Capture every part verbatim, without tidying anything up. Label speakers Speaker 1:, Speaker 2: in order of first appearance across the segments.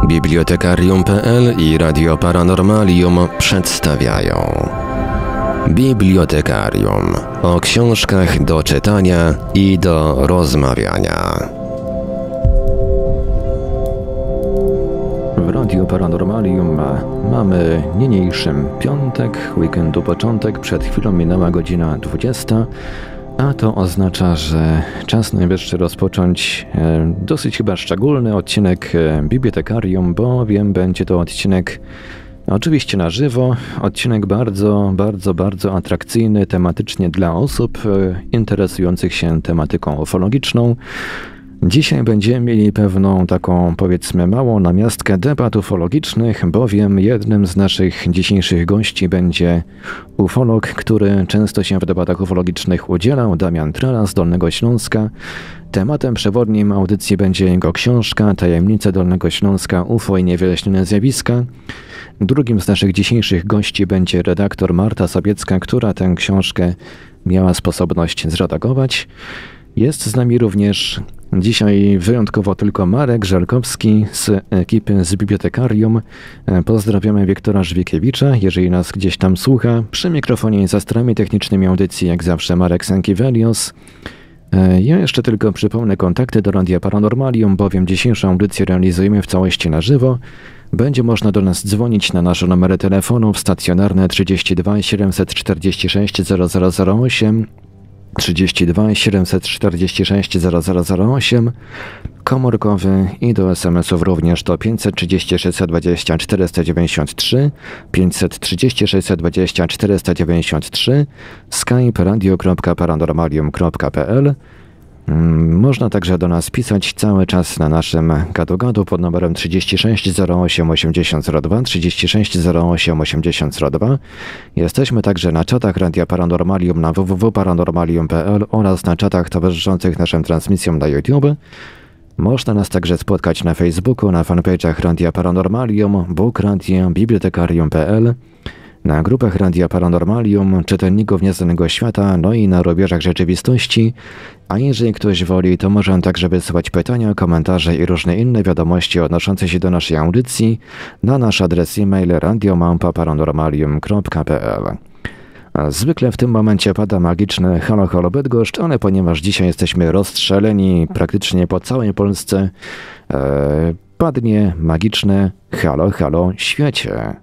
Speaker 1: Bibliotekarium kropka pe el i Radio Paranormalium przedstawiają Bibliotekarium. O książkach do czytania i do rozmawiania. W Radio Paranormalium mamy niniejszym piątek, weekendu początek, przed chwilą minęła godzina dwudziesta, a to oznacza, że czas najwyższy rozpocząć e, dosyć chyba szczególny odcinek e, Bibliotekarium, bowiem będzie to odcinek oczywiście na żywo, odcinek bardzo, bardzo, bardzo atrakcyjny tematycznie dla osób e, interesujących się tematyką ufologiczną. Dzisiaj będziemy mieli pewną taką, powiedzmy, małą namiastkę debat ufologicznych, bowiem jednym z naszych dzisiejszych gości będzie ufolog, który często się w debatach ufologicznych udzielał, Damian Trela z Dolnego Śląska. Tematem przewodnim audycji będzie jego książka Tajemnice Dolnego Śląska, U F O i niewyjaśnione zjawiska. Drugim z naszych dzisiejszych gości będzie redaktor Marta Sobiecka, która tę książkę miała sposobność zredagować. Jest z nami również dzisiaj wyjątkowo tylko Marek Żelkowski z ekipy z Bibliotekarium. Pozdrawiamy Wiktora Żwikiewicza, jeżeli nas gdzieś tam słucha. Przy mikrofonie i za stronami technicznymi audycji jak zawsze Marek Sankiewelios. Ja jeszcze tylko przypomnę kontakty do Radia Paranormalium, bowiem dzisiejszą audycję realizujemy w całości na żywo. Będzie można do nas dzwonić na nasze numery telefonów stacjonarne trzydzieści dwa siedemset czterdzieści sześć zero zero zero osiem, trzydzieści dwa siedemset czterdzieści sześć zero zero zero osiem, komórkowy i do es em esów również to pięćset trzydzieści sześć dwadzieścia czterysta dziewięćdziesiąt trzy, pięćset trzydzieści sześć dwadzieścia czterysta dziewięćdziesiąt trzy, Skype radio kropka paranormalium kropka pe el. Można także do nas pisać cały czas na naszym gadu-gadu pod numerem trzydzieści sześć zero osiem osiemdziesiąt zero dwa, trzydzieści sześć zero osiem osiemdziesiąt zero dwa. Jesteśmy także na czatach Radia Paranormalium na w w w kropka paranormalium kropka pe el oraz na czatach towarzyszących naszym transmisjom na YouTube. Można nas także spotkać na Facebooku, na fanpage'ach Radia Paranormalium, Book Radio, Bibliotekarium kropka pe el, na grupach Radia Paranormalium, Czytelników Nieznanego Świata, no i na rubieżach rzeczywistości. A jeżeli ktoś woli, to może także wysyłać pytania, komentarze i różne inne wiadomości odnoszące się do naszej audycji na nasz adres e-mail radio małpa paranormalium kropka pe el. Zwykle w tym momencie pada magiczne halo halo Bydgoszcz, ale ponieważ dzisiaj jesteśmy rozstrzeleni praktycznie po całej Polsce, e, padnie magiczne halo halo świecie.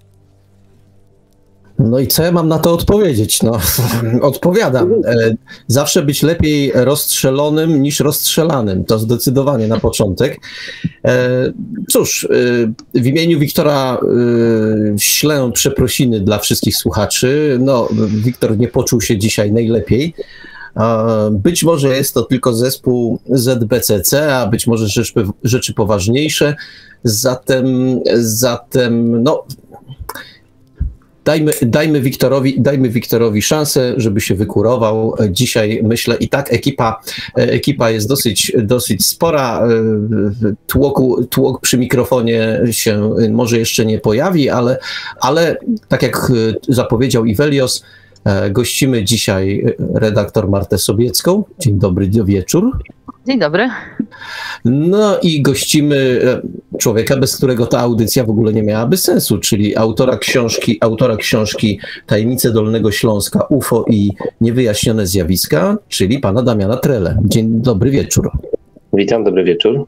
Speaker 2: No i co ja mam na to odpowiedzieć? No, odpowiadam. Zawsze być lepiej rozstrzelonym niż rozstrzelanym. To zdecydowanie na początek. Cóż, w imieniu Wiktora ślę przeprosiny dla wszystkich słuchaczy. No, Wiktor nie poczuł się dzisiaj najlepiej. Być może jest to tylko zespół zet be ce ce, a być może rzeczy, rzeczy poważniejsze. Zatem, zatem, no... Dajmy, dajmy, Wiktorowi, dajmy Wiktorowi szansę, żeby się wykurował. Dzisiaj myślę i tak ekipa, ekipa jest dosyć, dosyć spora. Tłoku, tłok przy mikrofonie się może jeszcze nie pojawi, ale, ale tak jak zapowiedział Iwelios, gościmy dzisiaj redaktor Martę Sobiecką. Dzień dobry, wieczór.
Speaker 3: Dzień dobry.
Speaker 2: No i gościmy człowieka, bez którego ta audycja w ogóle nie miałaby sensu, czyli autora książki, autora książki Tajemnice Dolnego Śląska, U F O i niewyjaśnione zjawiska, czyli pana Damiana Trele. Dzień dobry wieczór.
Speaker 4: Witam, dobry wieczór.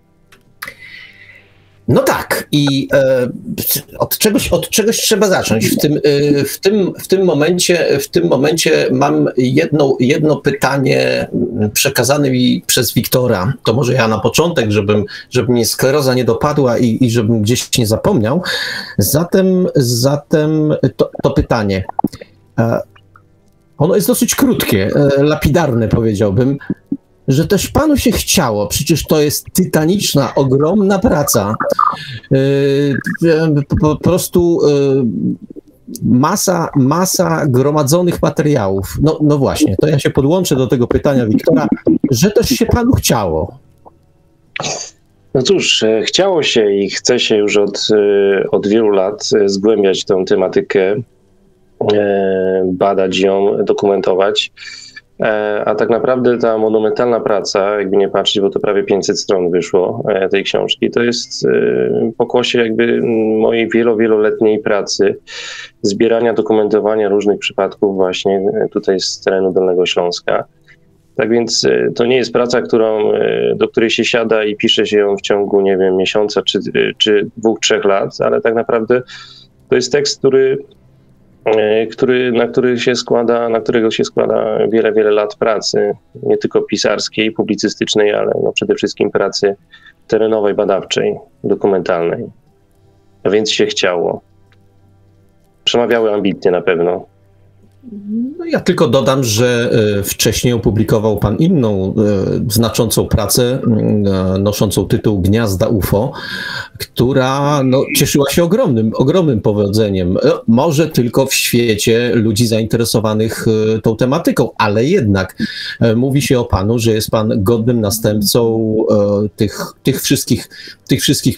Speaker 2: No tak, i e, od, czegoś, od czegoś trzeba zacząć. W tym, e, w tym, w tym, momencie, w tym momencie mam jedno, jedno pytanie przekazane mi przez Wiktora. To może ja na początek, żebym, żeby mnie skleroza nie dopadła i, i żebym gdzieś nie zapomniał. Zatem, zatem to, to pytanie. E, ono jest dosyć krótkie, e, lapidarne powiedziałbym. Że też panu się chciało, przecież to jest tytaniczna, ogromna praca. Yy, po, po prostu yy, masa, masa gromadzonych materiałów. No, no właśnie, to ja się podłączę do tego pytania Wiktora, że też się panu chciało.
Speaker 4: No cóż, chciało się i chce się już od, od wielu lat zgłębiać tę tematykę, badać ją, dokumentować. A tak naprawdę ta monumentalna praca, jakby nie patrzeć, bo to prawie pięćset stron wyszło tej książki, to jest pokłosie jakby mojej wielo, wieloletniej pracy, zbierania, dokumentowania różnych przypadków właśnie tutaj z terenu Dolnego Śląska. Tak więc to nie jest praca, którą, do której się siada i pisze się ją w ciągu, nie wiem, miesiąca czy, czy dwóch, trzech lat, ale tak naprawdę to jest tekst, który Który, na, który się składa, na którego się składa wiele, wiele lat pracy, nie tylko pisarskiej, publicystycznej, ale no przede wszystkim pracy terenowej, badawczej, dokumentalnej. A więc się chciało. Przemawiały ambitnie na pewno.
Speaker 2: No ja tylko dodam, że wcześniej opublikował pan inną znaczącą pracę noszącą tytuł Gniazda U F O, która no, cieszyła się ogromnym, ogromnym powodzeniem. Może tylko w świecie ludzi zainteresowanych tą tematyką, ale jednak mówi się o panu, że jest pan godnym następcą tych, tych wszystkich, tych wszystkich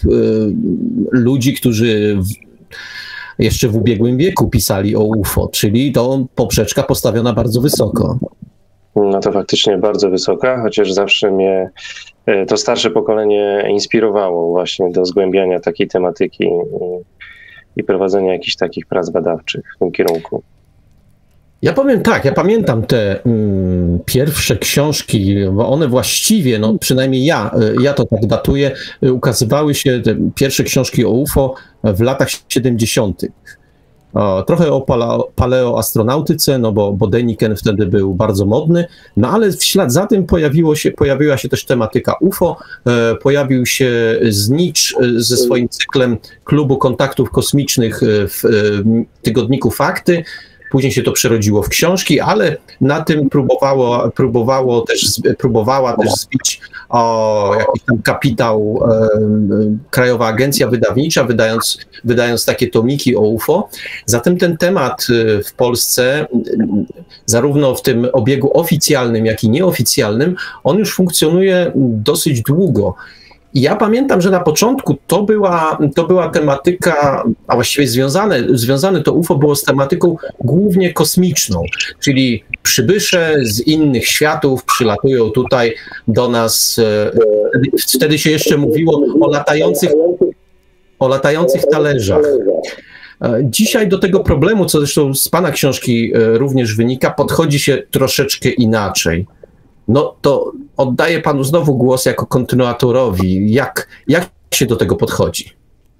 Speaker 2: ludzi, którzy w, jeszcze w ubiegłym wieku pisali o U F O, czyli to poprzeczka postawiona bardzo wysoko.
Speaker 4: No to faktycznie bardzo wysoka, chociaż zawsze mnie to starsze pokolenie inspirowało właśnie do zgłębiania takiej tematyki i, i prowadzenia jakichś takich prac badawczych w tym kierunku.
Speaker 2: Ja powiem tak, ja pamiętam te mm, pierwsze książki, bo one właściwie, no przynajmniej ja, ja to tak datuję, ukazywały się, te pierwsze książki o U F O w latach siedemdziesiątych. O, trochę o paleo, paleoastronautyce, no bo, bo Deniken wtedy był bardzo modny, no ale w ślad za tym pojawiło się, pojawiła się też tematyka U F O, e, pojawił się Znicz ze swoim cyklem Klubu Kontaktów Kosmicznych w e, tygodniku Fakty. Później się to przerodziło w książki, ale na tym próbowało, próbowało też, próbowała też zbić o jakiś tam kapitał e, Krajowa Agencja Wydawnicza, wydając, wydając takie tomiki o U F O. Zatem ten temat w Polsce, zarówno w tym obiegu oficjalnym, jak i nieoficjalnym, on już funkcjonuje dosyć długo. I ja pamiętam, że na początku to była, to była tematyka, a właściwie związane, związane to U F O było z tematyką głównie kosmiczną, czyli przybysze z innych światów przylatują tutaj do nas. Wtedy, wtedy się jeszcze mówiło o latających, o latających talerzach. Dzisiaj do tego problemu, co zresztą z pana książki również wynika, podchodzi się troszeczkę inaczej. No to oddaję panu znowu głos jako kontynuatorowi. Jak, jak się do tego podchodzi?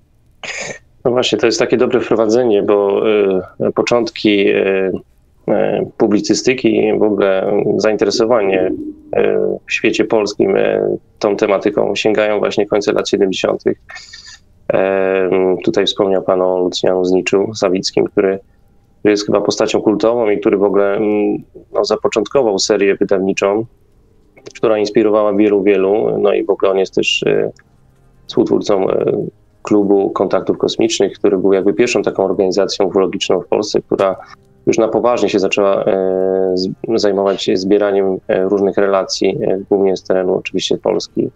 Speaker 4: No właśnie, to jest takie dobre wprowadzenie, bo y, początki y, y, publicystyki, w ogóle zainteresowanie y, w świecie polskim y, tą tematyką sięgają właśnie końca lat siedemdziesiątych. Y, tutaj wspomniał pan o Lucjanu Zniczu Sawickim, który jest chyba postacią kultową i który w ogóle no, zapoczątkował serię wydawniczą, która inspirowała wielu, wielu. No i w ogóle on jest też e, współtwórcą e, Klubu Kontaktów Kosmicznych, który był jakby pierwszą taką organizacją ufologiczną w Polsce, która już na poważnie się zaczęła e, z, zajmować zbieraniem e, różnych relacji, e, głównie z terenu oczywiście Polski.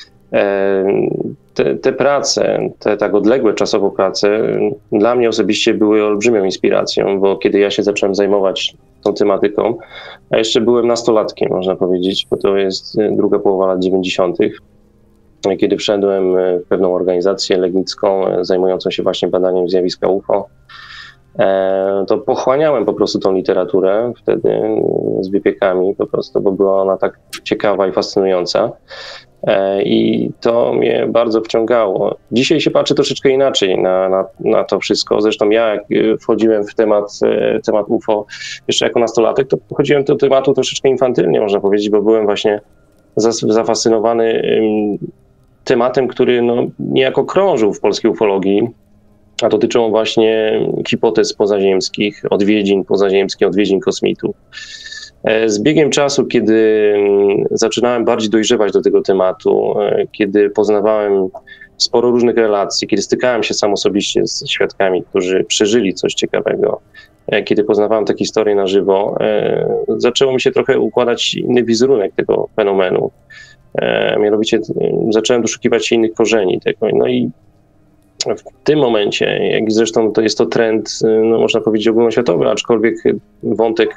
Speaker 4: Te, te prace, te tak odległe czasowo prace dla mnie osobiście były olbrzymią inspiracją, bo kiedy ja się zacząłem zajmować tą tematyką, a jeszcze byłem nastolatkiem, można powiedzieć, bo to jest druga połowa lat dziewięćdziesiątych, kiedy wszedłem w pewną organizację legnicką zajmującą się właśnie badaniem zjawiska U F O, to pochłaniałem po prostu tą literaturę wtedy z wypiekami po prostu, bo była ona tak ciekawa i fascynująca. I to mnie bardzo wciągało. Dzisiaj się patrzy troszeczkę inaczej na, na, na to wszystko. Zresztą ja, jak wchodziłem w temat, temat U F O jeszcze jako nastolatek, to podchodziłem do tematu troszeczkę infantylnie, można powiedzieć, bo byłem właśnie zafascynowany tematem, który no, niejako krążył w polskiej ufologii, a dotyczą właśnie hipotez pozaziemskich, odwiedzin pozaziemskich, odwiedzin kosmitów. Z biegiem czasu, kiedy zaczynałem bardziej dojrzewać do tego tematu, kiedy poznawałem sporo różnych relacji, kiedy stykałem się sam osobiście z świadkami, którzy przeżyli coś ciekawego, kiedy poznawałem te historie na żywo, zaczęło mi się trochę układać inny wizerunek tego fenomenu. Mianowicie zacząłem doszukiwać się innych korzeni tego. No i w tym momencie, jak zresztą to jest to trend, no można powiedzieć ogólnoświatowy, aczkolwiek wątek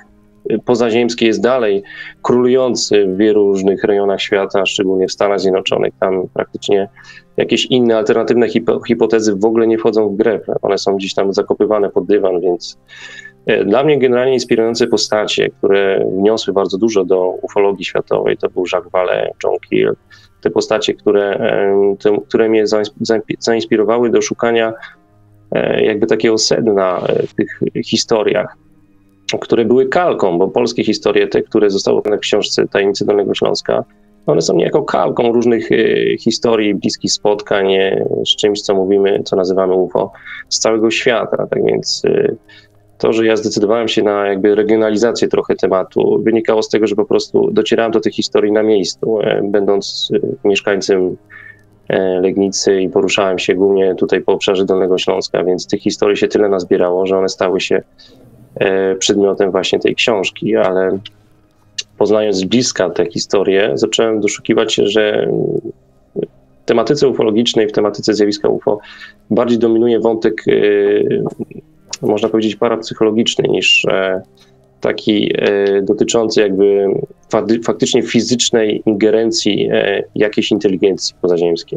Speaker 4: pozaziemski jest dalej królujący w wielu różnych rejonach świata, szczególnie w Stanach Zjednoczonych. Tam praktycznie jakieś inne, alternatywne hipotezy w ogóle nie wchodzą w grę. One są gdzieś tam zakopywane pod dywan, więc dla mnie generalnie inspirujące postacie, które wniosły bardzo dużo do ufologii światowej, to był Jacques Vallée, John Keel, te postacie, które, te, które mnie zainspirowały do szukania jakby takiego sedna w tych historiach, które były kalką, bo polskie historie, te, które zostały w książce Tajemnice Dolnego Śląska, one są niejako kalką różnych historii, bliskich spotkań z czymś, co mówimy, co nazywamy U F O, z całego świata. Tak więc to, że ja zdecydowałem się na jakby regionalizację trochę tematu, wynikało z tego, że po prostu docierałem do tych historii na miejscu, będąc mieszkańcem Legnicy i poruszałem się głównie tutaj po obszarze Dolnego Śląska, więc tych historii się tyle nazbierało, że one stały się przedmiotem właśnie tej książki, ale poznając z bliska te historie, zacząłem doszukiwać się, że w tematyce ufologicznej, w tematyce zjawiska U F O bardziej dominuje wątek, można powiedzieć, parapsychologiczny niż taki dotyczący jakby faktycznie fizycznej ingerencji jakiejś inteligencji pozaziemskiej.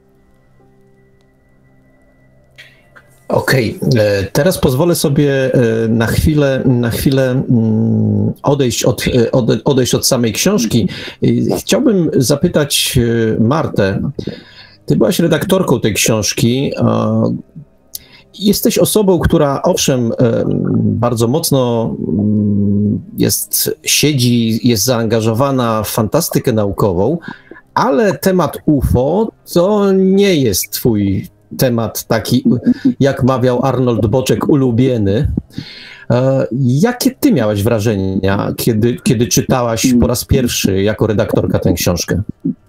Speaker 2: Okej, okay. Teraz pozwolę sobie na chwilę, na chwilę odejść od, odejść od samej książki. Chciałbym zapytać Martę, ty byłaś redaktorką tej książki. Jesteś osobą, która owszem bardzo mocno jest, siedzi, jest zaangażowana w fantastykę naukową, ale temat U F O to nie jest twój temat taki, jak mawiał Arnold Boczek, ulubiony. Jakie ty miałaś wrażenia, kiedy, kiedy czytałaś po raz pierwszy jako redaktorka tę książkę?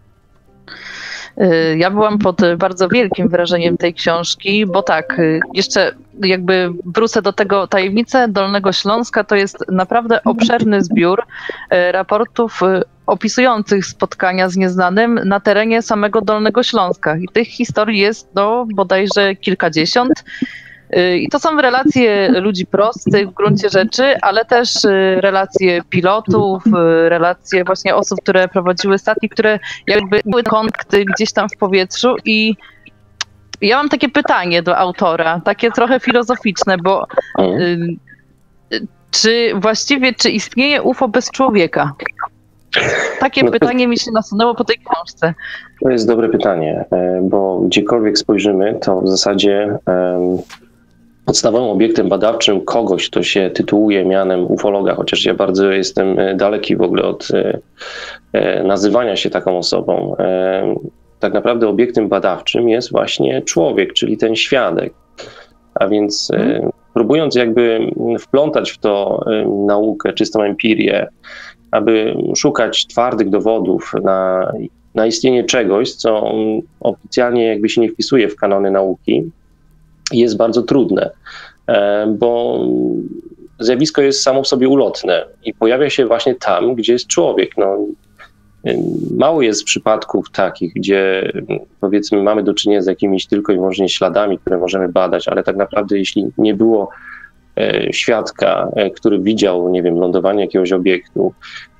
Speaker 3: Ja byłam pod bardzo wielkim wrażeniem tej książki, bo tak, jeszcze jakby wrócę do tego, Tajemnice Dolnego Śląska to jest naprawdę obszerny zbiór raportów opisujących spotkania z nieznanym na terenie samego Dolnego Śląska. I tych historii jest no, bodajże kilkadziesiąt. I to są relacje ludzi prostych w gruncie rzeczy, ale też relacje pilotów, relacje właśnie osób, które prowadziły statki, które jakby były kontakty gdzieś tam w powietrzu. I ja mam takie pytanie do autora, takie trochę filozoficzne, bo y, czy właściwie, czy istnieje U F O bez człowieka? Takie no to, pytanie mi się nasunęło po tej książce.
Speaker 4: To jest dobre pytanie, bo gdziekolwiek spojrzymy, to w zasadzie um, podstawowym obiektem badawczym kogoś, kto się tytułuje mianem ufologa, chociaż ja bardzo jestem daleki w ogóle od e, nazywania się taką osobą. E, tak naprawdę obiektem badawczym jest właśnie człowiek, czyli ten świadek. A więc e, próbując jakby wplątać w to e, naukę, czystą empirię, aby szukać twardych dowodów na, na istnienie czegoś, co oficjalnie jakby się nie wpisuje w kanony nauki, jest bardzo trudne, bo zjawisko jest samo w sobie ulotne i pojawia się właśnie tam, gdzie jest człowiek. No, mało jest przypadków takich, gdzie powiedzmy mamy do czynienia z jakimiś tylko i wyłącznie śladami, które możemy badać, ale tak naprawdę jeśli nie było świadka, który widział, nie wiem, lądowanie jakiegoś obiektu,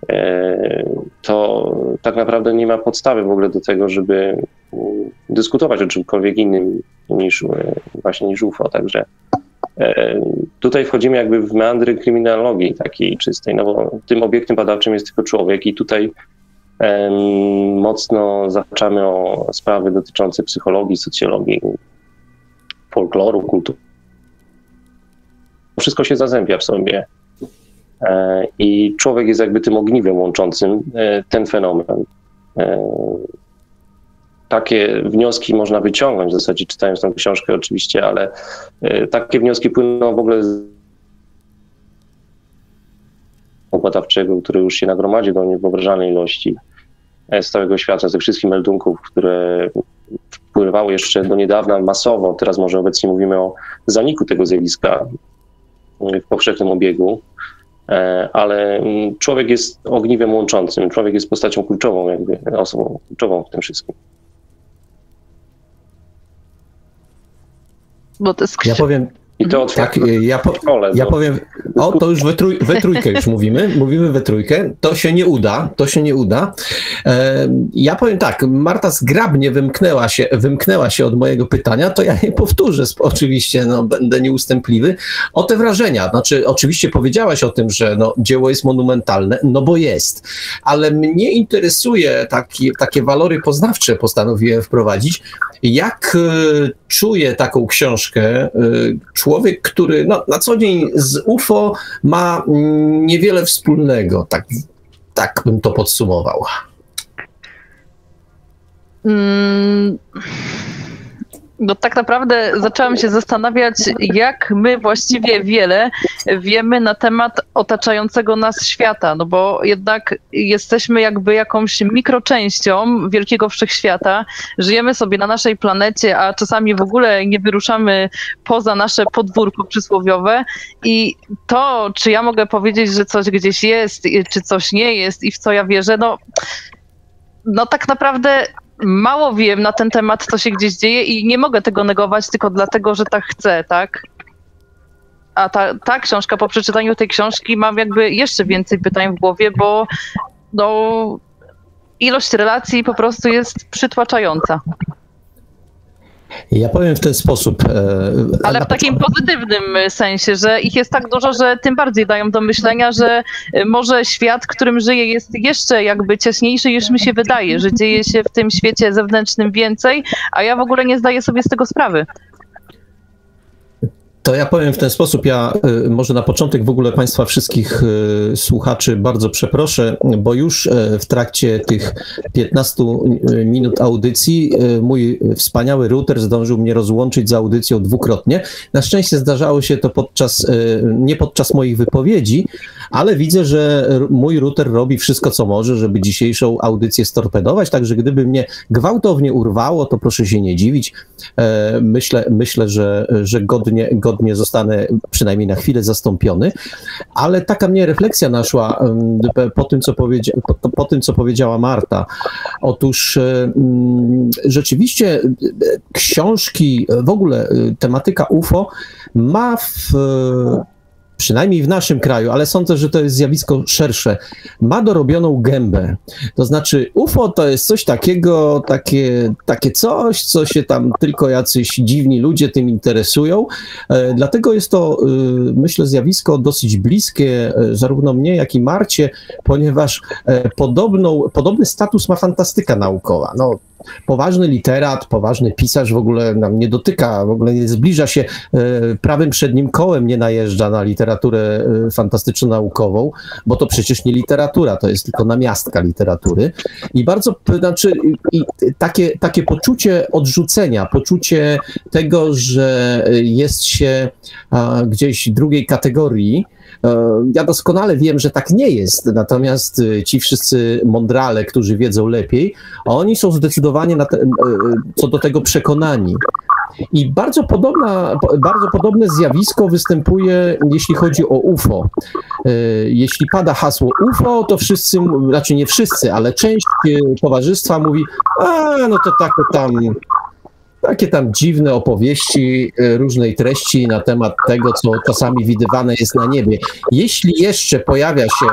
Speaker 4: to tak naprawdę nie ma podstawy w ogóle do tego, żeby dyskutować o czymkolwiek innym niż właśnie niż U F O. Także tutaj wchodzimy jakby w meandry kryminologii takiej czystej, no bo tym obiektem badawczym jest tylko człowiek i tutaj mocno zahaczamy o sprawy dotyczące psychologii, socjologii, folkloru, kultury. Wszystko się zazębia w sobie i człowiek jest jakby tym ogniwem łączącym ten fenomen. Takie wnioski można wyciągnąć, w zasadzie czytając tę książkę oczywiście, ale takie wnioski płyną w ogóle z badawczego, który już się nagromadził do niewyobrażalnej ilości z całego świata, ze wszystkich meldunków, które wpływały jeszcze do niedawna masowo. Teraz może obecnie mówimy o zaniku tego zjawiska w powszechnym obiegu, ale człowiek jest ogniwem łączącym, człowiek jest postacią kluczową, jakby osobą kluczową w tym wszystkim.
Speaker 3: Bo to jest...
Speaker 2: Ja powiem,
Speaker 4: I to otwiera
Speaker 2: Tak, ja, po, ja powiem, o to już we, trój, we trójkę już mówimy, mówimy we trójkę, to się nie uda, to się nie uda. E, ja powiem tak, Marta zgrabnie wymknęła się, wymknęła się od mojego pytania, to ja je powtórzę, oczywiście, no, będę nieustępliwy, o te wrażenia. Znaczy, oczywiście powiedziałaś o tym, że no, dzieło jest monumentalne, no bo jest, ale mnie interesuje taki, takie walory poznawcze, postanowiłem wprowadzić, jak y, czuje taką książkę y, człowiek, który no, na co dzień z U F O ma y, niewiele wspólnego, tak, tak bym to podsumował.
Speaker 3: Mm. No tak naprawdę zaczęłam się zastanawiać, jak my właściwie wiele wiemy na temat otaczającego nas świata, no bo jednak jesteśmy jakby jakąś mikroczęścią wielkiego wszechświata, żyjemy sobie na naszej planecie, a czasami w ogóle nie wyruszamy poza nasze podwórko przysłowiowe i to, czy ja mogę powiedzieć, że coś gdzieś jest, czy coś nie jest i w co ja wierzę, no, no tak naprawdę mało wiem na ten temat, co się gdzieś dzieje i nie mogę tego negować tylko dlatego, że tak chcę, tak? A ta, ta książka, po przeczytaniu tej książki mam jakby jeszcze więcej pytań w głowie, bo no, ilość relacji po prostu jest przytłaczająca.
Speaker 2: Ja powiem w ten sposób.
Speaker 3: Ale w takim pozytywnym sensie, że ich jest tak dużo, że tym bardziej dają do myślenia, że może świat, w którym żyje, jest jeszcze jakby ciaśniejszy niż mi się wydaje, że dzieje się w tym świecie zewnętrznym więcej, a ja w ogóle nie zdaję sobie z tego sprawy.
Speaker 2: To ja powiem w ten sposób, ja y, może na początek w ogóle Państwa wszystkich y, słuchaczy bardzo przeproszę, bo już y, w trakcie tych piętnastu minut audycji y, mój wspaniały router zdążył mnie rozłączyć z audycją dwukrotnie. Na szczęście zdarzało się to podczas, y, nie podczas moich wypowiedzi, ale widzę, że mój router robi wszystko, co może, żeby dzisiejszą audycję storpedować, także gdyby mnie gwałtownie urwało, to proszę się nie dziwić. E, myślę, myślę, że, że godnie, godnie zostanę przynajmniej na chwilę zastąpiony, ale taka mnie refleksja naszła po tym, co, powiedzia, po, po tym, co powiedziała Marta. Otóż rzeczywiście książki, w ogóle tematyka U F O ma w przynajmniej w naszym kraju, ale sądzę, że to jest zjawisko szersze, ma dorobioną gębę. To znaczy U F O to jest coś takiego, takie, takie coś, co się tam tylko jacyś dziwni ludzie tym interesują. E, dlatego jest to, y, myślę, zjawisko dosyć bliskie e, zarówno mnie, jak i Marcie, ponieważ e, podobną, podobny status ma fantastyka naukowa. No, poważny literat, poważny pisarz w ogóle nam nie dotyka, w ogóle nie zbliża się, prawym przednim kołem nie najeżdża na literaturę fantastyczno-naukową, bo to przecież nie literatura, to jest tylko namiastka literatury. I bardzo, znaczy, i takie, takie poczucie odrzucenia, poczucie tego, że jest się gdzieś drugiej kategorii. Ja doskonale wiem, że tak nie jest, natomiast ci wszyscy mądrale, którzy wiedzą lepiej, oni są zdecydowanie na te, co do tego przekonani. I bardzo, podobna, bardzo podobne zjawisko występuje, jeśli chodzi o U F O. Jeśli pada hasło U F O, to wszyscy, znaczy nie wszyscy, ale część towarzystwa mówi, a no to tak tam... Takie tam dziwne opowieści różnej treści na temat tego, co czasami widywane jest na niebie. Jeśli jeszcze pojawia się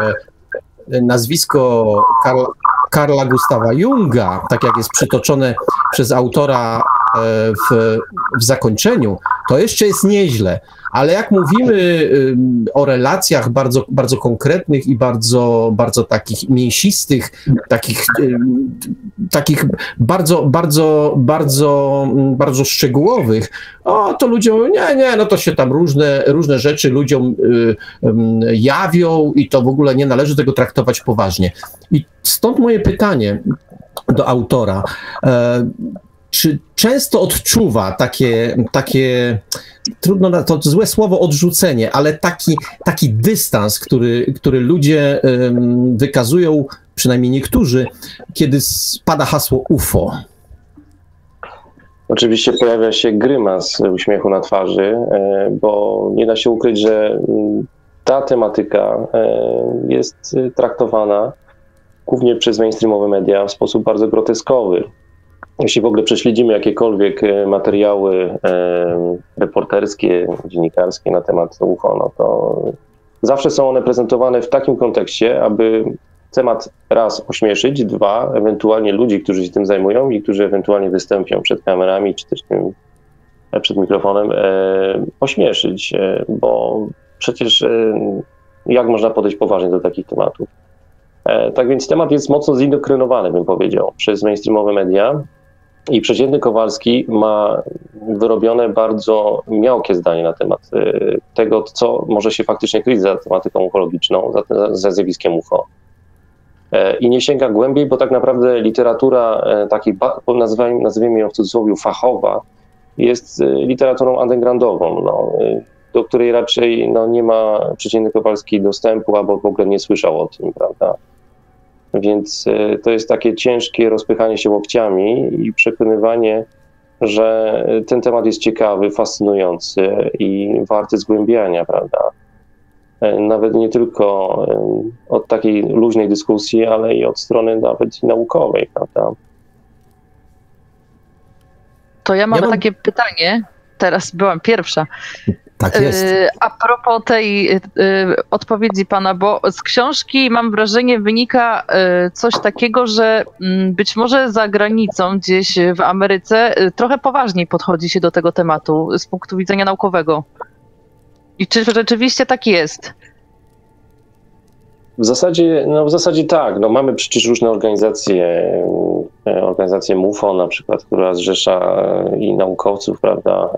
Speaker 2: nazwisko Karla, Karla Gustawa Junga, tak jak jest przytoczone przez autora w, w zakończeniu, to jeszcze jest nieźle. Ale jak mówimy o relacjach bardzo, bardzo konkretnych i bardzo, bardzo takich mięsistych, takich, takich bardzo, bardzo, bardzo, bardzo szczegółowych, o, to ludziom, nie, nie, no to się tam różne, różne rzeczy ludziom jawią i to w ogóle nie należy tego traktować poważnie. I stąd moje pytanie do autora. Czy często odczuwa takie, takie trudno na to złe słowo odrzucenie, ale taki, taki dystans, który, który ludzie um, wykazują, przynajmniej niektórzy, kiedy spada hasło U F O?
Speaker 4: Oczywiście pojawia się grymas uśmiechu na twarzy, bo nie da się ukryć, że ta tematyka jest traktowana głównie przez mainstreamowe media w sposób bardzo groteskowy. jeśli w ogóle prześledzimy jakiekolwiek materiały e, reporterskie, dziennikarskie na temat U F O, no to zawsze są one prezentowane w takim kontekście, aby temat raz ośmieszyć, dwa, ewentualnie ludzi, którzy się tym zajmują i którzy ewentualnie wystąpią przed kamerami czy też tym, przed mikrofonem, e, ośmieszyć, e, bo przecież e, jak można podejść poważnie do takich tematów? E, tak więc temat jest mocno zindoktrynowany, bym powiedział, przez mainstreamowe media i przeciętny Kowalski ma wyrobione bardzo miałkie zdanie na temat e, tego, co może się faktycznie kryć za tematyką ufologiczną, za, za zjawiskiem U F O. I nie sięga głębiej, bo tak naprawdę literatura takiej, nazwijmy, nazwijmy ją w cudzysłowie, fachowa, jest literaturą undergroundową, no, do której raczej no, nie ma przeciętny Kowalski dostępu, albo w ogóle nie słyszał o tym, prawda? Więc to jest takie ciężkie rozpychanie się łokciami i przekonywanie, że ten temat jest ciekawy, fascynujący i warty zgłębiania, prawda? Nawet nie tylko od takiej luźnej dyskusji, ale i od strony nawet naukowej, prawda?
Speaker 3: To ja mam,
Speaker 2: ja mam...
Speaker 3: takie pytanie, teraz byłam pierwsza.
Speaker 2: Tak jest.
Speaker 3: A propos tej odpowiedzi pana, bo z książki, mam wrażenie, wynika coś takiego, że być może za granicą, gdzieś w Ameryce, trochę poważniej podchodzi się do tego tematu z punktu widzenia naukowego. I czy rzeczywiście tak jest?
Speaker 4: W zasadzie, no w zasadzie tak. No mamy przecież różne organizacje, organizację M U F O na przykład, która zrzesza i naukowców, prawda?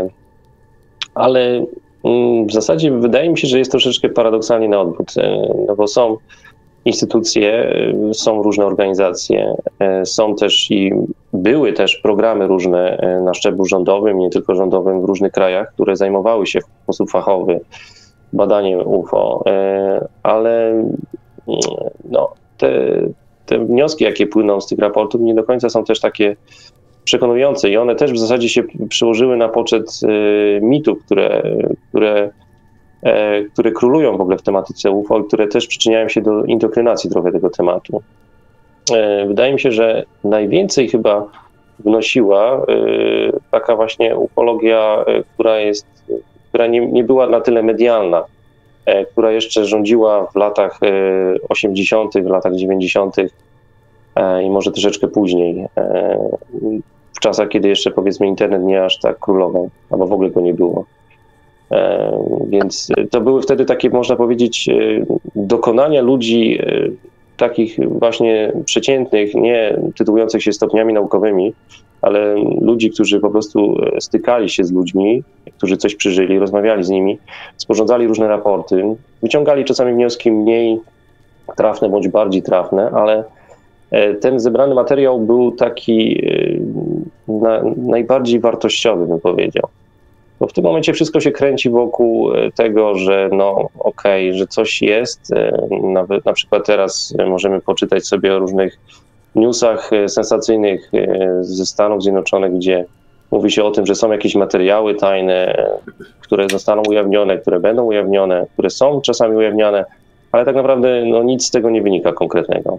Speaker 4: Ale w zasadzie wydaje mi się, że jest troszeczkę paradoksalnie na odwrót, no bo są instytucje, są różne organizacje, są też i były też programy różne na szczeblu rządowym, nie tylko rządowym w różnych krajach, które zajmowały się w sposób fachowy badaniem U F O, ale no, te, te wnioski, jakie płyną z tych raportów, nie do końca są też takie przekonujące i one też w zasadzie się przyłożyły na poczet mitów, które, które, które królują w ogóle w tematyce U F O i które też przyczyniają się do indoktrynacji trochę tego tematu. Wydaje mi się, że najwięcej chyba wnosiła taka właśnie ufologia, która jest, która nie, nie była na tyle medialna, która jeszcze rządziła w latach osiemdziesiątych, w latach dziewięćdziesiątych i może troszeczkę później, w czasach, kiedy jeszcze powiedzmy internet nie aż tak królował, albo w ogóle go nie było. Więc to były wtedy takie, można powiedzieć, dokonania ludzi takich właśnie przeciętnych, nie tytułujących się stopniami naukowymi, ale ludzi, którzy po prostu stykali się z ludźmi, którzy coś przeżyli, rozmawiali z nimi, sporządzali różne raporty, wyciągali czasami wnioski mniej trafne bądź bardziej trafne, ale ten zebrany materiał był taki na, najbardziej wartościowy, bym powiedział. Bo w tym momencie wszystko się kręci wokół tego, że no okej, okay, że coś jest. Nawet na przykład teraz możemy poczytać sobie o różnych newsach sensacyjnych ze Stanów Zjednoczonych, gdzie mówi się o tym, że są jakieś materiały tajne, które zostaną ujawnione, które będą ujawnione, które są czasami ujawniane, ale tak naprawdę no, nic z tego nie wynika konkretnego.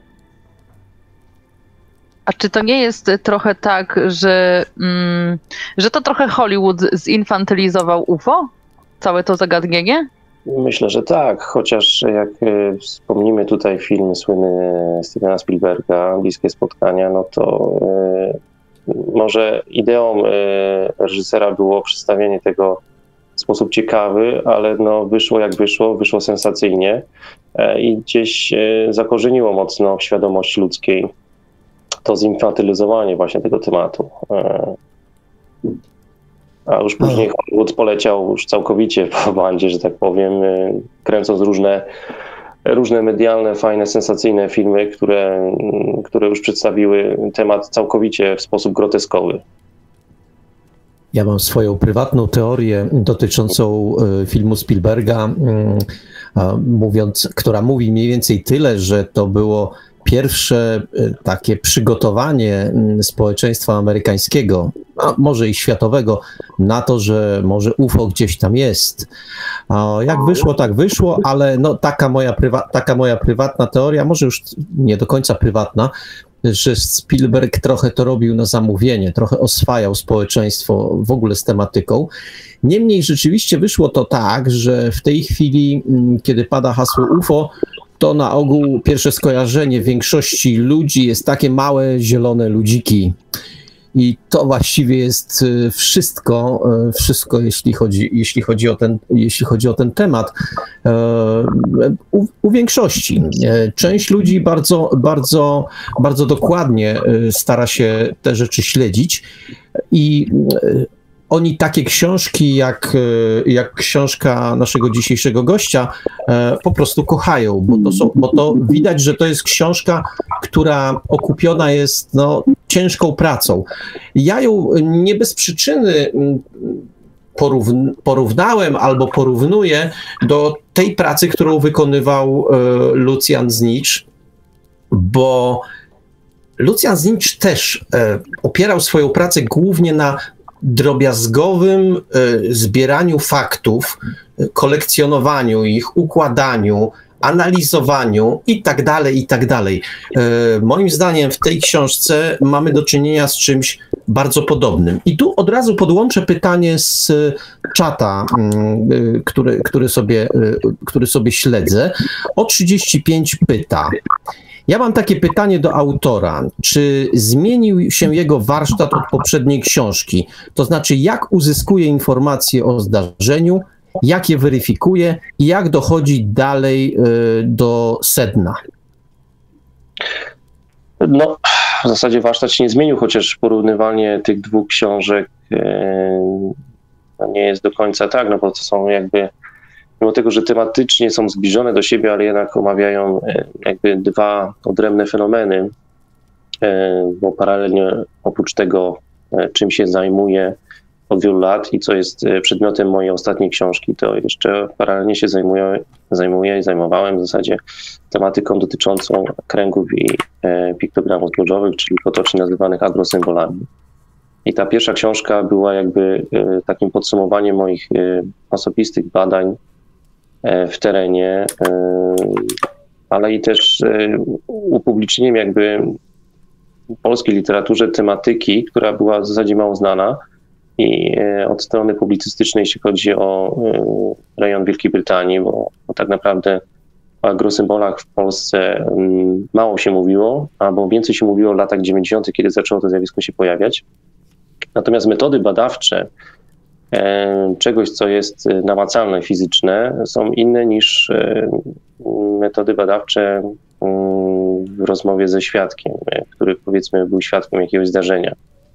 Speaker 3: A czy to nie jest trochę tak, że, mm, że to trochę Hollywood zinfantylizował U F O? Całe to zagadnienie?
Speaker 4: Myślę, że tak, chociaż jak y, wspomnimy tutaj film słynny Stevena Spielberga, Bliskie spotkania, no to y, może ideą y, reżysera było przedstawienie tego w sposób ciekawy, ale no wyszło jak wyszło, wyszło sensacyjnie y, i gdzieś y, zakorzeniło mocno w świadomości ludzkiej to zinfantylizowanie właśnie tego tematu. A już później Hollywood poleciał już całkowicie po bandzie, że tak powiem, kręcąc różne, różne medialne, fajne, sensacyjne filmy, które, które już przedstawiły temat całkowicie w sposób groteskowy.
Speaker 2: Ja mam swoją prywatną teorię dotyczącą filmu Spielberga, mówiąc, która mówi mniej więcej tyle, że to było pierwsze takie przygotowanie społeczeństwa amerykańskiego, a może i światowego, na to, że może U F O gdzieś tam jest. Jak wyszło, tak wyszło, ale no taka moja, prywa, taka moja prywatna teoria, może już nie do końca prywatna, że Spielberg trochę to robił na zamówienie, trochę oswajał społeczeństwo w ogóle z tematyką. Niemniej rzeczywiście wyszło to tak, że w tej chwili, kiedy pada hasło U F O, to na ogół pierwsze skojarzenie większości ludzi jest takie małe, zielone ludziki. I to właściwie jest wszystko, wszystko jeśli chodzi, jeśli chodzi o ten, jeśli chodzi o ten temat. U, u większości. Część ludzi bardzo, bardzo, bardzo dokładnie stara się te rzeczy śledzić i oni takie książki jak, jak książka naszego dzisiejszego gościa po prostu kochają, bo to, są, bo to widać, że to jest książka, która okupiona jest no, ciężką pracą. Ja ją nie bez przyczyny porówn- porównałem albo porównuję do tej pracy, którą wykonywał Lucjan Znicz, bo Lucjan Znicz też opierał swoją pracę głównie na drobiazgowym zbieraniu faktów, kolekcjonowaniu ich, układaniu, analizowaniu i tak dalej, i tak dalej. Moim zdaniem w tej książce mamy do czynienia z czymś bardzo podobnym. I tu od razu podłączę pytanie z czata, który, który, sobie, który sobie śledzę. O trzydzieści pięć pyta. Ja mam takie pytanie do autora. Czy zmienił się jego warsztat od poprzedniej książki? To znaczy, jak uzyskuje informacje o zdarzeniu, jak je weryfikuje i jak dochodzi dalej do sedna?
Speaker 4: No, w zasadzie warsztat się nie zmienił, chociaż porównywanie tych dwóch książek nie jest do końca tak, no bo to są jakby, mimo tego, że tematycznie są zbliżone do siebie, ale jednak omawiają jakby dwa odrębne fenomeny, bo paralelnie oprócz tego, czym się zajmuję od wielu lat i co jest przedmiotem mojej ostatniej książki, to jeszcze paralelnie się zajmuję, zajmuję i zajmowałem w zasadzie tematyką dotyczącą kręgów i piktogramów zbożowych, czyli potocznie nazywanych agrosymbolami. I ta pierwsza książka była jakby takim podsumowaniem moich osobistych badań w terenie, ale i też upublicznieniem jakby w polskiej literaturze tematyki, która była w zasadzie mało znana i od strony publicystycznej, jeśli chodzi o rejon Wielkiej Brytanii, bo, bo tak naprawdę o agrosymbolach w Polsce mało się mówiło, albo więcej się mówiło w latach dziewięćdziesiątych, kiedy zaczęło to zjawisko się pojawiać. Natomiast metody badawcze czegoś, co jest namacalne, fizyczne, są inne niż metody badawcze w rozmowie ze świadkiem, który powiedzmy był świadkiem jakiegoś zdarzenia.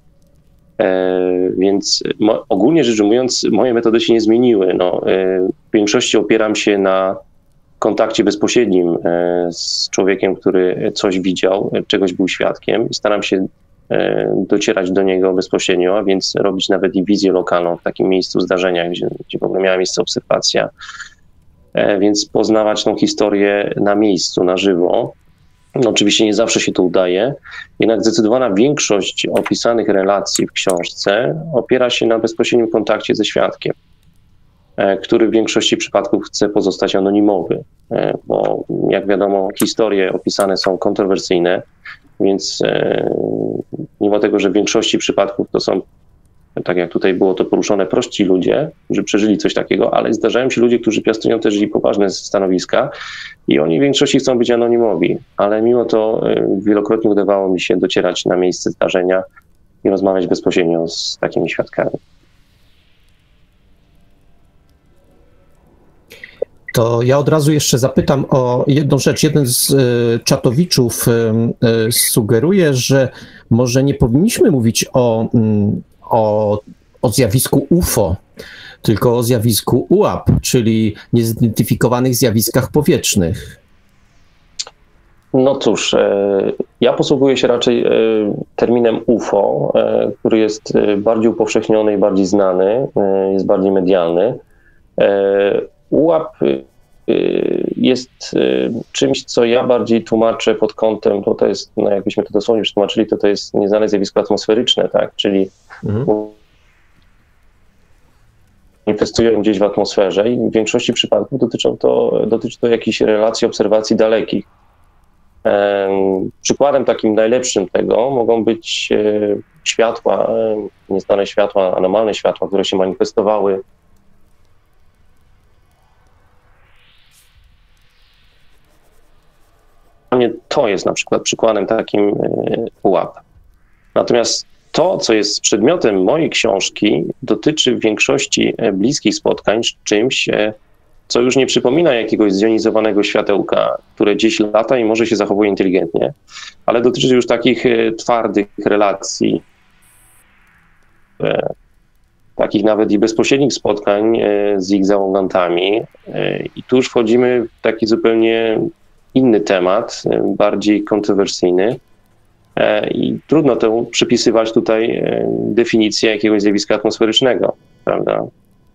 Speaker 4: Więc ogólnie rzecz ujmując, moje metody się nie zmieniły. No, w większości opieram się na kontakcie bezpośrednim z człowiekiem, który coś widział, czegoś był świadkiem i staram się docierać do niego bezpośrednio, a więc robić nawet i wizję lokalną w takim miejscu zdarzenia, gdzie, gdzie w ogóle miała miejsce obserwacja, więc poznawać tą historię na miejscu, na żywo. No, oczywiście nie zawsze się to udaje, jednak zdecydowana większość opisanych relacji w książce opiera się na bezpośrednim kontakcie ze świadkiem, który w większości przypadków chce pozostać anonimowy, bo jak wiadomo, historie opisane są kontrowersyjne, więc mimo tego, że w większości przypadków to są, tak jak tutaj było to poruszone, prości ludzie, którzy przeżyli coś takiego, ale zdarzają się ludzie, którzy piastują też i poważne stanowiska i oni w większości chcą być anonimowi, ale mimo to wielokrotnie udawało mi się docierać na miejsce zdarzenia i rozmawiać bezpośrednio z takimi świadkami.
Speaker 2: To ja od razu jeszcze zapytam o jedną rzecz. Jeden z y, czatowiczów y, y, sugeruje, że może nie powinniśmy mówić o, y, o, o zjawisku U F O, tylko o zjawisku U A P, czyli niezidentyfikowanych zjawiskach powietrznych.
Speaker 4: No cóż, ja posługuję się raczej terminem U F O, który jest bardziej upowszechniony i bardziej znany, jest bardziej medialny. U A P jest czymś, co ja bardziej tłumaczę pod kątem, to, to jest, no jakbyśmy to dosłownie przetłumaczyli, to to jest nieznane zjawisko atmosferyczne, tak, czyli mhm. manifestują gdzieś w atmosferze i w większości przypadków dotyczą to, dotyczy to jakichś relacji, obserwacji dalekich. Przykładem takim najlepszym tego mogą być światła, nieznane światła, anomalne światła, które się manifestowały to jest na przykład przykładem takim pułap. Natomiast to, co jest przedmiotem mojej książki, dotyczy w większości bliskich spotkań z czymś, co już nie przypomina jakiegoś zjonizowanego światełka, które gdzieś lata i może się zachowuje inteligentnie, ale dotyczy już takich twardych relacji, takich nawet i bezpośrednich spotkań z ich załogantami. I tu już wchodzimy w taki zupełnie inny temat, bardziej kontrowersyjny. I trudno to przypisywać tutaj definicję jakiegoś zjawiska atmosferycznego, prawda?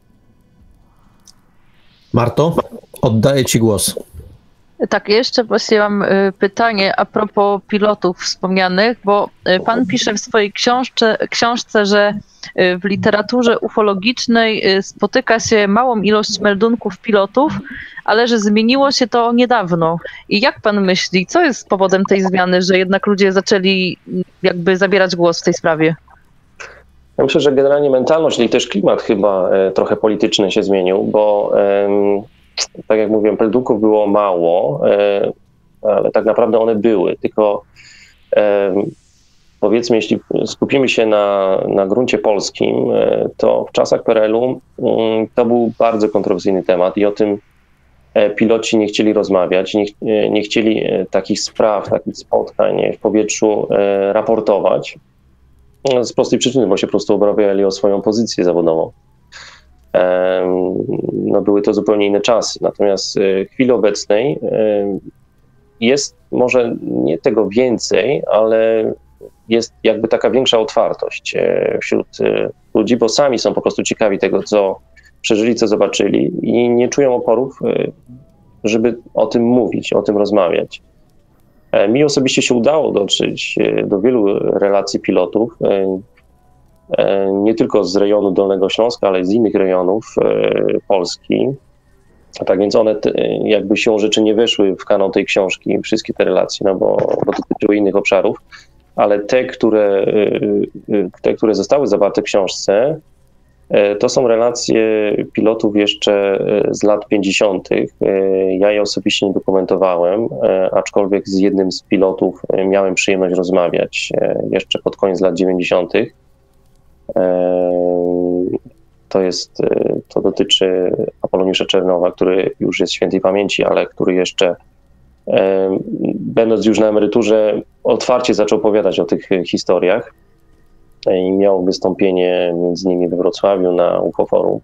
Speaker 2: Marto, oddaję Ci głos.
Speaker 3: Tak, jeszcze właśnie mam pytanie a propos pilotów wspomnianych, bo pan pisze w swojej książce, książce, że w literaturze ufologicznej spotyka się małą ilość meldunków pilotów, ale że zmieniło się to niedawno. I jak pan myśli, co jest powodem tej zmiany, że jednak ludzie zaczęli jakby zabierać głos w tej sprawie?
Speaker 4: Ja myślę, że generalnie mentalność i też klimat chyba trochę polityczny się zmienił, bo tak jak mówiłem, meldunków było mało, ale tak naprawdę one były, tylko powiedzmy, jeśli skupimy się na, na gruncie polskim, to w czasach P R L u to był bardzo kontrowersyjny temat i o tym piloci nie chcieli rozmawiać, nie, nie chcieli takich spraw, takich spotkań w powietrzu raportować z prostej przyczyny, bo się po prostu obawiali o swoją pozycję zawodową. No, były to zupełnie inne czasy. Natomiast w chwili obecnej jest może nie tego więcej, ale jest jakby taka większa otwartość wśród ludzi, bo sami są po prostu ciekawi tego, co przeżyli, co zobaczyli i nie czują oporów, żeby o tym mówić, o tym rozmawiać. Mi osobiście się udało dotrzeć do wielu relacji pilotów, nie tylko z rejonu Dolnego Śląska, ale i z innych rejonów Polski. Tak więc one jakby siłą rzeczy nie weszły w kanał tej książki, wszystkie te relacje, no bo, bo dotyczyły innych obszarów, ale te które, te, które zostały zawarte w książce, to są relacje pilotów jeszcze z lat pięćdziesiątych. Ja je osobiście nie dokumentowałem, aczkolwiek z jednym z pilotów miałem przyjemność rozmawiać jeszcze pod koniec lat dziewięćdziesiątych. To jest, to dotyczy Apoloniusza Czernowa, który już jest świętej pamięci, ale który jeszcze, będąc już na emeryturze, otwarcie zaczął opowiadać o tych historiach i miał wystąpienie między innymi we Wrocławiu na U F O Forum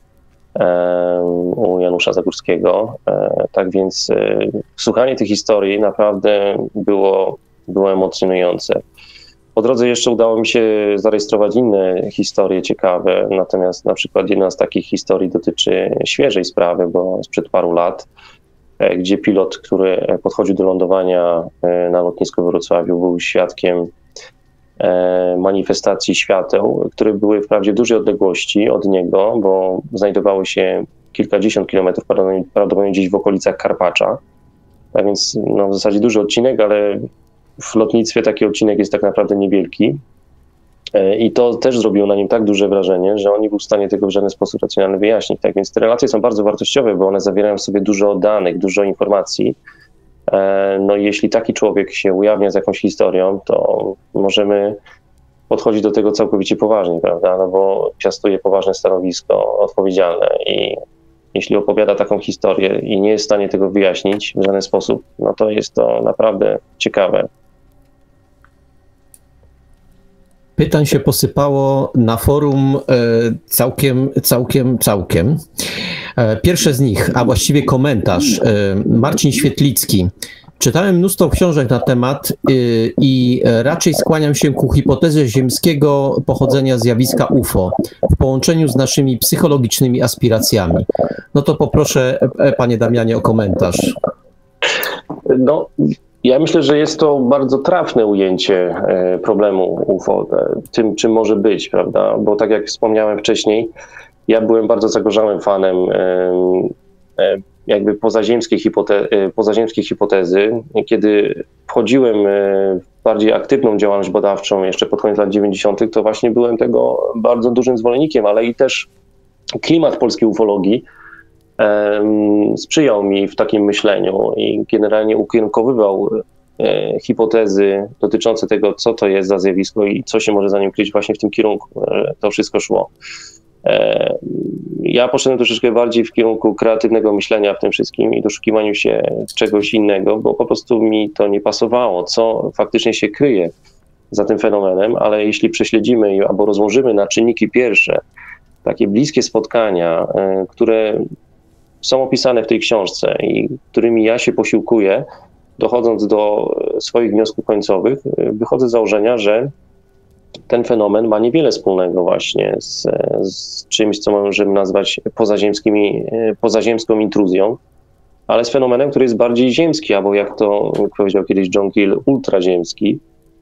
Speaker 4: u Janusza Zagórskiego. Tak więc słuchanie tych historii naprawdę było, było emocjonujące. Po drodze jeszcze udało mi się zarejestrować inne historie ciekawe, natomiast na przykład jedna z takich historii dotyczy świeżej sprawy, bo sprzed paru lat, gdzie pilot, który podchodził do lądowania na lotnisku w Wrocławiu, był świadkiem manifestacji świateł, które były wprawdzie w dużej odległości od niego, bo znajdowały się kilkadziesiąt kilometrów, prawdopodobnie gdzieś w okolicach Karpacza. Tak więc no, w zasadzie duży odcinek, ale w lotnictwie taki odcinek jest tak naprawdę niewielki. I to też zrobiło na nim tak duże wrażenie, że on nie był w stanie tego w żaden sposób racjonalnie wyjaśnić. Tak więc te relacje są bardzo wartościowe, bo one zawierają w sobie dużo danych, dużo informacji. No i jeśli taki człowiek się ujawnia z jakąś historią, to możemy podchodzić do tego całkowicie poważnie, prawda? No bo piastuje poważne stanowisko odpowiedzialne i jeśli opowiada taką historię i nie jest w stanie tego wyjaśnić w żaden sposób, no to jest to naprawdę ciekawe.
Speaker 2: Pytań się posypało na forum całkiem, całkiem, całkiem. Pierwsze z nich, a właściwie komentarz, Marcin Świetlicki. Czytałem mnóstwo książek na temat i raczej skłaniam się ku hipotezie ziemskiego pochodzenia zjawiska U F O w połączeniu z naszymi psychologicznymi aspiracjami. No to poproszę, panie Damianie, o komentarz.
Speaker 4: No, ja myślę, że jest to bardzo trafne ujęcie problemu U F O, tym czym może być, prawda? Bo tak jak wspomniałem wcześniej, ja byłem bardzo zagorzałym fanem jakby pozaziemskie, hipote pozaziemskie hipotezy. Kiedy wchodziłem w bardziej aktywną działalność badawczą jeszcze pod koniec lat dziewięćdziesiątych, to właśnie byłem tego bardzo dużym zwolennikiem, ale i też klimat polskiej ufologii um, sprzyjał mi w takim myśleniu i generalnie ukierunkowywał e, hipotezy dotyczące tego, co to jest za zjawisko i co się może za nim kryć, właśnie w tym kierunku, że to wszystko szło. E, ja poszedłem troszeczkę bardziej w kierunku kreatywnego myślenia w tym wszystkim i doszukiwaniu się czegoś innego, bo po prostu mi to nie pasowało, co faktycznie się kryje za tym fenomenem, ale jeśli prześledzimy albo rozłożymy na czynniki pierwsze takie bliskie spotkania, które są opisane w tej książce i którymi ja się posiłkuję, dochodząc do swoich wniosków końcowych, wychodzę z założenia, że ten fenomen ma niewiele wspólnego właśnie z, z czymś, co możemy nazwać pozaziemskimi, pozaziemską intruzją, ale z fenomenem, który jest bardziej ziemski, albo jak to powiedział kiedyś John Keel, ultraziemski.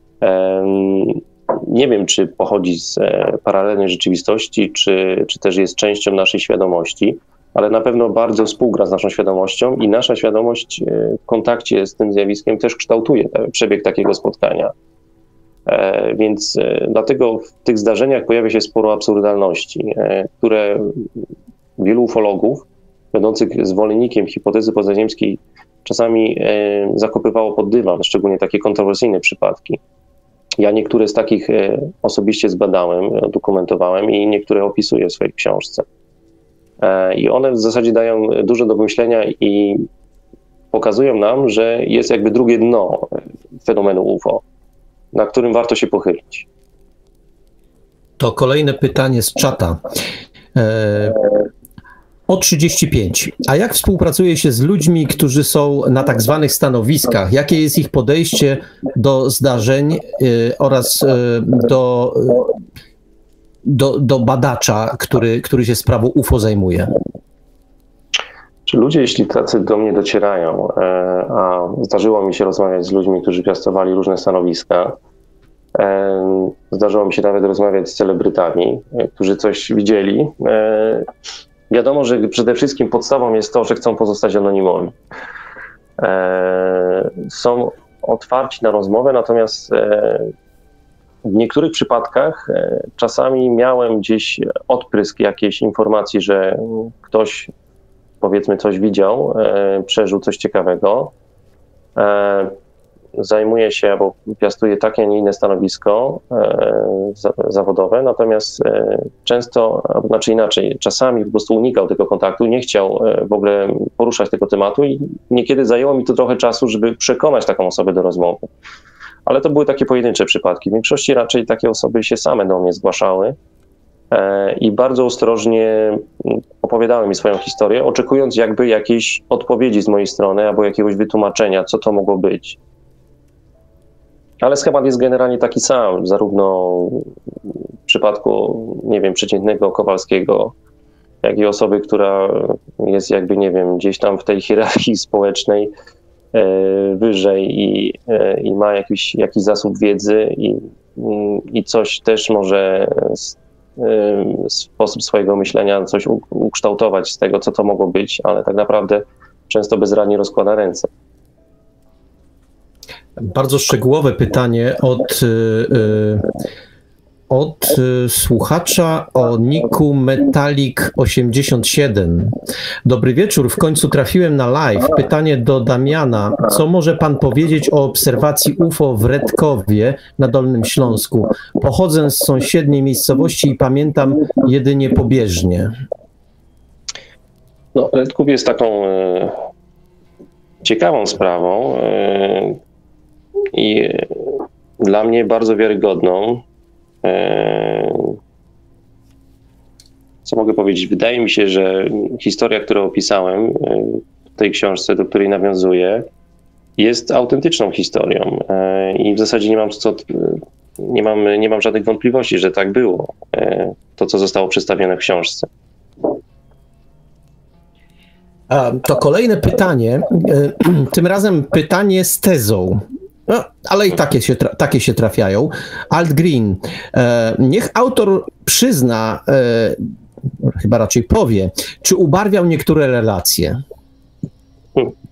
Speaker 4: Nie wiem, czy pochodzi z paralelnej rzeczywistości, czy, czy też jest częścią naszej świadomości, ale na pewno bardzo współgra z naszą świadomością i nasza świadomość w kontakcie z tym zjawiskiem też kształtuje przebieg takiego spotkania. Więc dlatego w tych zdarzeniach pojawia się sporo absurdalności, które wielu ufologów, będących zwolennikiem hipotezy pozaziemskiej, czasami zakopywało pod dywan, szczególnie takie kontrowersyjne przypadki. Ja niektóre z takich osobiście zbadałem, dokumentowałem i niektóre opisuję w swojej książce. I one w zasadzie dają dużo do myślenia i pokazują nam, że jest jakby drugie dno fenomenu U F O, na którym warto się pochylić.
Speaker 2: To kolejne pytanie z czata. E, o trzydzieści pięć. A jak współpracuje się z ludźmi, którzy są na tak zwanych stanowiskach? Jakie jest ich podejście do zdarzeń e, oraz e, do, do, do badacza, który, który się sprawą U F O zajmuje?
Speaker 4: Czy ludzie, jeśli tacy do mnie docierają, a zdarzyło mi się rozmawiać z ludźmi, którzy piastowali różne stanowiska, zdarzyło mi się nawet rozmawiać z celebrytami, którzy coś widzieli. Wiadomo, że przede wszystkim podstawą jest to, że chcą pozostać anonimowi. Są otwarci na rozmowę, natomiast w niektórych przypadkach czasami miałem gdzieś odprysk jakiejś informacji, że ktoś, powiedzmy, coś widział, przeżył coś ciekawego, zajmuje się albo piastuje takie, a nie inne stanowisko zawodowe, natomiast często, znaczy inaczej, czasami po prostu unikał tego kontaktu, nie chciał w ogóle poruszać tego tematu i niekiedy zajęło mi to trochę czasu, żeby przekonać taką osobę do rozmowy. Ale to były takie pojedyncze przypadki. W większości raczej takie osoby się same do mnie zgłaszały i bardzo ostrożnie opowiadały mi swoją historię, oczekując jakby jakiejś odpowiedzi z mojej strony albo jakiegoś wytłumaczenia, co to mogło być. Ale schemat jest generalnie taki sam, zarówno w przypadku, nie wiem, przeciętnego Kowalskiego, jak i osoby, która jest jakby, nie wiem, gdzieś tam w tej hierarchii społecznej e, wyżej i, e, i ma jakiś, jakiś zasób wiedzy i, i coś też może z, e, sposób swojego myślenia coś u, ukształtować z tego, co to mogło być, ale tak naprawdę często bezradnie rozkłada ręce.
Speaker 2: Bardzo szczegółowe pytanie od, od słuchacza o niku Metalik osiemdziesiąt siedem. Dobry wieczór, w końcu trafiłem na live. Pytanie do Damiana. Co może pan powiedzieć o obserwacji U F O w Redkowie na Dolnym Śląsku? Pochodzę z sąsiedniej miejscowości i pamiętam jedynie pobieżnie.
Speaker 4: No, Redków jest taką e, ciekawą sprawą. E, I dla mnie bardzo wiarygodną. Co mogę powiedzieć? Wydaje mi się, że historia, którą opisałem w tej książce, do której nawiązuję, jest autentyczną historią. I w zasadzie nie mam, co, nie mam, nie mam żadnych wątpliwości, że tak było. To, co zostało przedstawione w książce.
Speaker 2: To kolejne pytanie, tym razem pytanie z tezą. No, ale i takie się, takie się trafiają. Alt Green. E, niech autor przyzna, e, chyba raczej powie, czy ubarwiał niektóre relacje.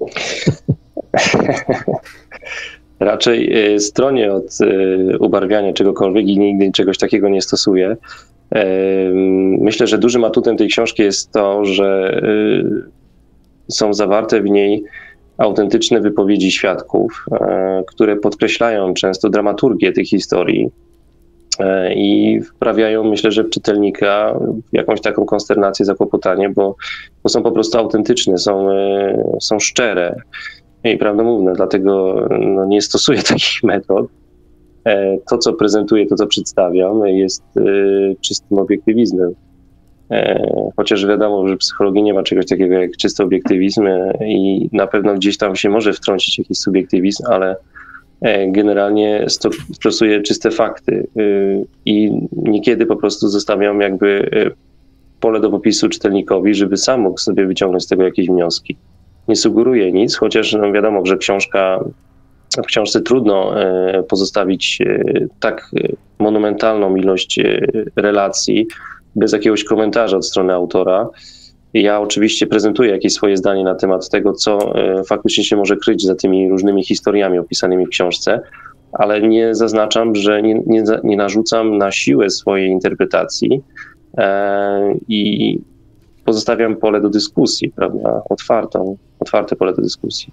Speaker 4: Raczej stronie od ubarwiania czegokolwiek i nigdy czegoś takiego nie stosuję. Myślę, że dużym atutem tej książki jest to, że są zawarte w niej autentyczne wypowiedzi świadków, które podkreślają często dramaturgię tych historii i wprawiają, myślę, że w czytelnika w jakąś taką konsternację, zakłopotanie, bo, bo są po prostu autentyczne, są, są szczere i prawdomówne, dlatego no, nie stosuję takich metod. To, co prezentuję, to, co przedstawiam, jest czystym obiektywizmem. Chociaż wiadomo, że w psychologii nie ma czegoś takiego jak czysty obiektywizm i na pewno gdzieś tam się może wtrącić jakiś subiektywizm, ale generalnie stosuję czyste fakty i niekiedy po prostu zostawiam jakby pole do popisu czytelnikowi, żeby sam mógł sobie wyciągnąć z tego jakieś wnioski. Nie sugeruję nic, chociaż no wiadomo, że książka, w książce trudno pozostawić tak monumentalną ilość relacji bez jakiegoś komentarza od strony autora. Ja oczywiście prezentuję jakieś swoje zdanie na temat tego, co faktycznie się może kryć za tymi różnymi historiami opisanymi w książce, ale nie zaznaczam, że nie, nie, nie narzucam na siłę swojej interpretacji e, i pozostawiam pole do dyskusji, prawda, otwartą, otwarte pole do dyskusji.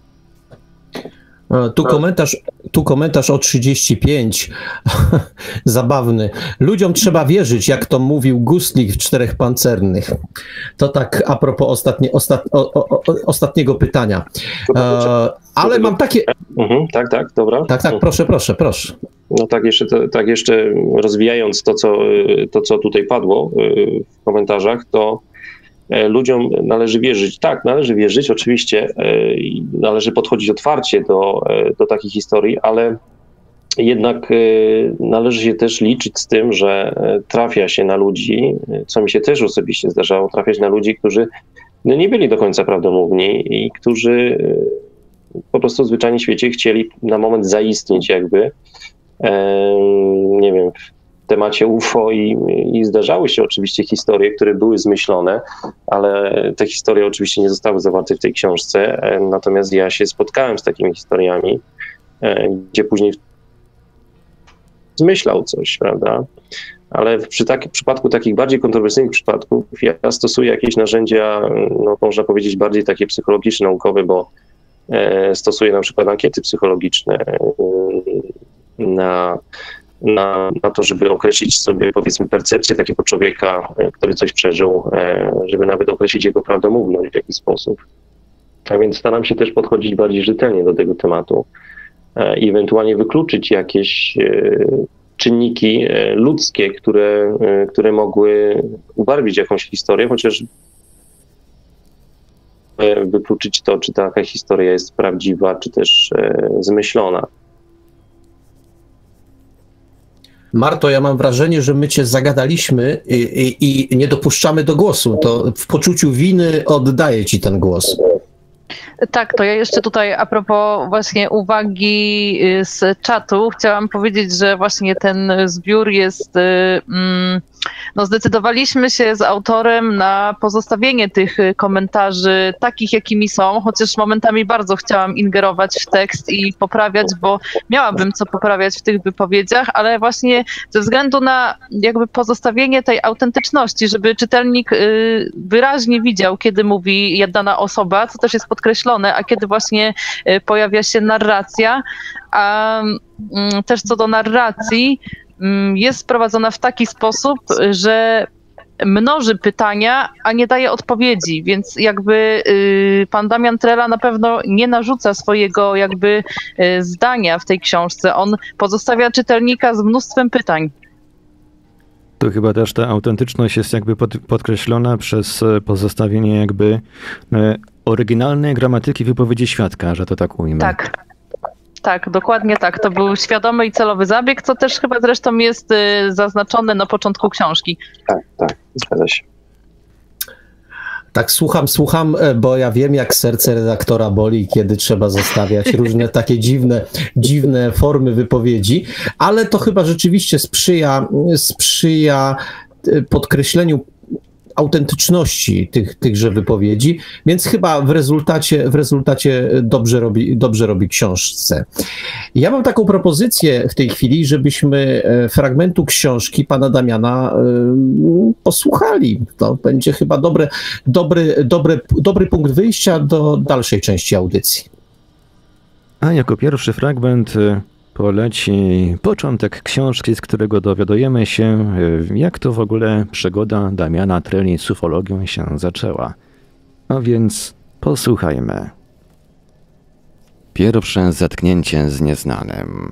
Speaker 2: Tu komentarz, tu komentarz o trzydzieści pięć, zabawny. Ludziom trzeba wierzyć, jak to mówił Gustlik w Czterech Pancernych. To tak a propos ostatnie, ostat, o, o, ostatniego pytania. E, ale mam takie...
Speaker 4: Mhm, tak, tak, dobra.
Speaker 2: Tak, tak, proszę, proszę, proszę.
Speaker 4: No tak jeszcze, to, tak jeszcze rozwijając to co, to, co tutaj padło w komentarzach, to ludziom należy wierzyć. Tak, należy wierzyć, oczywiście, należy podchodzić otwarcie do, do takich historii, ale jednak należy się też liczyć z tym, że trafia się na ludzi, co mi się też osobiście zdarzało, trafiać na ludzi, którzy no nie byli do końca prawdomówni i którzy po prostu w zwyczajnym świecie chcieli na moment zaistnieć jakby, nie wiem, w temacie U F O i, i zdarzały się oczywiście historie, które były zmyślone, ale te historie oczywiście nie zostały zawarte w tej książce, natomiast ja się spotkałem z takimi historiami, gdzie później zmyślał coś, prawda? Ale przy taki, w przypadku takich bardziej kontrowersyjnych przypadków ja stosuję jakieś narzędzia, no można powiedzieć bardziej takie psychologiczne, naukowe, bo stosuję na przykład ankiety psychologiczne na Na, na to, żeby określić sobie, powiedzmy, percepcję takiego człowieka, który coś przeżył, żeby nawet określić jego prawdomówność w jakiś sposób. A więc staram się też podchodzić bardziej rzetelnie do tego tematu i ewentualnie wykluczyć jakieś czynniki ludzkie, które, które mogły ubarwić jakąś historię, chociaż wykluczyć to, czy taka historia jest prawdziwa, czy też zmyślona.
Speaker 2: Marto, ja mam wrażenie, że my cię zagadaliśmy i, i, i nie dopuszczamy do głosu. To w poczuciu winy oddaję ci ten głos.
Speaker 3: Tak, to ja jeszcze tutaj a propos właśnie uwagi z czatu chciałam powiedzieć, że właśnie ten zbiór jest, no zdecydowaliśmy się z autorem na pozostawienie tych komentarzy takich, jakimi są, chociaż momentami bardzo chciałam ingerować w tekst i poprawiać, bo miałabym co poprawiać w tych wypowiedziach, ale właśnie ze względu na jakby pozostawienie tej autentyczności, żeby czytelnik wyraźnie widział, kiedy mówi dana osoba, co też jest podkreślone, a kiedy właśnie pojawia się narracja, a też co do narracji jest prowadzona w taki sposób, że mnoży pytania, a nie daje odpowiedzi, więc jakby pan Damian Trela na pewno nie narzuca swojego jakby zdania w tej książce. On pozostawia czytelnika z mnóstwem pytań.
Speaker 1: Tu chyba też ta autentyczność jest jakby pod, podkreślona przez pozostawienie jakby oryginalnej gramatyki wypowiedzi świadka, że to tak ujmę.
Speaker 3: Tak, tak, dokładnie tak. To był świadomy i celowy zabieg, co też chyba zresztą jest zaznaczone na początku książki.
Speaker 4: Tak, tak, zgadza się.
Speaker 2: Tak, słucham, słucham, bo ja wiem, jak serce redaktora boli, kiedy trzeba zostawiać różne takie dziwne, dziwne formy wypowiedzi, ale to chyba rzeczywiście sprzyja, sprzyja podkreśleniu autentyczności tych, tychże wypowiedzi, więc chyba w rezultacie, w rezultacie dobrze robi, dobrze robi książce. Ja mam taką propozycję w tej chwili, żebyśmy fragmentu książki pana Damiana posłuchali. To będzie chyba dobre, dobry, dobry, dobry punkt wyjścia do dalszej części audycji.
Speaker 1: A jako pierwszy fragment poleci początek książki, z którego dowiadujemy się, jak to w ogóle przygoda Damiana Treli z ufologią się zaczęła. A więc posłuchajmy. Pierwsze zetknięcie z nieznanym.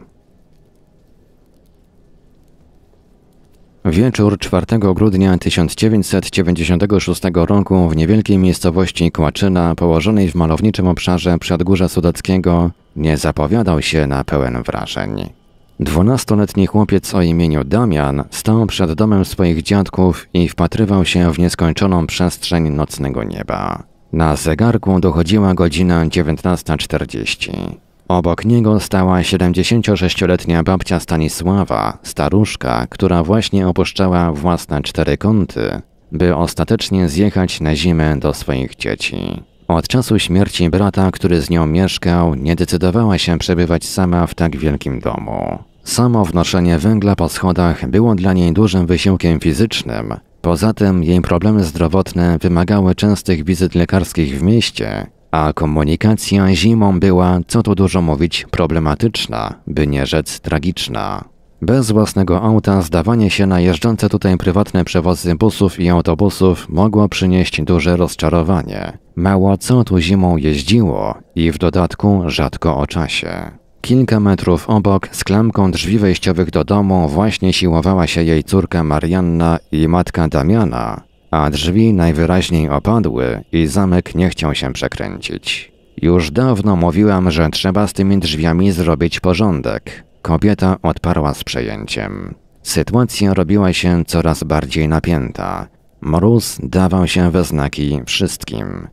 Speaker 1: Wieczór czwartego grudnia tysiąc dziewięćset dziewięćdziesiątego szóstego roku w niewielkiej miejscowości Kłaczyna, położonej w malowniczym obszarze Przedgórza Sudeckiego, nie zapowiadał się na pełen wrażeń. Dwunastoletni chłopiec o imieniu Damian stał przed domem swoich dziadków i wpatrywał się w nieskończoną przestrzeń nocnego nieba. Na zegarku dochodziła godzina dziewiętnasta czterdzieści. Obok niego stała siedemdziesięciosześcioletnia babcia Stanisława, staruszka, która właśnie opuszczała własne cztery kąty, by ostatecznie zjechać na zimę do swoich dzieci. Od czasu śmierci brata, który z nią mieszkał, nie decydowała się przebywać sama w tak wielkim domu. Samo wnoszenie węgla po schodach było dla niej dużym wysiłkiem fizycznym. Poza tym jej problemy zdrowotne wymagały częstych wizyt lekarskich w mieście, a komunikacja zimą była, co tu dużo mówić, problematyczna, by nie rzec tragiczna. Bez własnego auta zdawanie się na jeżdżące tutaj prywatne przewozy busów i autobusów mogło przynieść duże rozczarowanie. Mało co tu zimą jeździło i w dodatku rzadko o czasie. Kilka metrów obok, z klamką drzwi wejściowych do domu, właśnie siłowała się jej córka Marianna i matka Damiana, a drzwi najwyraźniej opadły i zamek nie chciał się przekręcić. Już dawno mówiłam, że trzeba z tymi drzwiami zrobić porządek. Kobieta odparła z przejęciem. Sytuacja robiła się coraz bardziej napięta. Mróz dawał się we znaki wszystkim.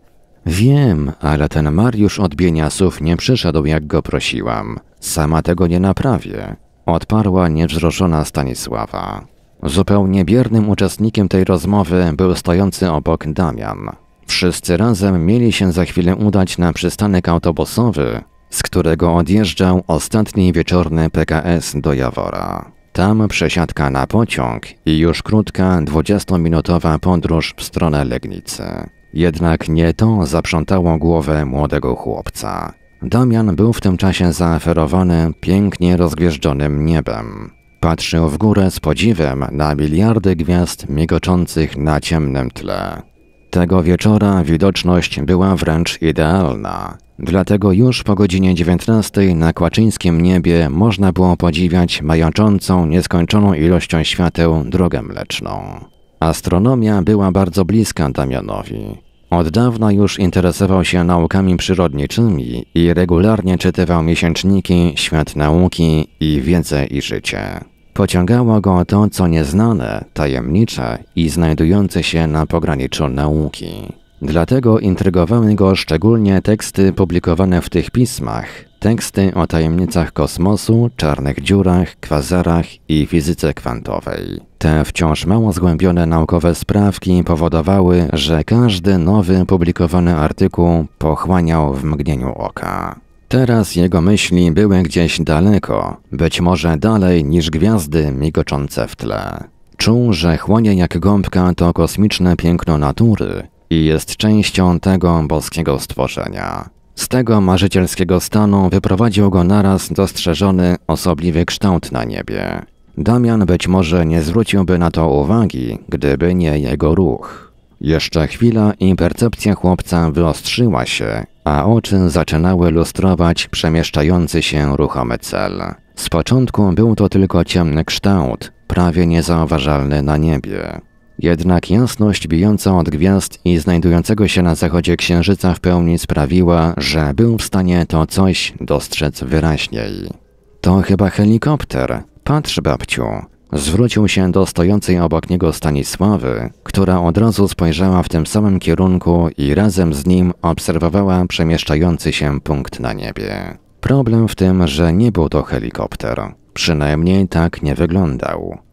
Speaker 1: Wiem, ale ten Mariusz od Bieniasów nie przyszedł, jak go prosiłam. Sama tego nie naprawię, odparła niewzruszona Stanisława. Zupełnie biernym uczestnikiem tej rozmowy był stojący obok Damian. Wszyscy razem mieli się za chwilę udać na przystanek autobusowy, z którego odjeżdżał ostatni wieczorny P K S do Jawora. Tam przesiadka na pociąg i już krótka, dwudziestominutowa podróż w stronę Legnicy. Jednak nie to zaprzątało głowę młodego chłopca. Damian był w tym czasie zaaferowany pięknie rozgwieżdżonym niebem. Patrzył w górę z podziwem na miliardy gwiazd migoczących na ciemnym tle. Tego wieczora widoczność była wręcz idealna. Dlatego już po godzinie dziewiętnastej na kłaczyńskim niebie można było podziwiać majączącą nieskończoną ilością świateł drogę mleczną. Astronomia była bardzo bliska Damianowi. Od dawna już interesował się naukami przyrodniczymi i regularnie czytywał miesięczniki, Świat Nauki i Wiedzę i Życie. Pociągało go to, co nieznane, tajemnicze i znajdujące się na pograniczu nauki. Dlatego intrygowały go szczególnie teksty publikowane w tych pismach, teksty o tajemnicach kosmosu, czarnych dziurach, kwazarach i fizyce kwantowej. Te wciąż mało zgłębione naukowe sprawki powodowały, że każdy nowy publikowany artykuł pochłaniał w mgnieniu oka. Teraz jego myśli były gdzieś daleko, być może dalej niż gwiazdy migoczące w tle. Czuł, że chłonie jak gąbka to kosmiczne piękno natury i jest częścią tego boskiego stworzenia. Z tego marzycielskiego stanu wyprowadził go naraz dostrzeżony, osobliwy kształt na niebie. Damian być może nie zwróciłby na to uwagi, gdyby nie jego ruch. Jeszcze chwila i percepcja chłopca wyostrzyła się, a oczy zaczynały lustrować przemieszczający się ruchomy cel. Z początku był to tylko ciemny kształt, prawie niezauważalny na niebie. Jednak jasność bijąca od gwiazd i znajdującego się na zachodzie księżyca w pełni sprawiła, że był w stanie to coś dostrzec wyraźniej. To chyba helikopter. Patrz, babciu. Zwrócił się do stojącej obok niego Stanisławy, która od razu spojrzała w tym samym kierunku i razem z nim obserwowała przemieszczający się punkt na niebie. Problem w tym, że nie był to helikopter. Przynajmniej tak nie wyglądał.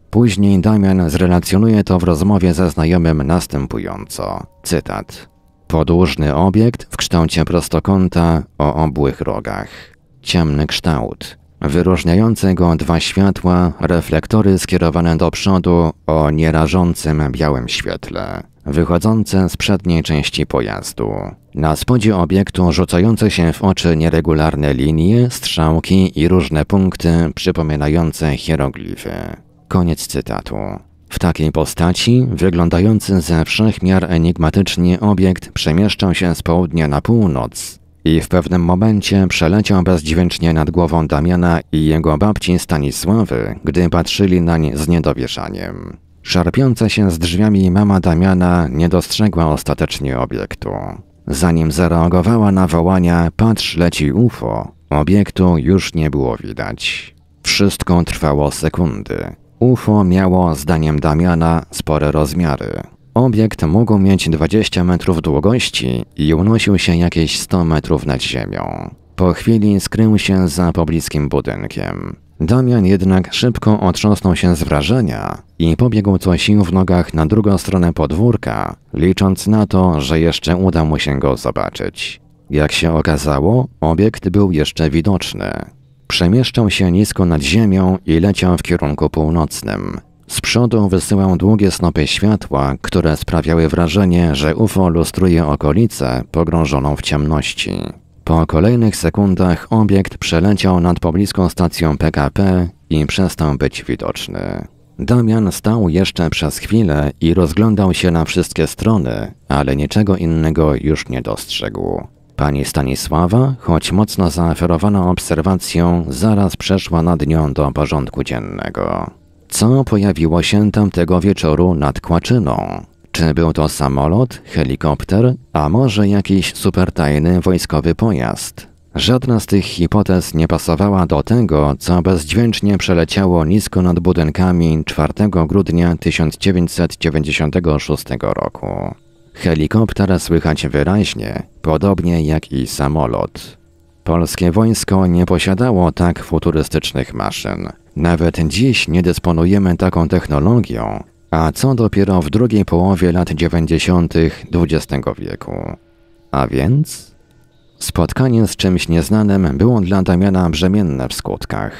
Speaker 1: Później Damian zrelacjonuje to w rozmowie ze znajomym następująco. Cytat. Podłużny obiekt w kształcie prostokąta o obłych rogach. Ciemny kształt. Wyróżniające go dwa światła, reflektory skierowane do przodu o nierażącym białym świetle, wychodzące z przedniej części pojazdu. Na spodzie obiektu rzucające się w oczy nieregularne linie, strzałki i różne punkty przypominające hieroglify. Koniec cytatu. W takiej postaci, wyglądający ze wszech miar enigmatycznie obiekt przemieszczał się z południa na północ i w pewnym momencie przeleciał bezdźwięcznie nad głową Damiana i jego babci Stanisławy, gdy patrzyli nań z niedowierzaniem. Szarpiąca się z drzwiami mama Damiana nie dostrzegła ostatecznie obiektu. Zanim zareagowała na wołania „Patrz, leci U F O”, obiektu już nie było widać. Wszystko trwało sekundy. U F O miało, zdaniem Damiana, spore rozmiary. Obiekt mógł mieć dwadzieścia metrów długości i unosił się jakieś sto metrów nad ziemią. Po chwili skrył się za pobliskim budynkiem. Damian jednak szybko otrząsnął się z wrażenia i pobiegł co sił w nogach na drugą stronę podwórka, licząc na to, że jeszcze uda mu się go zobaczyć. Jak się okazało, obiekt był jeszcze widoczny. Przemieszczał się nisko nad ziemią i leciał w kierunku północnym. Z przodu wysyłał długie snopy światła, które sprawiały wrażenie, że U F O lustruje okolicę pogrążoną w ciemności. Po kolejnych sekundach obiekt przeleciał nad pobliską stacją P K P i przestał być widoczny. Damian stał jeszcze przez chwilę i rozglądał się na wszystkie strony, ale niczego innego już nie dostrzegł. Pani Stanisława, choć mocno zaaferowana obserwacją, zaraz przeszła nad nią do porządku dziennego. Co pojawiło się tamtego wieczoru nad Kłaczyną? Czy był to samolot, helikopter, a może jakiś supertajny wojskowy pojazd? Żadna z tych hipotez nie pasowała do tego, co bezdźwięcznie przeleciało nisko nad budynkami czwartego grudnia tysiąc dziewięćset dziewięćdziesiątego szóstego roku. Helikopter słychać wyraźnie, podobnie jak i samolot. Polskie wojsko nie posiadało tak futurystycznych maszyn. Nawet dziś nie dysponujemy taką technologią, a co dopiero w drugiej połowie lat dziewięćdziesiątych dwudziestego wieku. A więc? Spotkanie z czymś nieznanym było dla Damiana brzemienne w skutkach.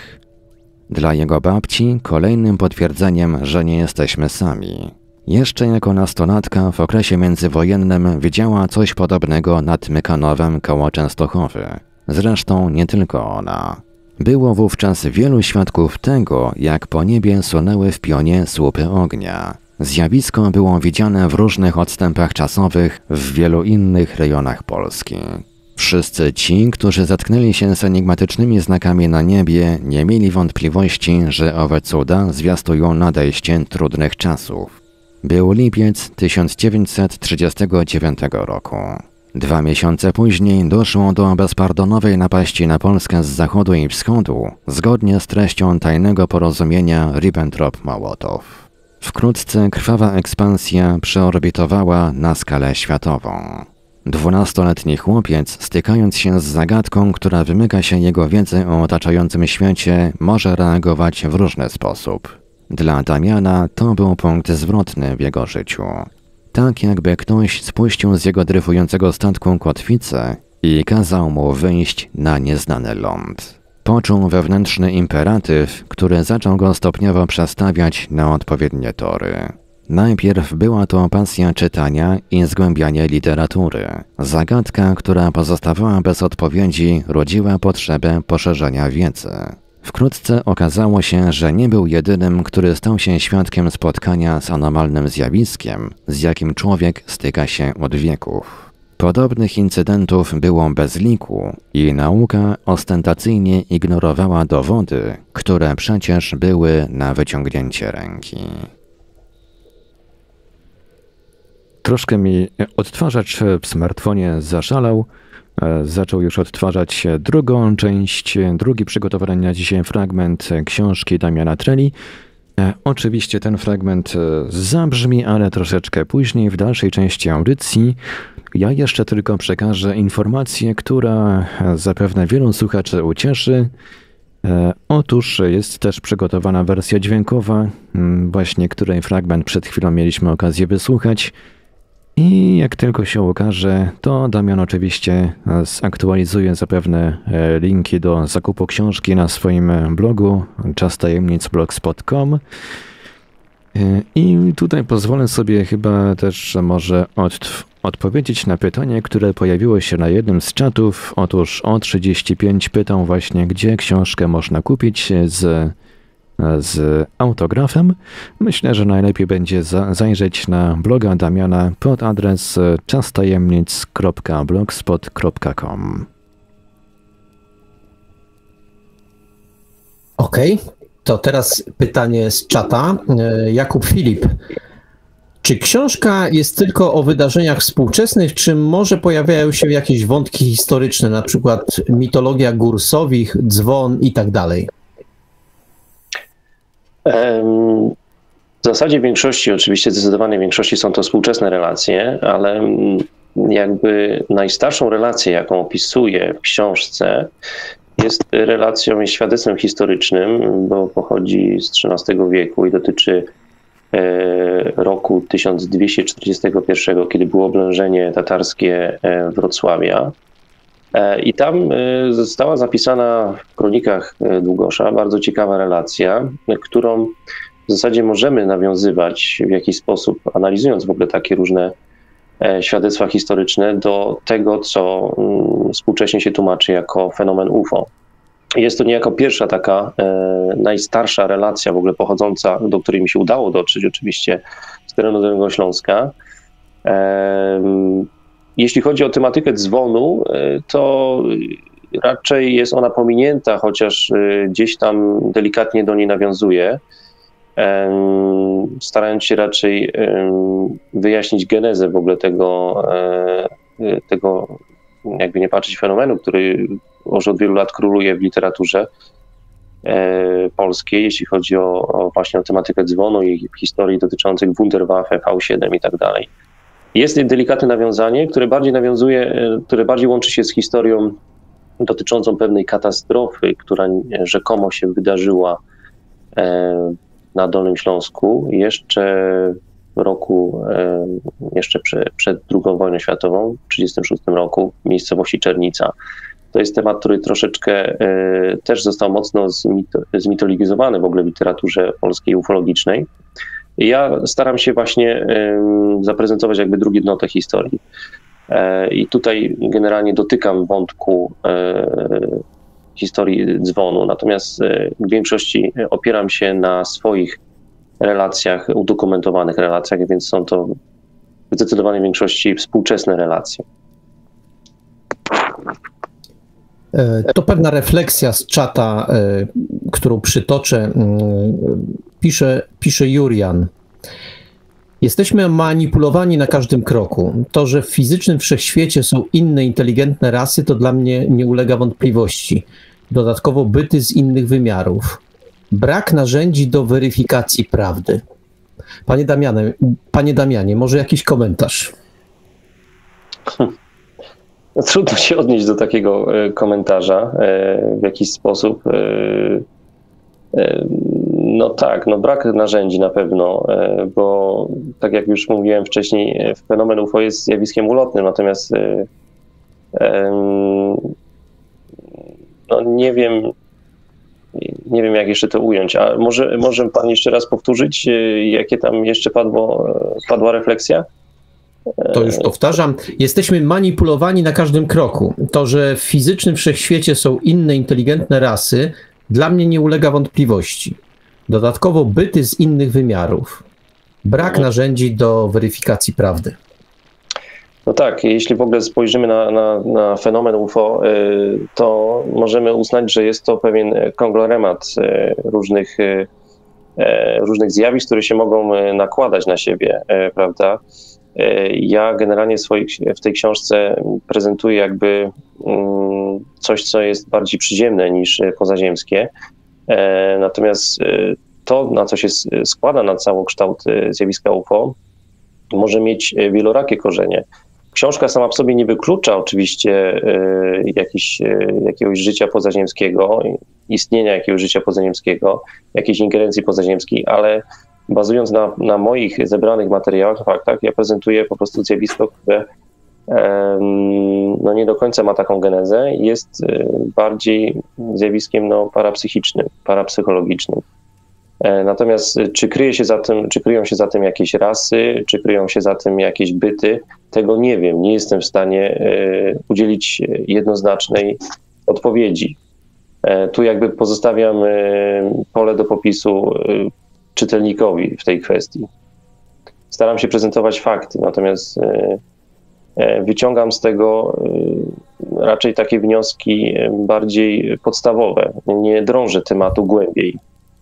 Speaker 1: Dla jego babci kolejnym potwierdzeniem, że nie jesteśmy sami. Jeszcze jako nastolatka w okresie międzywojennym widziała coś podobnego nad Mykanowem koło Częstochowy. Zresztą nie tylko ona. Było wówczas wielu świadków tego, jak po niebie sunęły w pionie słupy ognia. Zjawisko było widziane w różnych odstępach czasowych w wielu innych rejonach Polski. Wszyscy ci, którzy zetknęli się z enigmatycznymi znakami na niebie, nie mieli wątpliwości, że owe cuda zwiastują nadejście trudnych czasów. Był lipiec tysiąc dziewięćset trzydziestego dziewiątego roku. Dwa miesiące później doszło do bezpardonowej napaści na Polskę z zachodu i wschodu, zgodnie z treścią tajnego porozumienia Ribbentrop-Mołotow. Wkrótce krwawa ekspansja przeorbitowała na skalę światową. Dwunastoletni chłopiec, stykając się z zagadką, która wymyka się jego wiedzy o otaczającym świecie, może reagować w różny sposób. Dla Damiana to był punkt zwrotny w jego życiu. Tak jakby ktoś spuścił z jego dryfującego statku kotwicę i kazał mu wyjść na nieznany ląd. Poczuł wewnętrzny imperatyw, który zaczął go stopniowo przestawiać na odpowiednie tory. Najpierw była to pasja czytania i zgłębianie literatury. Zagadka, która pozostawała bez odpowiedzi, rodziła potrzebę poszerzenia wiedzy. Wkrótce okazało się, że nie był jedynym, który stał się świadkiem spotkania z anomalnym zjawiskiem, z jakim człowiek styka się od wieków. Podobnych incydentów było bez liku i nauka ostentacyjnie ignorowała dowody, które przecież były na wyciągnięcie ręki.
Speaker 5: Troszkę mi odtwarzacz w smartfonie zaszalał. Zaczął już odtwarzać drugą część, drugi przygotowany na dzisiaj fragment książki Damiana Treli. Oczywiście ten fragment zabrzmi, ale troszeczkę później, w dalszej części audycji. Ja jeszcze tylko przekażę informację, która zapewne wielu słuchaczy ucieszy. Otóż jest też przygotowana wersja dźwiękowa, właśnie której fragment przed chwilą mieliśmy okazję wysłuchać. I jak tylko się ukaże, to Damian oczywiście zaktualizuje zapewne linki do zakupu książki na swoim blogu czas tajemnic blogspot kropka com. I tutaj pozwolę sobie chyba też może od, odpowiedzieć na pytanie, które pojawiło się na jednym z czatów. Otóż O trzydzieści pięć pytał właśnie, gdzie książkę można kupić z, z autografem. Myślę, że najlepiej będzie za, zajrzeć na bloga Damiana pod adres czas tajemnic kropka blogspot kropka com.
Speaker 2: Okej. Okay. To teraz pytanie z czata. Jakub Filip. Czy książka jest tylko o wydarzeniach współczesnych, czy może pojawiają się jakieś wątki historyczne, na przykład mitologia gór Sowich, dzwon i tak dalej?
Speaker 4: W zasadzie w większości, oczywiście zdecydowanej większości są to współczesne relacje, ale jakby najstarszą relację, jaką opisuję w książce, jest relacją i świadectwem historycznym, bo pochodzi z trzynastego wieku i dotyczy roku tysiąc dwieście czterdziestego pierwszego, kiedy było oblężenie tatarskie Wrocławia. I tam została zapisana w kronikach Długosza bardzo ciekawa relacja, którą w zasadzie możemy nawiązywać w jakiś sposób, analizując w ogóle takie różne świadectwa historyczne, do tego, co współcześnie się tłumaczy jako fenomen U F O. Jest to niejako pierwsza taka e, najstarsza relacja w ogóle pochodząca, do której mi się udało dotrzeć oczywiście z terenu Dolnego Śląska. E, jeśli chodzi o tematykę dzwonu, e, to raczej jest ona pominięta, chociaż e, gdzieś tam delikatnie do niej nawiązuje, e, starając się raczej e, wyjaśnić genezę w ogóle tego, e, tego jakby nie patrzeć, fenomenu, który już od wielu lat króluje w literaturze e, polskiej, jeśli chodzi o, o właśnie o tematykę dzwonu i historii dotyczących Wunderwaffe, V siedem i tak dalej. Jest delikatne nawiązanie, które bardziej nawiązuje, które bardziej łączy się z historią dotyczącą pewnej katastrofy, która rzekomo się wydarzyła e, na Dolnym Śląsku jeszcze w roku, e, jeszcze prze, przed drugą wojną światową, w tysiąc dziewięćset trzydziestym szóstym roku, w miejscowości Czernica. To jest temat, który troszeczkę e, też został mocno zmito, zmitologizowany w ogóle w literaturze polskiej ufologicznej. I ja staram się właśnie e, zaprezentować jakby drugie dno tej historii. E, I tutaj generalnie dotykam wątku e, historii dzwonu, natomiast e, w większości opieram się na swoich relacjach, udokumentowanych relacjach, więc są to w zdecydowanej większości współczesne relacje.
Speaker 2: To pewna refleksja z czata, którą przytoczę. Pisze, pisze Jurian. Jesteśmy manipulowani na każdym kroku. To, że w fizycznym wszechświecie są inne inteligentne rasy, to dla mnie nie ulega wątpliwości. Dodatkowo byty z innych wymiarów. Brak narzędzi do weryfikacji prawdy. Panie Damianie, panie Damianie, może jakiś komentarz?
Speaker 4: No, trudno się odnieść do takiego komentarza w jakiś sposób. No tak, no brak narzędzi na pewno, bo tak jak już mówiłem wcześniej, fenomen U F O jest zjawiskiem ulotnym, natomiast no nie wiem, nie wiem jak jeszcze to ująć, a może, może pan jeszcze raz powtórzyć, jakie tam jeszcze padło, padła refleksja?
Speaker 2: To już powtarzam. Jesteśmy manipulowani na każdym kroku. To, że w fizycznym wszechświecie są inne inteligentne rasy, dla mnie nie ulega wątpliwości. Dodatkowo byty z innych wymiarów. Brak narzędzi do weryfikacji prawdy.
Speaker 4: No tak, jeśli w ogóle spojrzymy na, na, na fenomen U F O, to możemy uznać, że jest to pewien konglomerat różnych, różnych zjawisk, które się mogą nakładać na siebie, prawda? Ja generalnie w, swoich, w tej książce prezentuję jakby coś, co jest bardziej przyziemne niż pozaziemskie. Natomiast to, na co się składa na całokształt zjawiska U F O, może mieć wielorakie korzenie. W książka sama w sobie nie wyklucza oczywiście jakiś, jakiegoś życia pozaziemskiego, istnienia jakiegoś życia pozaziemskiego, jakiejś ingerencji pozaziemskiej, ale bazując na, na moich zebranych materiałach, faktach, ja prezentuję po prostu zjawisko, które no nie do końca ma taką genezę, jest bardziej zjawiskiem no, parapsychicznym, parapsychologicznym. Natomiast czy kryje się za tym, czy kryją się za tym jakieś rasy, czy kryją się za tym jakieś byty, tego nie wiem. Nie jestem w stanie udzielić jednoznacznej odpowiedzi. Tu jakby pozostawiam pole do popisu czytelnikowi w tej kwestii. Staram się prezentować fakty, natomiast wyciągam z tego raczej takie wnioski bardziej podstawowe. Nie drążę tematu głębiej.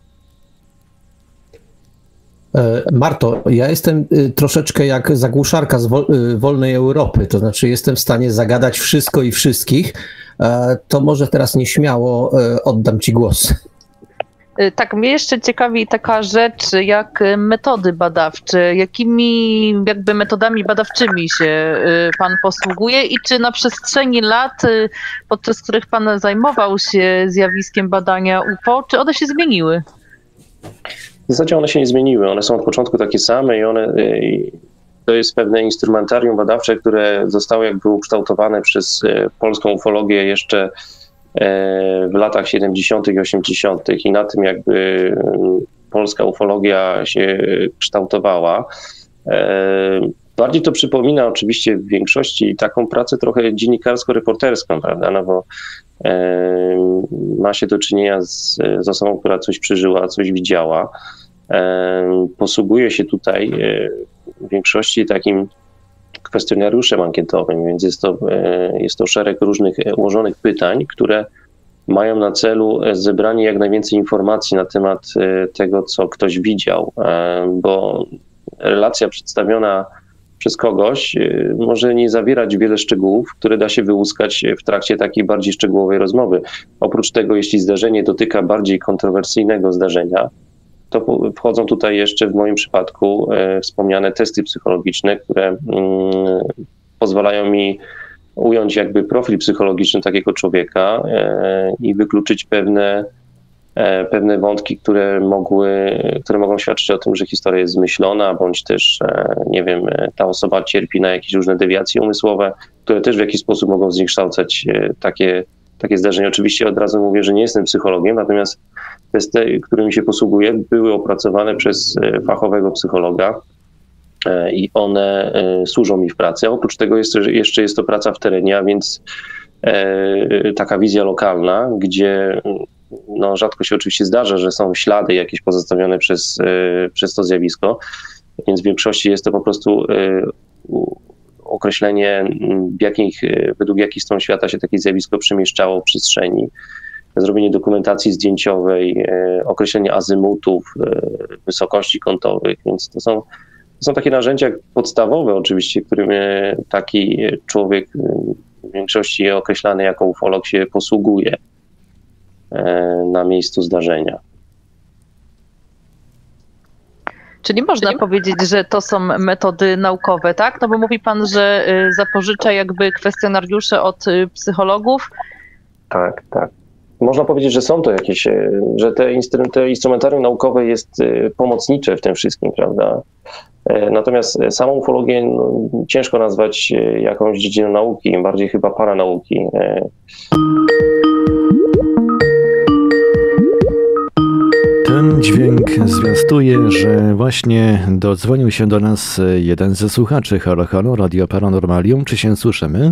Speaker 2: Marto, ja jestem troszeczkę jak zagłuszarka z wolnej Europy, to znaczy jestem w stanie zagadać wszystko i wszystkich. To może teraz nieśmiało oddam ci głos.
Speaker 3: Tak, mnie jeszcze ciekawi taka rzecz jak metody badawcze. Jakimi jakby metodami badawczymi się pan posługuje i czy na przestrzeni lat, podczas których pan zajmował się zjawiskiem badania U F O, czy one się zmieniły?
Speaker 4: W zasadzie one się nie zmieniły. One są od początku takie same i one to jest pewne instrumentarium badawcze, które zostało jakby ukształtowane przez polską ufologię jeszcze w latach siedemdziesiątych i osiemdziesiątych i na tym jakby polska ufologia się kształtowała. Bardziej to przypomina oczywiście w większości taką pracę trochę dziennikarsko-reporterską, prawda, no bo ma się do czynienia z, z osobą, która coś przeżyła, coś widziała. Posługuje się tutaj w większości takim kwestionariuszem ankietowym, więc jest to, jest to szereg różnych ułożonych pytań, które mają na celu zebranie jak najwięcej informacji na temat tego, co ktoś widział, bo relacja przedstawiona przez kogoś może nie zawierać wiele szczegółów, które da się wyłuskać w trakcie takiej bardziej szczegółowej rozmowy. Oprócz tego, jeśli zdarzenie dotyka bardziej kontrowersyjnego zdarzenia, to wchodzą tutaj jeszcze w moim przypadku e, wspomniane testy psychologiczne, które mm, pozwalają mi ująć jakby profil psychologiczny takiego człowieka e, i wykluczyć pewne, e, pewne wątki, które mogły, które mogą świadczyć o tym, że historia jest zmyślona, bądź też, e, nie wiem, ta osoba cierpi na jakieś różne dewiacje umysłowe, które też w jakiś sposób mogą zniekształcać e, takie, takie zdarzenia. Oczywiście od razu mówię, że nie jestem psychologiem, natomiast testy, którymi się posługuję, były opracowane przez fachowego psychologa i one służą mi w pracy. Oprócz tego jest, jeszcze jest to praca w terenie, a więc taka wizja lokalna, gdzie no, rzadko się oczywiście zdarza, że są ślady jakieś pozostawione przez, przez to zjawisko, więc w większości jest to po prostu określenie, w jakich, według jakich stron świata się takie zjawisko przemieszczało w przestrzeni. Zrobienie dokumentacji zdjęciowej, e, określenie azymutów, e, wysokości kątowych, więc to są, to są takie narzędzia podstawowe oczywiście, którym e, taki człowiek w większości określany jako ufolog się posługuje e, na miejscu zdarzenia.
Speaker 3: Czyli można Czyli... powiedzieć, że to są metody naukowe, tak? No bo mówi pan, że zapożycza jakby kwestionariusze od psychologów.
Speaker 4: Tak, tak. Można powiedzieć, że są to jakieś, że te, instru- te instrumentarium naukowe jest pomocnicze w tym wszystkim, prawda? Natomiast samą ufologię no, ciężko nazwać jakąś dziedziną nauki, bardziej chyba paranauki.
Speaker 5: Ten dźwięk zwiastuje, że właśnie dodzwonił się do nas jeden ze słuchaczy. Halo, halo, Radio Paranormalium, czy się słyszymy?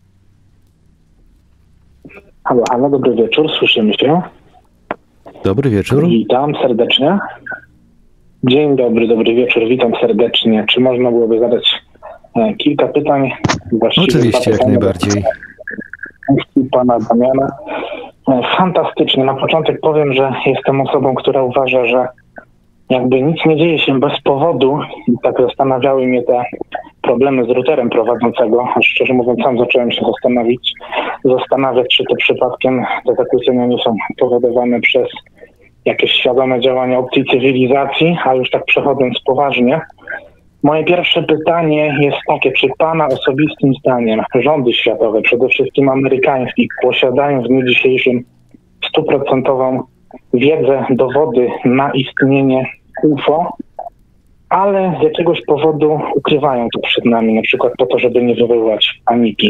Speaker 6: Halo, halo, dobry wieczór, słyszymy się.
Speaker 5: Dobry wieczór.
Speaker 6: Witam serdecznie. Dzień dobry, dobry wieczór, witam serdecznie. Czy można byłoby zadać e, kilka pytań?
Speaker 5: Oczywiście, jak najbardziej.
Speaker 6: Pana Damiana. E, fantastycznie. Na początek powiem, że jestem osobą, która uważa, że jakby nic nie dzieje się bez powodu. I tak zastanawiały mnie te problemy z routerem prowadzącego. Szczerze mówiąc, sam zacząłem się zastanowić, zastanawiać, czy to przypadkiem te zakłócenia nie są powodowane przez jakieś świadome działania obcej cywilizacji, a już tak przechodząc poważnie, Moje pierwsze pytanie jest takie, czy Pana osobistym zdaniem rządy światowe, przede wszystkim amerykańskie, posiadają w dniu dzisiejszym stuprocentową wiedzę, dowody na istnienie U F O, ale z jakiegoś powodu ukrywają to przed nami, na przykład po to, żeby nie wywołać paniki?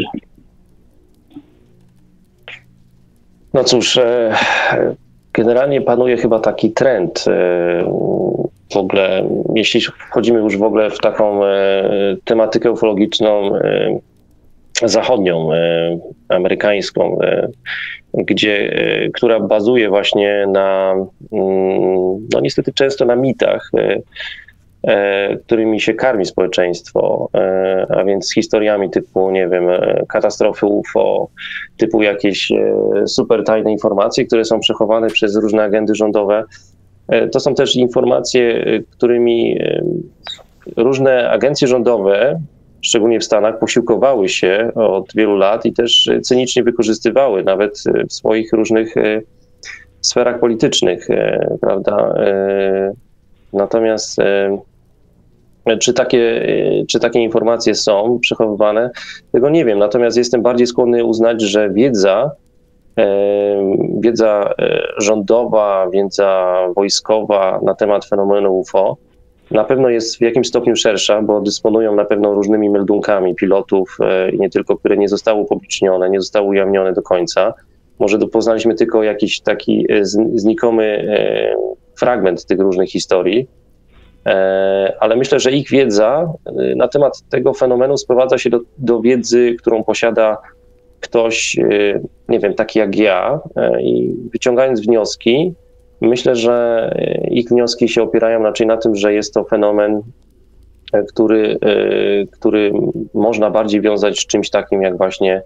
Speaker 4: No cóż, generalnie panuje chyba taki trend w ogóle, jeśli wchodzimy już w ogóle w taką tematykę ufologiczną zachodnią, amerykańską, gdzie, która bazuje właśnie na, no niestety często na mitach, którymi się karmi społeczeństwo, a więc historiami typu, nie wiem, katastrofy U F O, typu jakieś super tajne informacje, które są przechowane przez różne agendy rządowe. To są też informacje, którymi różne agencje rządowe, szczególnie w Stanach, posiłkowały się od wielu lat i też cynicznie wykorzystywały nawet w swoich różnych sferach politycznych, prawda? Natomiast czy takie, czy takie informacje są przechowywane, tego nie wiem. Natomiast jestem bardziej skłonny uznać, że wiedza, wiedza rządowa, wiedza wojskowa na temat fenomenu U F O na pewno jest w jakimś stopniu szersza, bo dysponują na pewno różnymi meldunkami pilotów, i nie tylko, które nie zostały upublicznione, nie zostały ujawnione do końca. Może poznaliśmy tylko jakiś taki znikomy fragment tych różnych historii, ale myślę, że ich wiedza na temat tego fenomenu sprowadza się do, do wiedzy, którą posiada ktoś, nie wiem, taki jak ja, i wyciągając wnioski, myślę, że ich wnioski się opierają raczej na tym, że jest to fenomen, który, który można bardziej wiązać z czymś takim jak właśnie,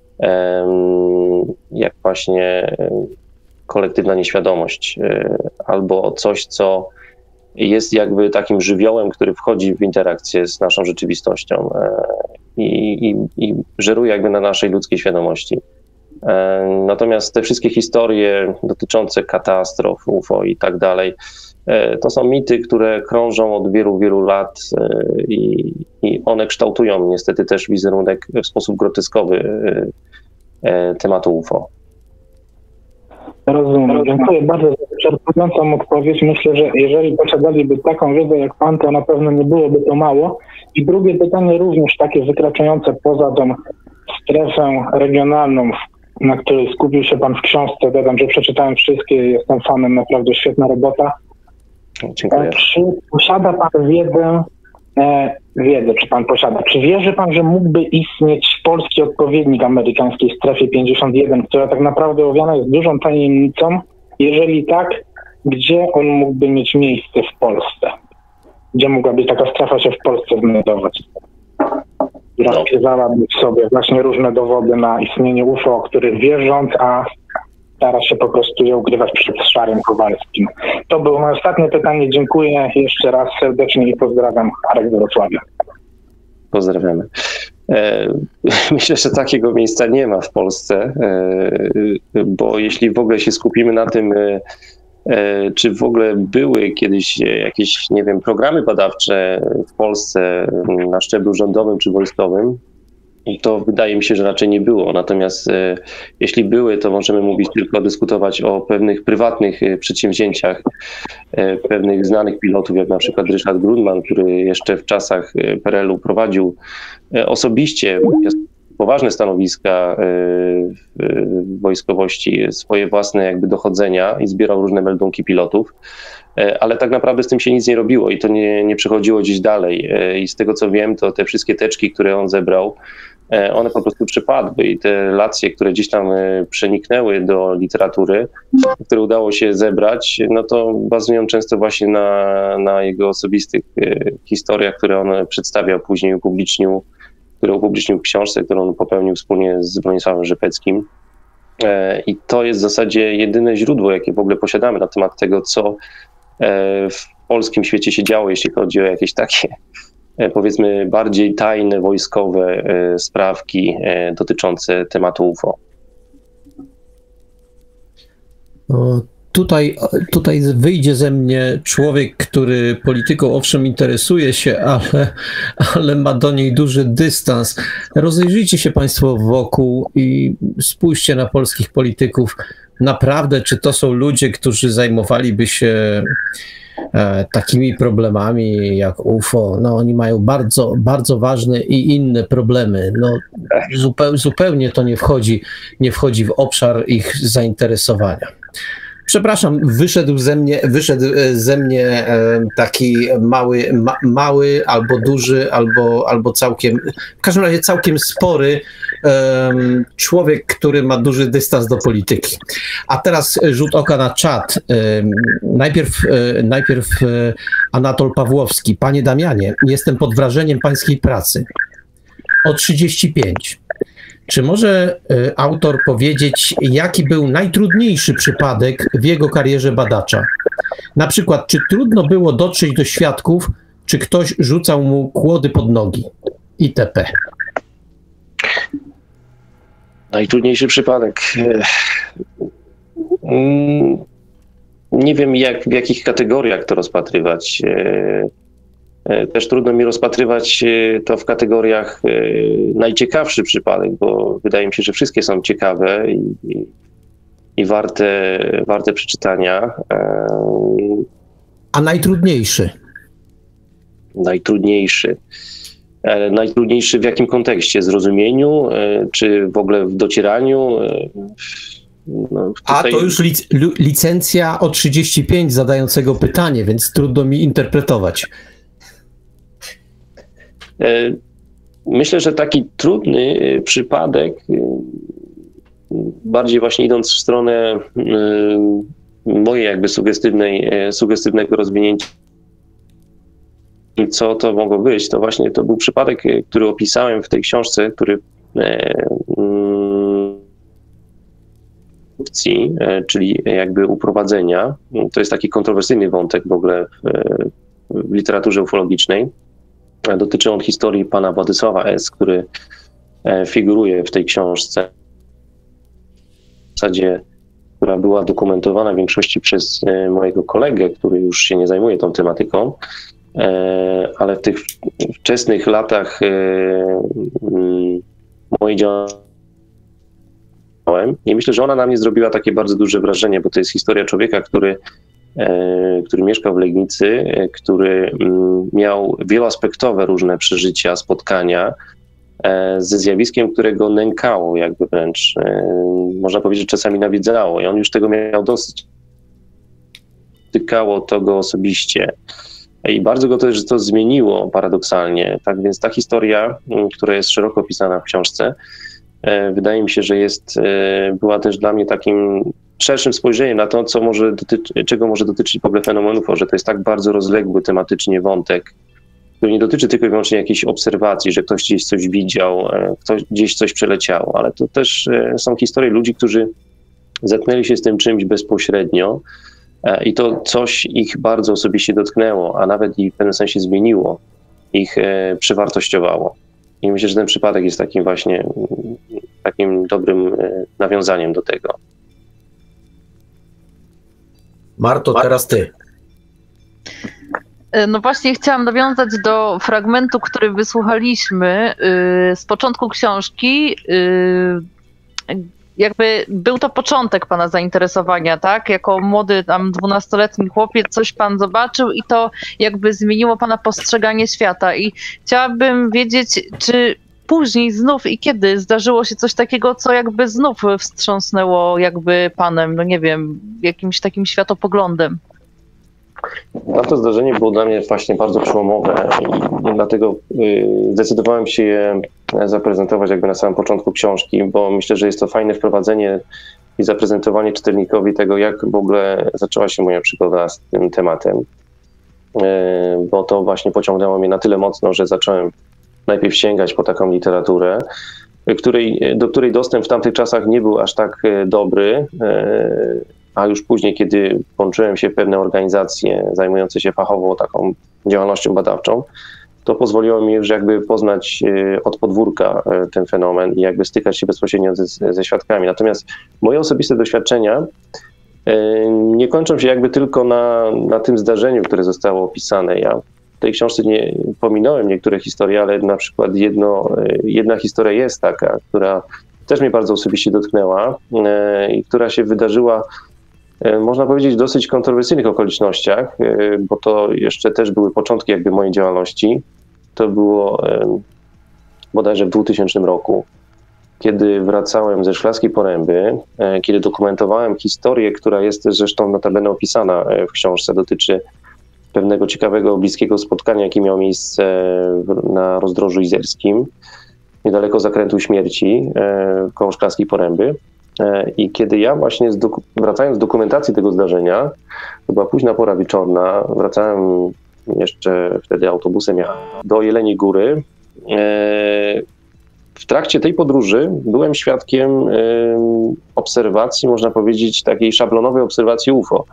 Speaker 4: jak właśnie kolektywna nieświadomość, albo coś, co jest jakby takim żywiołem, który wchodzi w interakcję z naszą rzeczywistością i, i, i żeruje jakby na naszej ludzkiej świadomości. Natomiast te wszystkie historie dotyczące katastrof, U F O i tak dalej, to są mity, które krążą od wielu, wielu lat i, i one kształtują niestety też wizerunek w sposób groteskowy tematu U F O.
Speaker 6: Rozumiem. Dziękuję bardzo za wyczerpującą odpowiedź. Myślę, że jeżeli posiadaliby taką wiedzę jak Pan, to na pewno nie byłoby to mało. I drugie pytanie również takie wykraczające poza tą strefę regionalną, na której skupił się Pan w książce. Dodam, że przeczytałem wszystkie, jestem fanem, naprawdę świetna robota.
Speaker 4: Dziękuję.
Speaker 6: Czy posiada Pan wiedzę, e, wiedzę, czy Pan posiada, czy wierzy Pan, że mógłby istnieć polski odpowiednik amerykańskiej strefie pięćdziesiąt jeden, która tak naprawdę owiana jest dużą tajemnicą? Jeżeli tak, gdzie on mógłby mieć miejsce w Polsce? Gdzie mogłaby taka strefa się w Polsce znajdować? I rozpiewałaby w sobie właśnie różne dowody na istnienie U F O, których wierząc, a stara się po prostu je ukrywać przed Szarym Kowalskim. To było moje ostatnie pytanie. Dziękuję jeszcze raz serdecznie i pozdrawiam. Arek z Wrocławia.
Speaker 4: Pozdrawiamy. Myślę, że takiego miejsca nie ma w Polsce, bo jeśli w ogóle się skupimy na tym, czy w ogóle były kiedyś jakieś, nie wiem, programy badawcze w Polsce na szczeblu rządowym czy wojskowym, to wydaje mi się, że raczej nie było. Natomiast e, jeśli były, to możemy mówić tylko, dyskutować o pewnych prywatnych e, przedsięwzięciach, e, pewnych znanych pilotów, jak na przykład Ryszard Grunman, który jeszcze w czasach P R L u prowadził e, osobiście poważne stanowiska e, w, w wojskowości, swoje własne jakby dochodzenia i zbierał różne meldunki pilotów. Ale tak naprawdę z tym się nic nie robiło i to nie, nie przechodziło gdzieś dalej. I z tego co wiem, to te wszystkie teczki, które on zebrał, one po prostu przepadły i te relacje, które gdzieś tam przeniknęły do literatury, które udało się zebrać, no to bazują często właśnie na, na jego osobistych historiach, które on przedstawiał, później upublicznił, które upublicznił w książce, którą on popełnił wspólnie z Bronisławem Rzepeckim. I to jest w zasadzie jedyne źródło, jakie w ogóle posiadamy na temat tego, co w polskim świecie się działo, jeśli chodzi o jakieś takie, powiedzmy, bardziej tajne, wojskowe sprawki dotyczące tematu U F O.
Speaker 2: No, Tutaj, tutaj wyjdzie ze mnie człowiek, który polityką owszem interesuje się, ale, ale ma do niej duży dystans. Rozejrzyjcie się Państwo wokół i spójrzcie na polskich polityków. Naprawdę, czy to są ludzie, którzy zajmowaliby się e, takimi problemami jak U F O? No oni mają bardzo, bardzo ważne i inne problemy. No, zupeł, zupełnie to nie wchodzi, nie wchodzi w obszar ich zainteresowania. Przepraszam, wyszedł ze mnie, wyszedł ze mnie taki mały, ma, mały albo duży, albo, albo całkiem, w każdym razie całkiem spory um, człowiek, który ma duży dystans do polityki. A teraz rzut oka na czat. Um, najpierw, um, najpierw um, Anatol Pawłowski. Panie Damianie, jestem pod wrażeniem pańskiej pracy. O trzydzieści pięć. Czy może y, autor powiedzieć, jaki był najtrudniejszy przypadek w jego karierze badacza? Na przykład, czy trudno było dotrzeć do świadków, czy ktoś rzucał mu kłody pod nogi itp.
Speaker 4: Najtrudniejszy przypadek. Nie wiem, jak, w jakich kategoriach to rozpatrywać. Też trudno mi rozpatrywać to w kategoriach najciekawszy przypadek, bo wydaje mi się, że wszystkie są ciekawe i, i, i warte, warte przeczytania.
Speaker 2: A najtrudniejszy?
Speaker 4: Najtrudniejszy. Najtrudniejszy w jakim kontekście? Zrozumieniu, czy w ogóle w docieraniu? No, tutaj...
Speaker 2: A to już lic licencja o trzydzieści pięć zadającego pytanie, więc trudno mi interpretować.
Speaker 4: Myślę, że taki trudny przypadek, bardziej właśnie idąc w stronę mojej jakby sugestywnej, sugestywnego rozwinięcia, co to mogło być, to właśnie to był przypadek, który opisałem w tej książce, który czyli jakby uprowadzenia. To jest taki kontrowersyjny wątek w ogóle w, w literaturze ufologicznej. Dotyczy on historii pana Władysława S., który figuruje w tej książce, w zasadzie, która była dokumentowana w większości przez mojego kolegę, który już się nie zajmuje tą tematyką, ale w tych wczesnych latach mojej działalności i myślę, że ona na mnie zrobiła takie bardzo duże wrażenie, bo to jest historia człowieka, który który mieszkał w Legnicy, który miał wieloaspektowe różne przeżycia, spotkania ze zjawiskiem, które go nękało, jakby wręcz, można powiedzieć, czasami nawiedzało i on już tego miał dosyć. Tykało to go osobiście i bardzo go też to zmieniło paradoksalnie. Tak więc ta historia, która jest szeroko opisana w książce, wydaje mi się, że jest, była też dla mnie takim szerszym spojrzeniem na to, co może dotyczy, czego może dotyczyć w ogóle fenomen U F O, że to jest tak bardzo rozległy tematycznie wątek, który nie dotyczy tylko i wyłącznie jakiejś obserwacji, że ktoś gdzieś coś widział, ktoś gdzieś coś przeleciało, ale to też są historie ludzi, którzy zetknęli się z tym czymś bezpośrednio i to coś ich bardzo osobiście dotknęło, a nawet i w pewnym sensie zmieniło, ich przewartościowało. I myślę, że ten przypadek jest takim właśnie takim dobrym nawiązaniem do tego.
Speaker 2: Marto, teraz ty.
Speaker 3: No właśnie chciałam nawiązać do fragmentu, który wysłuchaliśmy z początku książki. Jakby był to początek pana zainteresowania, tak? Jako młody tam dwunastoletni chłopiec coś pan zobaczył i to jakby zmieniło pana postrzeganie świata. I chciałabym wiedzieć, czy później znów i kiedy zdarzyło się coś takiego, co jakby znów wstrząsnęło jakby panem, no nie wiem, jakimś takim światopoglądem.
Speaker 4: To zdarzenie było dla mnie właśnie bardzo przełomowe i dlatego zdecydowałem się je zaprezentować jakby na samym początku książki, bo myślę, że jest to fajne wprowadzenie i zaprezentowanie czytelnikowi tego, jak w ogóle zaczęła się moja przygoda z tym tematem, bo to właśnie pociągnęło mnie na tyle mocno, że zacząłem najpierw sięgać po taką literaturę, której, do której dostęp w tamtych czasach nie był aż tak dobry, a już później, kiedy włączyłem się w pewne organizacje zajmujące się fachowo taką działalnością badawczą, to pozwoliło mi już jakby poznać od podwórka ten fenomen i jakby stykać się bezpośrednio ze, ze świadkami. Natomiast moje osobiste doświadczenia nie kończą się jakby tylko na, na tym zdarzeniu, które zostało opisane. Ja w tej książce nie pominąłem niektóre historie, ale na przykład jedno, jedna historia jest taka, która też mnie bardzo osobiście dotknęła i która się wydarzyła, można powiedzieć, w dosyć kontrowersyjnych okolicznościach, bo to jeszcze też były początki jakby mojej działalności. To było bodajże w dwutysięcznym roku, kiedy wracałem ze Szklarskiej Poręby, kiedy dokumentowałem historię, która jest zresztą notabene opisana w książce, dotyczy pewnego ciekawego, bliskiego spotkania, jakie miało miejsce na rozdrożu izerskim, niedaleko Zakrętu Śmierci, koło Szklarskiej Poręby. I kiedy ja właśnie, z doku- wracając z dokumentacji tego zdarzenia, to była późna pora wieczorna, wracałem jeszcze wtedy autobusem do Jeleniej Góry. W trakcie tej podróży byłem świadkiem obserwacji, można powiedzieć, takiej szablonowej obserwacji U F O.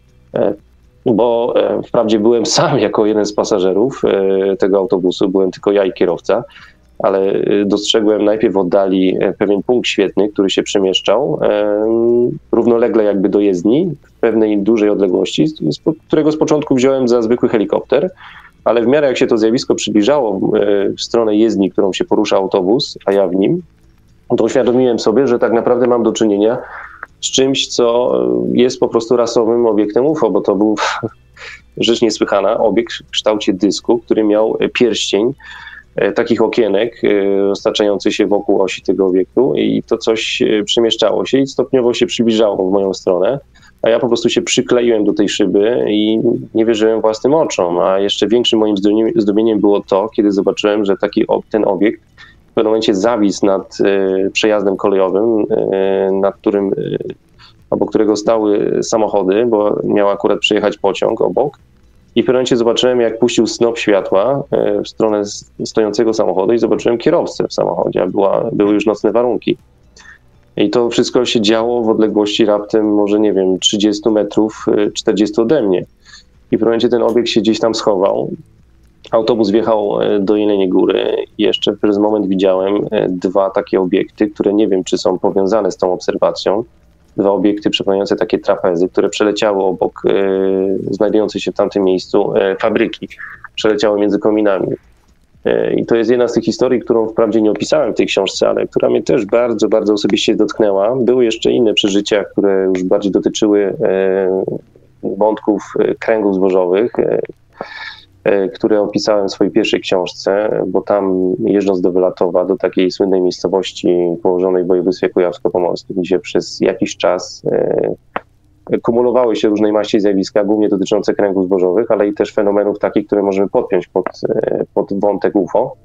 Speaker 4: Bo wprawdzie byłem sam jako jeden z pasażerów tego autobusu, byłem tylko ja i kierowca, ale dostrzegłem najpierw w oddali pewien punkt świetlny, który się przemieszczał równolegle jakby do jezdni w pewnej dużej odległości, którego z początku wziąłem za zwykły helikopter, ale w miarę jak się to zjawisko przybliżało w stronę jezdni, którą się porusza autobus, a ja w nim, to uświadomiłem sobie, że tak naprawdę mam do czynienia z czymś, co jest po prostu rasowym obiektem U F O, bo to był rzecz niesłychana, obiekt w kształcie dysku, który miał pierścień takich okienek roztaczających się wokół osi tego obiektu i to coś przemieszczało się i stopniowo się przybliżało w moją stronę, a ja po prostu się przykleiłem do tej szyby i nie wierzyłem własnym oczom, a jeszcze większym moim zdumieniem było to, kiedy zobaczyłem, że taki ten obiekt w pewnym momencie zawisł nad przejazdem kolejowym, nad którym, obok którego stały samochody, bo miał akurat przejechać pociąg obok. I w pewnym momencie zobaczyłem, jak puścił snop światła w stronę stojącego samochodu i zobaczyłem kierowcę w samochodzie, a była, były już nocne warunki. I to wszystko się działo w odległości raptem, może nie wiem, trzydzieści metrów, czterdzieści ode mnie. I w pewnym momencie ten obiekt się gdzieś tam schował. Autobus wjechał do Jeleniej Góry i jeszcze przez moment widziałem dwa takie obiekty, które nie wiem, czy są powiązane z tą obserwacją. Dwa obiekty przypominające takie trapezy, które przeleciały obok e, znajdującej się w tamtym miejscu e, fabryki. Przeleciały między kominami. E, I to jest jedna z tych historii, którą wprawdzie nie opisałem w tej książce, ale która mnie też bardzo, bardzo osobiście dotknęła. Były jeszcze inne przeżycia, które już bardziej dotyczyły e, wątków e, kręgów zbożowych, e, e, które opisałem w swojej pierwszej książce, bo tam jeżdżąc do Wylatowa, do takiej słynnej miejscowości położonej w województwie kujawsko-pomorskim, gdzie przez jakiś czas e, kumulowały się różnej maści zjawiska, głównie dotyczące kręgów zbożowych, ale i też fenomenów takich, które możemy podpiąć pod, e, pod wątek U F O.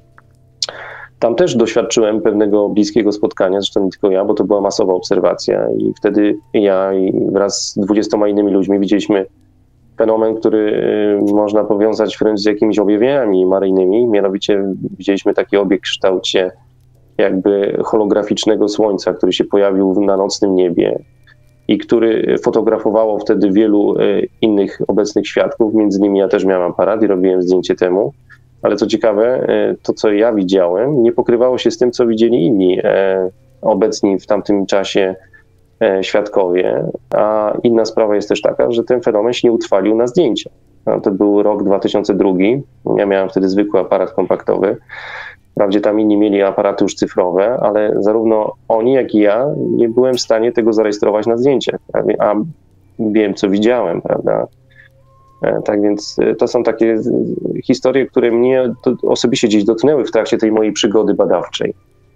Speaker 4: Tam też doświadczyłem pewnego bliskiego spotkania, zresztą nie tylko ja, bo to była masowa obserwacja i wtedy ja i wraz z dwudziestoma innymi ludźmi widzieliśmy fenomen, który można powiązać wręcz z jakimiś objawieniami maryjnymi. Mianowicie widzieliśmy taki obiekt w kształcie jakby holograficznego słońca, który się pojawił na nocnym niebie i który fotografowało wtedy wielu innych obecnych świadków. Między innymi ja też miałem aparat i robiłem zdjęcie temu. Ale co ciekawe, to co ja widziałem nie pokrywało się z tym, co widzieli inni obecni w tamtym czasie świadkowie, a inna sprawa jest też taka, że ten fenomen się nie utrwalił na zdjęciach. No, to był rok dwa tysiące drugi, ja miałem wtedy zwykły aparat kompaktowy, wprawdzie tam inni mieli aparaty już cyfrowe, ale zarówno oni, jak i ja nie byłem w stanie tego zarejestrować na zdjęciach, a wiem, co widziałem, prawda? Tak więc to są takie historie, które mnie osobiście gdzieś dotknęły w trakcie tej mojej przygody badawczej.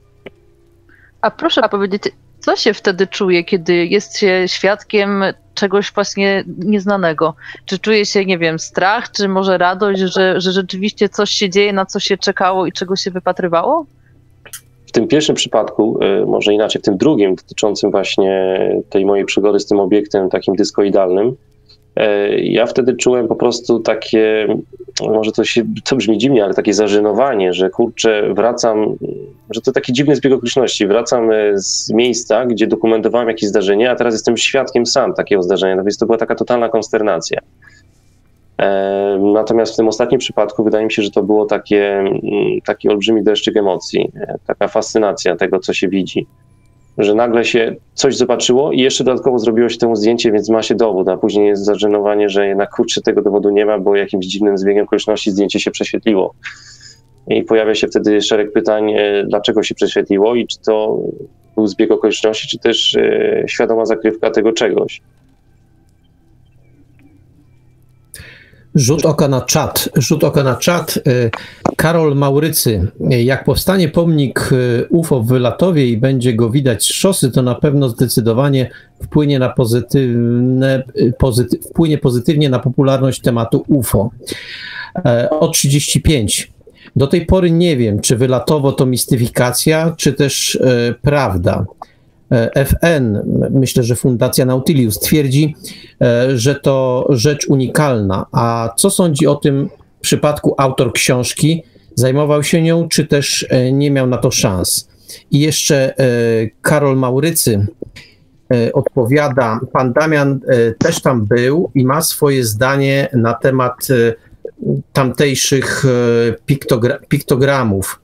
Speaker 3: A proszę powiedzieć, co się wtedy czuje, kiedy jest się świadkiem czegoś właśnie nieznanego? Czy czuje się, nie wiem, strach, czy może radość, że, że rzeczywiście coś się dzieje, na co się czekało i czego się wypatrywało?
Speaker 4: W tym pierwszym przypadku, może inaczej, w tym drugim, dotyczącym właśnie tej mojej przygody z tym obiektem takim dyskoidalnym, ja wtedy czułem po prostu takie, może to się, to brzmi dziwnie, ale takie zażenowanie, że kurczę, wracam, że to taki dziwny zbieg okoliczności, wracam z miejsca, gdzie dokumentowałem jakieś zdarzenie, a teraz jestem świadkiem sam takiego zdarzenia, no więc to była taka totalna konsternacja. Natomiast w tym ostatnim przypadku wydaje mi się, że to było takie, taki olbrzymi deszczyk emocji, taka fascynacja tego, co się widzi. że nagle się coś zobaczyło i jeszcze dodatkowo zrobiło się temu zdjęcie, więc ma się dowód, a później jest zażenowanie, że jednak kurczę, tego dowodu nie ma, bo jakimś dziwnym zbiegiem okoliczności zdjęcie się prześwietliło. I pojawia się wtedy szereg pytań, dlaczego się prześwietliło i czy to był zbieg okoliczności, czy też e, świadoma zakrywka tego czegoś.
Speaker 2: Rzut oka na czat. Rzut oka na czat. Karol Maurycy. Jak powstanie pomnik U F O w Wylatowie i będzie go widać z szosy, to na pewno zdecydowanie wpłynie na pozytywne, pozyty, wpłynie pozytywnie na popularność tematu U F O. O trzydzieści pięć. Do tej pory nie wiem, czy Wylatowo to mistyfikacja, czy też e, prawda. F N, myślę, że Fundacja Nautilus, twierdzi, że to rzecz unikalna. A co sądzi o tym przypadku autor książki? Zajmował się nią, czy też nie miał na to szans? I jeszcze Karol Maurycy odpowiada, pan Damian też tam był i ma swoje zdanie na temat tamtejszych piktogra piktogramów.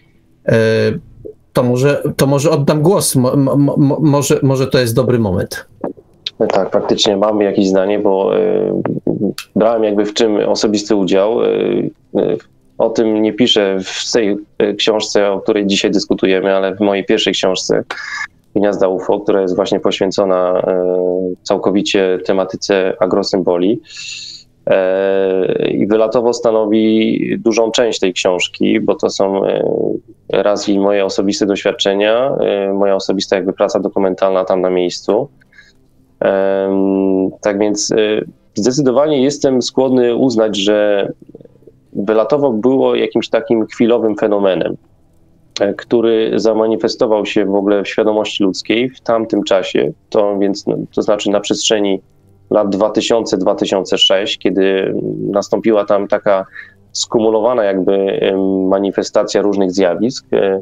Speaker 2: To może, to może oddam głos, mo, mo, mo, może, może to jest dobry moment.
Speaker 4: Tak, faktycznie mam jakieś zdanie, bo y, brałem jakby w czym osobisty udział. Y, y, o tym nie piszę w tej książce, o której dzisiaj dyskutujemy, ale w mojej pierwszej książce Gniazda U F O, która jest właśnie poświęcona y, całkowicie tematyce agrosymboli. I Wylatowo stanowi dużą część tej książki, bo to są raz i moje osobiste doświadczenia, moja osobista jakby praca dokumentalna tam na miejscu. Tak więc zdecydowanie jestem skłonny uznać, że Wylatowo było jakimś takim chwilowym fenomenem, który zamanifestował się w ogóle w świadomości ludzkiej w tamtym czasie, to więc no, to znaczy na przestrzeni lat dwa tysiące do dwa tysiące szóstego, kiedy nastąpiła tam taka skumulowana jakby manifestacja różnych zjawisk.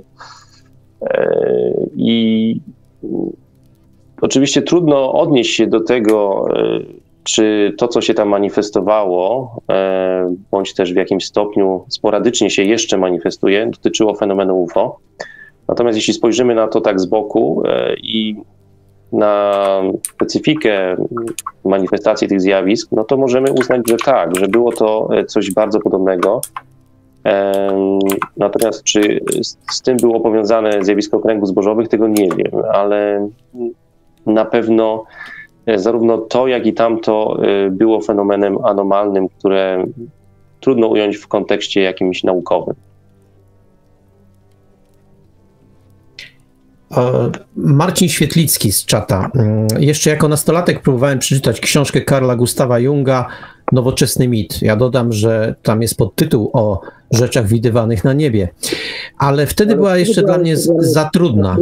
Speaker 4: I oczywiście trudno odnieść się do tego, czy to, co się tam manifestowało, bądź też w jakimś stopniu sporadycznie się jeszcze manifestuje, dotyczyło fenomenu U F O. Natomiast jeśli spojrzymy na to tak z boku i na specyfikę manifestacji tych zjawisk, no to możemy uznać, że tak, że było to coś bardzo podobnego. Natomiast czy z tym było powiązane zjawisko kręgów zbożowych, tego nie wiem, ale na pewno zarówno to, jak i tamto było fenomenem anomalnym, które trudno ująć w kontekście jakimś naukowym.
Speaker 2: Marcin Świetlicki z czata. Jeszcze jako nastolatek próbowałem przeczytać książkę Carla Gustawa Junga Nowoczesny mit. Ja dodam, że tam jest podtytuł o rzeczach widywanych na niebie. Ale wtedy Ale była jeszcze dla mnie za trudna.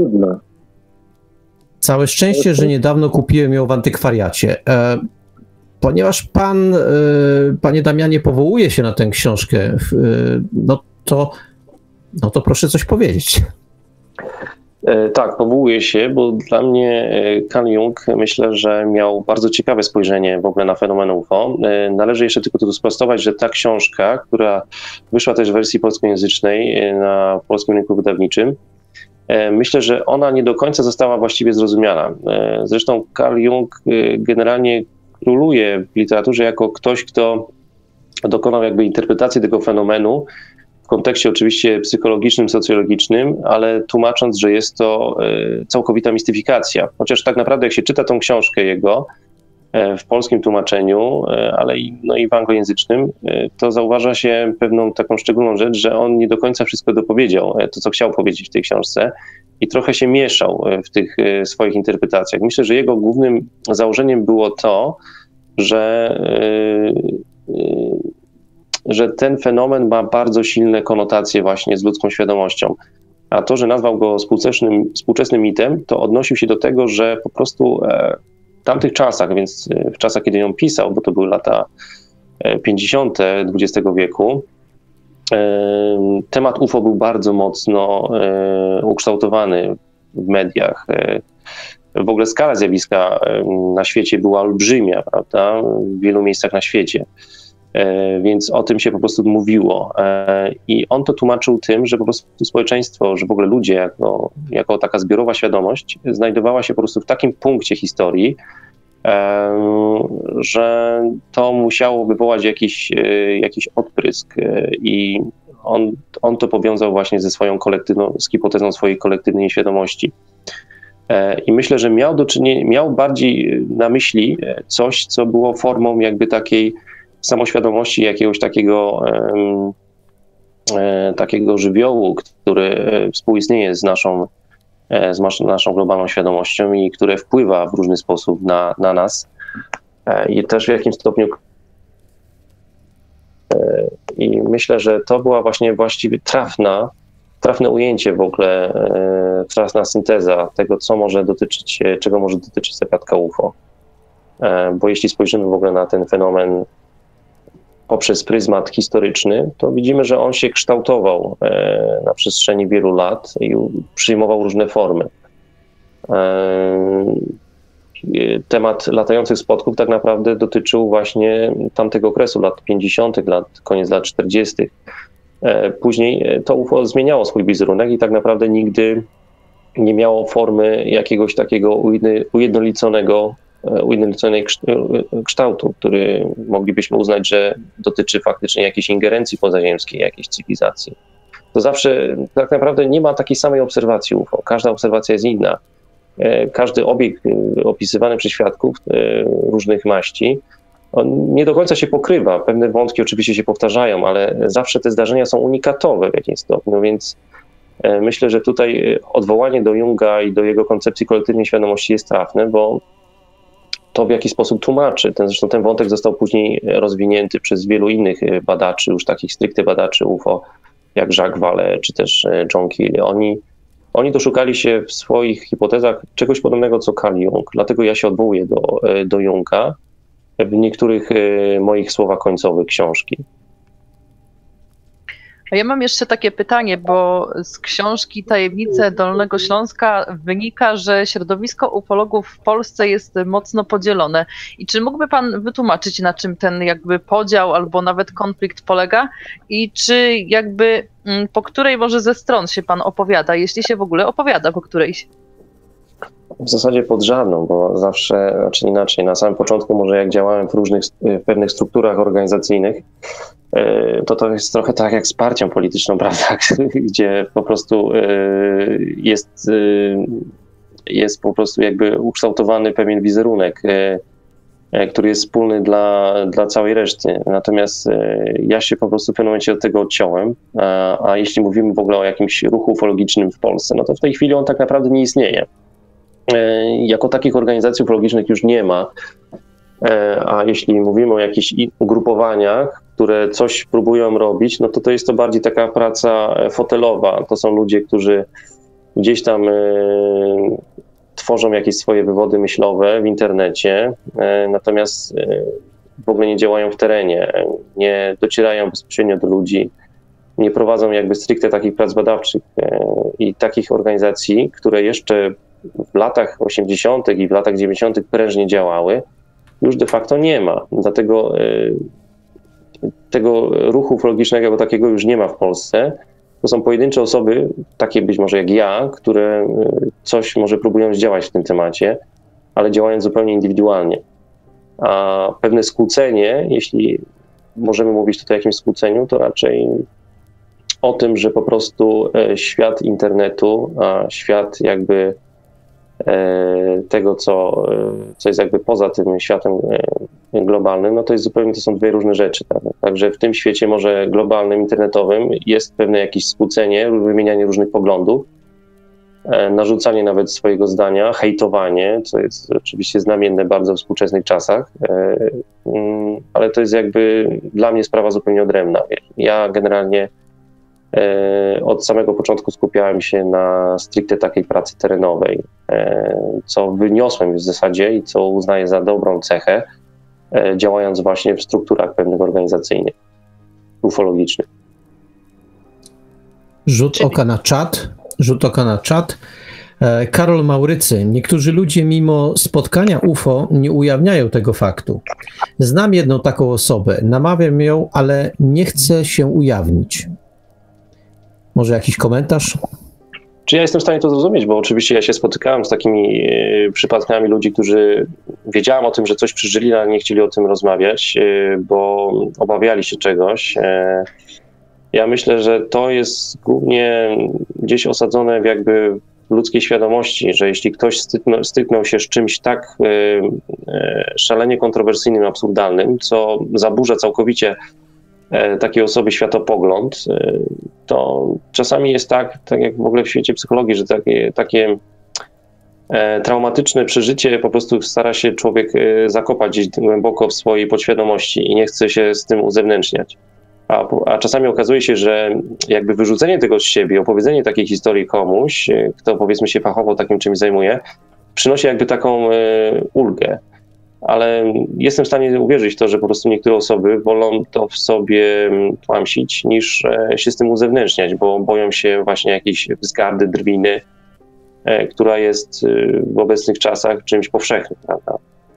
Speaker 2: Całe szczęście, że niedawno kupiłem ją w antykwariacie. Ponieważ pan, panie Damianie, powołuje się na tę książkę, no to, no to proszę coś powiedzieć.
Speaker 4: Tak, powołuję się, bo dla mnie Carl Jung, myślę, że miał bardzo ciekawe spojrzenie w ogóle na fenomen U F O. Należy jeszcze tylko tu sprostować, że ta książka, która wyszła też w wersji polskojęzycznej na polskim rynku wydawniczym, myślę, że ona nie do końca została właściwie zrozumiana. Zresztą Carl Jung generalnie króluje w literaturze jako ktoś, kto dokonał jakby interpretacji tego fenomenu w kontekście oczywiście psychologicznym, socjologicznym, ale tłumacząc, że jest to całkowita mistyfikacja. Chociaż tak naprawdę jak się czyta tą książkę jego w polskim tłumaczeniu, ale i, no i w anglojęzycznym, to zauważa się pewną taką szczególną rzecz, że on nie do końca wszystko dopowiedział, to co chciał powiedzieć w tej książce i trochę się mieszał w tych swoich interpretacjach. Myślę, że jego głównym założeniem było to, że że ten fenomen ma bardzo silne konotacje właśnie z ludzką świadomością. A to, że nazwał go współczesnym, współczesnym mitem, to odnosił się do tego, że po prostu w tamtych czasach, więc w czasach, kiedy ją pisał, bo to były lata pięćdziesiąte dwudziestego wieku, temat U F O był bardzo mocno ukształtowany w mediach. W ogóle skala zjawiska na świecie była olbrzymia, prawda? W wielu miejscach na świecie. Więc o tym się po prostu mówiło. I on to tłumaczył tym, że po prostu społeczeństwo, że w ogóle ludzie jako, jako taka zbiorowa świadomość znajdowała się po prostu w takim punkcie historii, że to musiało wywołać jakiś, jakiś odprysk i on, on to powiązał właśnie ze swoją kolektywną, z hipotezą swojej kolektywnej świadomości. I myślę, że miał do czynienia, miał bardziej na myśli coś, co było formą jakby takiej samoświadomości, jakiegoś takiego, takiego żywiołu, który współistnieje z naszą, z naszą globalną świadomością i które wpływa w różny sposób na, na nas i też w jakimś stopniu. I myślę, że to była właśnie właściwie trafna, trafne ujęcie w ogóle, trafna synteza tego, co może dotyczyć, czego może dotyczyć zagadka U F O. Bo jeśli spojrzymy w ogóle na ten fenomen poprzez pryzmat historyczny, to widzimy, że on się kształtował na przestrzeni wielu lat i przyjmował różne formy. Temat latających spotków tak naprawdę dotyczył właśnie tamtego okresu, lat pięćdziesiątych, lat, koniec lat czterdziestych. Później to U F O zmieniało swój wizerunek i tak naprawdę nigdy nie miało formy jakiegoś takiego ujednoliconego, ujednoliconej kształtu, który moglibyśmy uznać, że dotyczy faktycznie jakiejś ingerencji pozaziemskiej, jakiejś cywilizacji. To zawsze tak naprawdę nie ma takiej samej obserwacji U F O. Każda obserwacja jest inna. Każdy obiekt opisywany przez świadków różnych maści, on nie do końca się pokrywa. Pewne wątki oczywiście się powtarzają, ale zawsze te zdarzenia są unikatowe w jakimś stopniu, więc myślę, że tutaj odwołanie do Junga i do jego koncepcji kolektywnej świadomości jest trafne, bo to w jaki sposób tłumaczy. Ten, zresztą ten wątek został później rozwinięty przez wielu innych badaczy, już takich stricte badaczy U F O, jak Jacques Vallée czy też John Keel. Oni Oni doszukali się w swoich hipotezach czegoś podobnego co Carl Jung, dlatego ja się odwołuję do, do Junga w niektórych moich słowach końcowych książki.
Speaker 3: A ja mam jeszcze takie pytanie, bo z książki Tajemnice Dolnego Śląska wynika, że środowisko ufologów w Polsce jest mocno podzielone. I czy mógłby pan wytłumaczyć, na czym ten jakby podział albo nawet konflikt polega? I czy jakby po której może ze stron się pan opowiada, jeśli się w ogóle opowiada po którejś?
Speaker 4: W zasadzie pod żadną, bo zawsze, znaczy inaczej, na samym początku może jak działałem w różnych, w pewnych strukturach organizacyjnych, to to jest trochę tak jak z partią polityczną, prawda, gdzie po prostu jest, jest po prostu jakby ukształtowany pewien wizerunek, który jest wspólny dla, dla całej reszty. Natomiast ja się po prostu w pewnym momencie od tego odciąłem, a, a jeśli mówimy w ogóle o jakimś ruchu ufologicznym w Polsce, no to w tej chwili on tak naprawdę nie istnieje. Jako takich organizacji ufologicznych już nie ma, a jeśli mówimy o jakichś ugrupowaniach, które coś próbują robić, no to to jest to bardziej taka praca fotelowa. To są ludzie, którzy gdzieś tam tworzą jakieś swoje wywody myślowe w internecie, natomiast w ogóle nie działają w terenie, nie docierają bezpośrednio do ludzi, nie prowadzą jakby stricte takich prac badawczych i takich organizacji, które jeszcze w latach osiemdziesiątych i w latach dziewięćdziesiątych prężnie działały, już de facto nie ma. Dlatego tego ruchu ufologicznego jako takiego już nie ma w Polsce. To są pojedyncze osoby, takie być może jak ja, które coś może próbują zdziałać w tym temacie, ale działając zupełnie indywidualnie. A pewne skłócenie, jeśli możemy mówić tutaj o jakimś skłóceniu, to raczej o tym, że po prostu świat internetu, a świat jakby tego, co, co jest jakby poza tym światem globalnym, no to jest zupełnie, to są dwie różne rzeczy. Tak? Także w tym świecie może globalnym, internetowym jest pewne jakieś skłócenie, wymienianie różnych poglądów, narzucanie nawet swojego zdania, hejtowanie, co jest oczywiście znamienne bardzo w współczesnych czasach, ale to jest jakby dla mnie sprawa zupełnie odrębna. Ja generalnie od samego początku skupiałem się na stricte takiej pracy terenowej, co wyniosłem w zasadzie i co uznaję za dobrą cechę, działając właśnie w strukturach pewnych organizacyjnych, ufologicznych.
Speaker 2: Rzut oka na czat. Rzut oka na czat. Karol Maurycy. Niektórzy ludzie mimo spotkania U F O nie ujawniają tego faktu. Znam jedną taką osobę, namawiam ją, ale nie chce się ujawnić. Może jakiś komentarz?
Speaker 4: Czy ja jestem w stanie to zrozumieć, bo oczywiście ja się spotykałem z takimi przypadkami ludzi, którzy wiedziałem o tym, że coś przeżyli, ale nie chcieli o tym rozmawiać, bo obawiali się czegoś. Ja myślę, że to jest głównie gdzieś osadzone w jakby ludzkiej świadomości, że jeśli ktoś styknął, styknął się z czymś tak szalenie kontrowersyjnym, absurdalnym, co zaburza całkowicie takiej osoby światopogląd, to czasami jest tak, tak jak w ogóle w świecie psychologii, że takie, takie traumatyczne przeżycie po prostu stara się człowiek zakopać gdzieś głęboko w swojej podświadomości i nie chce się z tym uzewnętrzniać. A, a czasami okazuje się, że jakby wyrzucenie tego z siebie, opowiedzenie takiej historii komuś, kto powiedzmy się fachowo takim czymś zajmuje, przynosi jakby taką ulgę. Ale jestem w stanie uwierzyć w to, że po prostu niektóre osoby wolą to w sobie tłamsić, niż się z tym uzewnętrzniać, bo boją się właśnie jakiejś wzgardy, drwiny, która jest w obecnych czasach czymś powszechnym, prawda?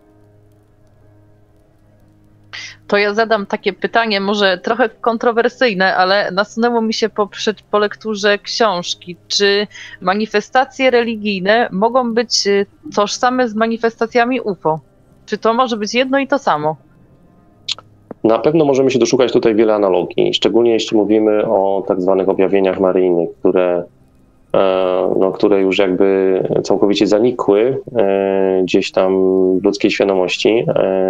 Speaker 3: To ja zadam takie pytanie, może trochę kontrowersyjne, ale nasunęło mi się po, po lekturze książki. Czy manifestacje religijne mogą być tożsame z manifestacjami U F O? Czy to może być jedno i to samo?
Speaker 4: Na pewno możemy się doszukać tutaj wiele analogii, szczególnie jeśli mówimy o tak zwanych objawieniach maryjnych, które, no, które już jakby całkowicie zanikły gdzieś tam w ludzkiej świadomości,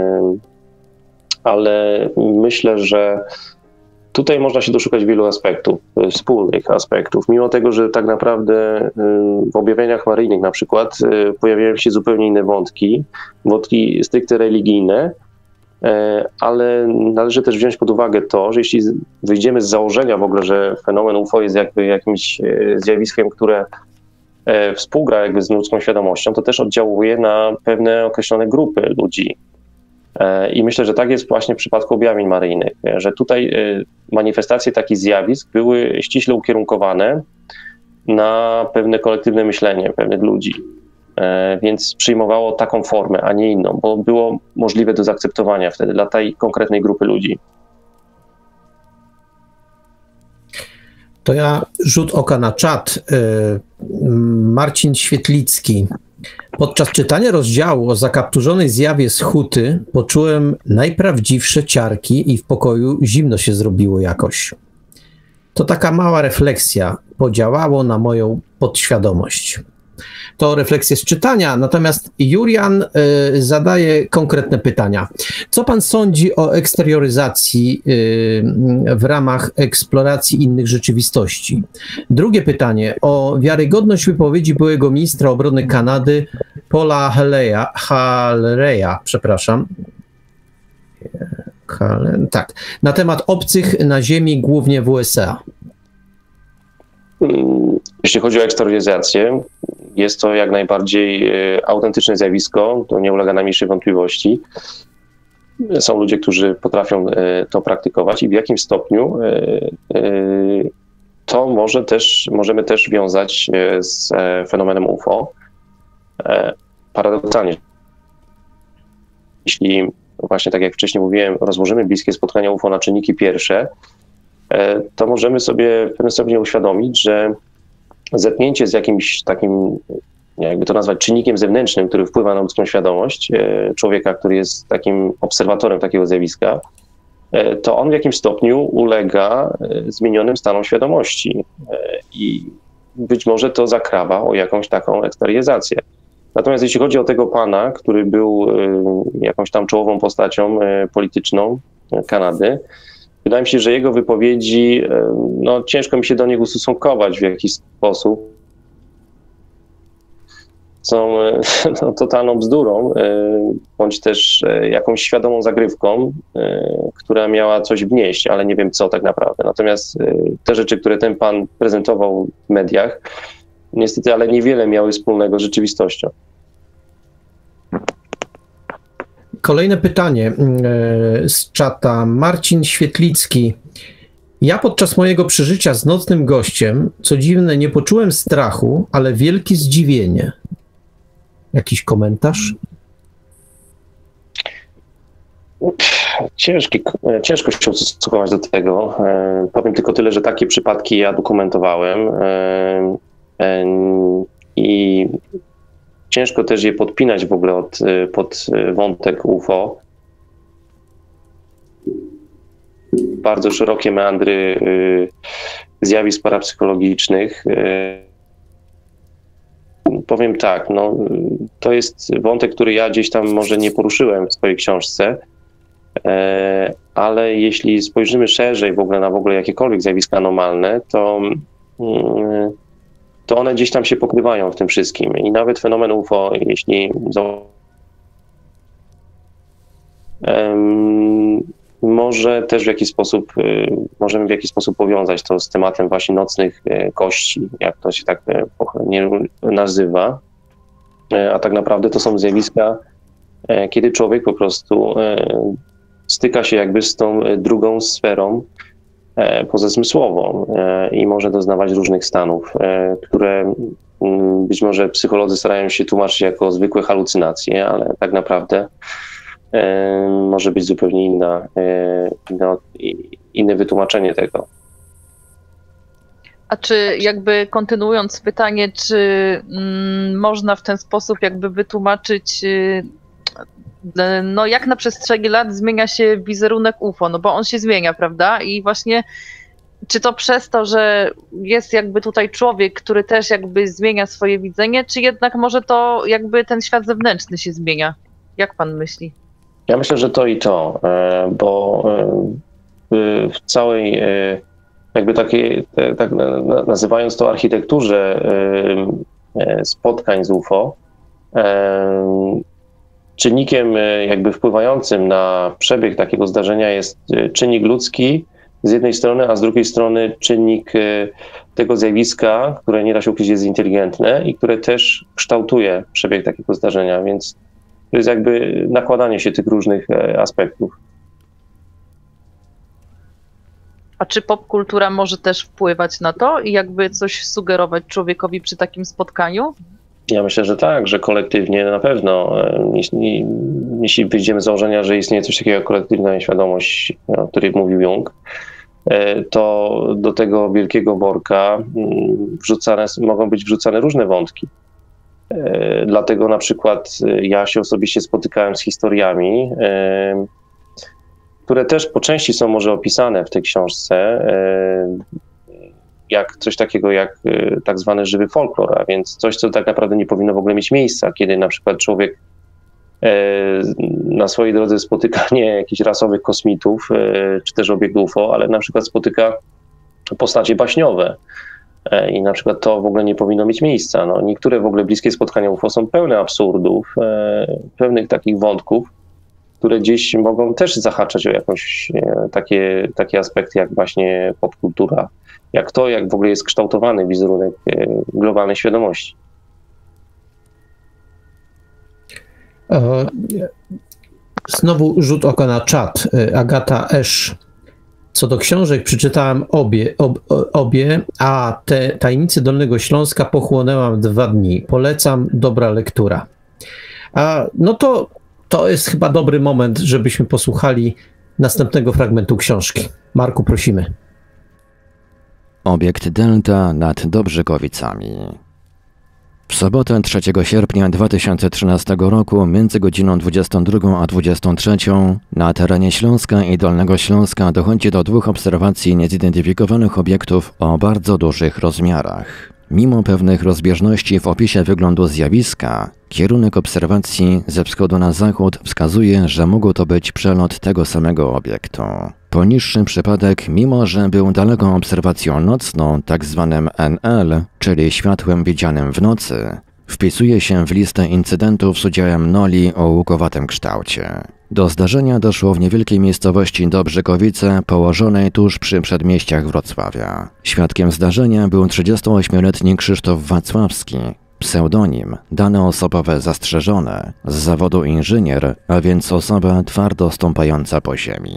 Speaker 4: ale myślę, że tutaj można się doszukać wielu aspektów, wspólnych aspektów, mimo tego, że tak naprawdę w objawieniach maryjnych na przykład pojawiają się zupełnie inne wątki, wątki stricte religijne, ale należy też wziąć pod uwagę to, że jeśli wyjdziemy z założenia w ogóle, że fenomen U F O jest jakby jakimś zjawiskiem, które współgra jakby z ludzką świadomością, to też oddziałuje na pewne określone grupy ludzi. I myślę, że tak jest właśnie w przypadku objawień maryjnych, że tutaj manifestacje takich zjawisk były ściśle ukierunkowane na pewne kolektywne myślenie pewnych ludzi, więc przyjmowało taką formę, a nie inną, bo było możliwe do zaakceptowania wtedy dla tej konkretnej grupy ludzi.
Speaker 2: To ja rzut oka na czat. Marcin Świetlicki. Podczas czytania rozdziału o zakapturzonej zjawie z huty poczułem najprawdziwsze ciarki i w pokoju zimno się zrobiło jakoś. To taka mała refleksja podziałało na moją podświadomość. To refleksja z czytania, natomiast Julian y, zadaje konkretne pytania. Co pan sądzi o eksterioryzacji y, w ramach eksploracji innych rzeczywistości? Drugie pytanie o wiarygodność wypowiedzi byłego ministra obrony Kanady Paula Halleya, Halleya, przepraszam, Hale, tak, na temat obcych na ziemi, głównie w U S A.
Speaker 4: Jeśli chodzi o eksterioryzację, jest to jak najbardziej autentyczne zjawisko, to nie ulega najmniejszej wątpliwości. Są ludzie, którzy potrafią to praktykować i w jakim stopniu to może też, możemy też wiązać z fenomenem U F O. Paradoksalnie, jeśli właśnie tak jak wcześniej mówiłem, rozłożymy bliskie spotkania U F O na czynniki pierwsze, to możemy sobie w pewnym stopniu uświadomić, że zetknięcie z jakimś takim, jakby to nazwać, czynnikiem zewnętrznym, który wpływa na ludzką świadomość człowieka, który jest takim obserwatorem takiego zjawiska, to on w jakimś stopniu ulega zmienionym stanom świadomości i być może to zakrawa o jakąś taką eksterioryzację. Natomiast jeśli chodzi o tego pana, który był jakąś tam czołową postacią polityczną Kanady, wydaje mi się, że jego wypowiedzi, no ciężko mi się do nich ustosunkować w jakiś sposób. Są no, totalną bzdurą, bądź też jakąś świadomą zagrywką, która miała coś wnieść, ale nie wiem co tak naprawdę. Natomiast te rzeczy, które ten pan prezentował w mediach, niestety, ale niewiele miały wspólnego z rzeczywistością.
Speaker 2: Kolejne pytanie z czata. Marcin Świetlicki. Ja podczas mojego przeżycia z nocnym gościem, co dziwne, nie poczułem strachu, ale wielkie zdziwienie. Jakiś komentarz?
Speaker 4: Ciężki, ciężko się ustosunkować do tego. E, powiem tylko tyle, że takie przypadki ja dokumentowałem e, e, i ciężko też je podpinać w ogóle od, pod wątek U F O. Bardzo szerokie meandry e, zjawisk parapsychologicznych. E, powiem tak, no, to jest wątek, który ja gdzieś tam może nie poruszyłem w swojej książce, ale jeśli spojrzymy szerzej w ogóle na w ogóle jakiekolwiek zjawiska anomalne, to, to one gdzieś tam się pokrywają w tym wszystkim. I nawet fenomen U F O, jeśli um, może też w jakiś sposób, możemy w jakiś sposób powiązać to z tematem właśnie nocnych kości, jak to się tak nie nazywa. A tak naprawdę to są zjawiska, kiedy człowiek po prostu styka się jakby z tą drugą sferą pozazmysłową i może doznawać różnych stanów, które być może psycholodzy starają się tłumaczyć jako zwykłe halucynacje, ale tak naprawdę może być zupełnie inna, inna, inne wytłumaczenie tego.
Speaker 3: A czy jakby kontynuując pytanie, czy mm, można w ten sposób jakby wytłumaczyć, y, no jak na przestrzeni lat zmienia się wizerunek U F O, no bo on się zmienia, prawda? I właśnie czy to przez to, że jest jakby tutaj człowiek, który też jakby zmienia swoje widzenie, czy jednak może to jakby ten świat zewnętrzny się zmienia? Jak pan myśli?
Speaker 4: Ja myślę, że to i to, bo w całej jakby takiej, tak nazywając to architekturze spotkań z U F O, czynnikiem jakby wpływającym na przebieg takiego zdarzenia jest czynnik ludzki z jednej strony, a z drugiej strony czynnik tego zjawiska, które nie da się ukryć, jest inteligentne i które też kształtuje przebieg takiego zdarzenia, więc to jest jakby nakładanie się tych różnych aspektów.
Speaker 3: A czy popkultura może też wpływać na to i jakby coś sugerować człowiekowi przy takim spotkaniu?
Speaker 4: Ja myślę, że tak, że kolektywnie na pewno. Jeśli, jeśli wyjdziemy z założenia, że istnieje coś takiego jak kolektywna świadomość, o której mówił Jung, to do tego wielkiego worka wrzucane, mogą być wrzucane różne wątki. Dlatego na przykład ja się osobiście spotykałem z historiami, które też po części są może opisane w tej książce, jak coś takiego jak tak zwany żywy folklor, a więc coś, co tak naprawdę nie powinno w ogóle mieć miejsca, kiedy na przykład człowiek na swojej drodze spotyka nie jakichś rasowych kosmitów, czy też obiekt U F O, ale na przykład spotyka postacie baśniowe. I na przykład to w ogóle nie powinno mieć miejsca. No, niektóre w ogóle bliskie spotkania U F O są pełne absurdów, pełnych takich wątków, które gdzieś mogą też zahaczać o jakąś takie, takie aspekty jak właśnie popkultura, jak to, jak w ogóle jest kształtowany wizerunek globalnej świadomości.
Speaker 2: Znowu rzut oka na czat. Agata Esz. Co do książek przeczytałem obie, ob, obie, a te Tajemnice Dolnego Śląska pochłonęłam dwa dni. Polecam, dobra lektura. A, no to, to jest chyba dobry moment, żebyśmy posłuchali następnego fragmentu książki. Marku, prosimy.
Speaker 1: Obiekt Delta nad Dobrzykowicami. W sobotę trzeciego sierpnia dwa tysiące trzynastego roku między godziną dwudziestą drugą a dwudziestą trzecią na terenie Śląska i Dolnego Śląska dochodzi do dwóch obserwacji niezidentyfikowanych obiektów o bardzo dużych rozmiarach. Mimo pewnych rozbieżności w opisie wyglądu zjawiska, kierunek obserwacji ze wschodu na zachód wskazuje, że mógł to być przelot tego samego obiektu. Poniższy przypadek, mimo że był daleką obserwacją nocną, tak zwanym N L, czyli światłem widzianym w nocy, wpisuje się w listę incydentów z udziałem noli o łukowatym kształcie. Do zdarzenia doszło w niewielkiej miejscowości Dobrzykowice, położonej tuż przy przedmieściach Wrocławia. Świadkiem zdarzenia był trzydziestoośmioletni Krzysztof Wacławski, pseudonim, dane osobowe zastrzeżone, z zawodu inżynier, a więc osoba twardo stąpająca po ziemi.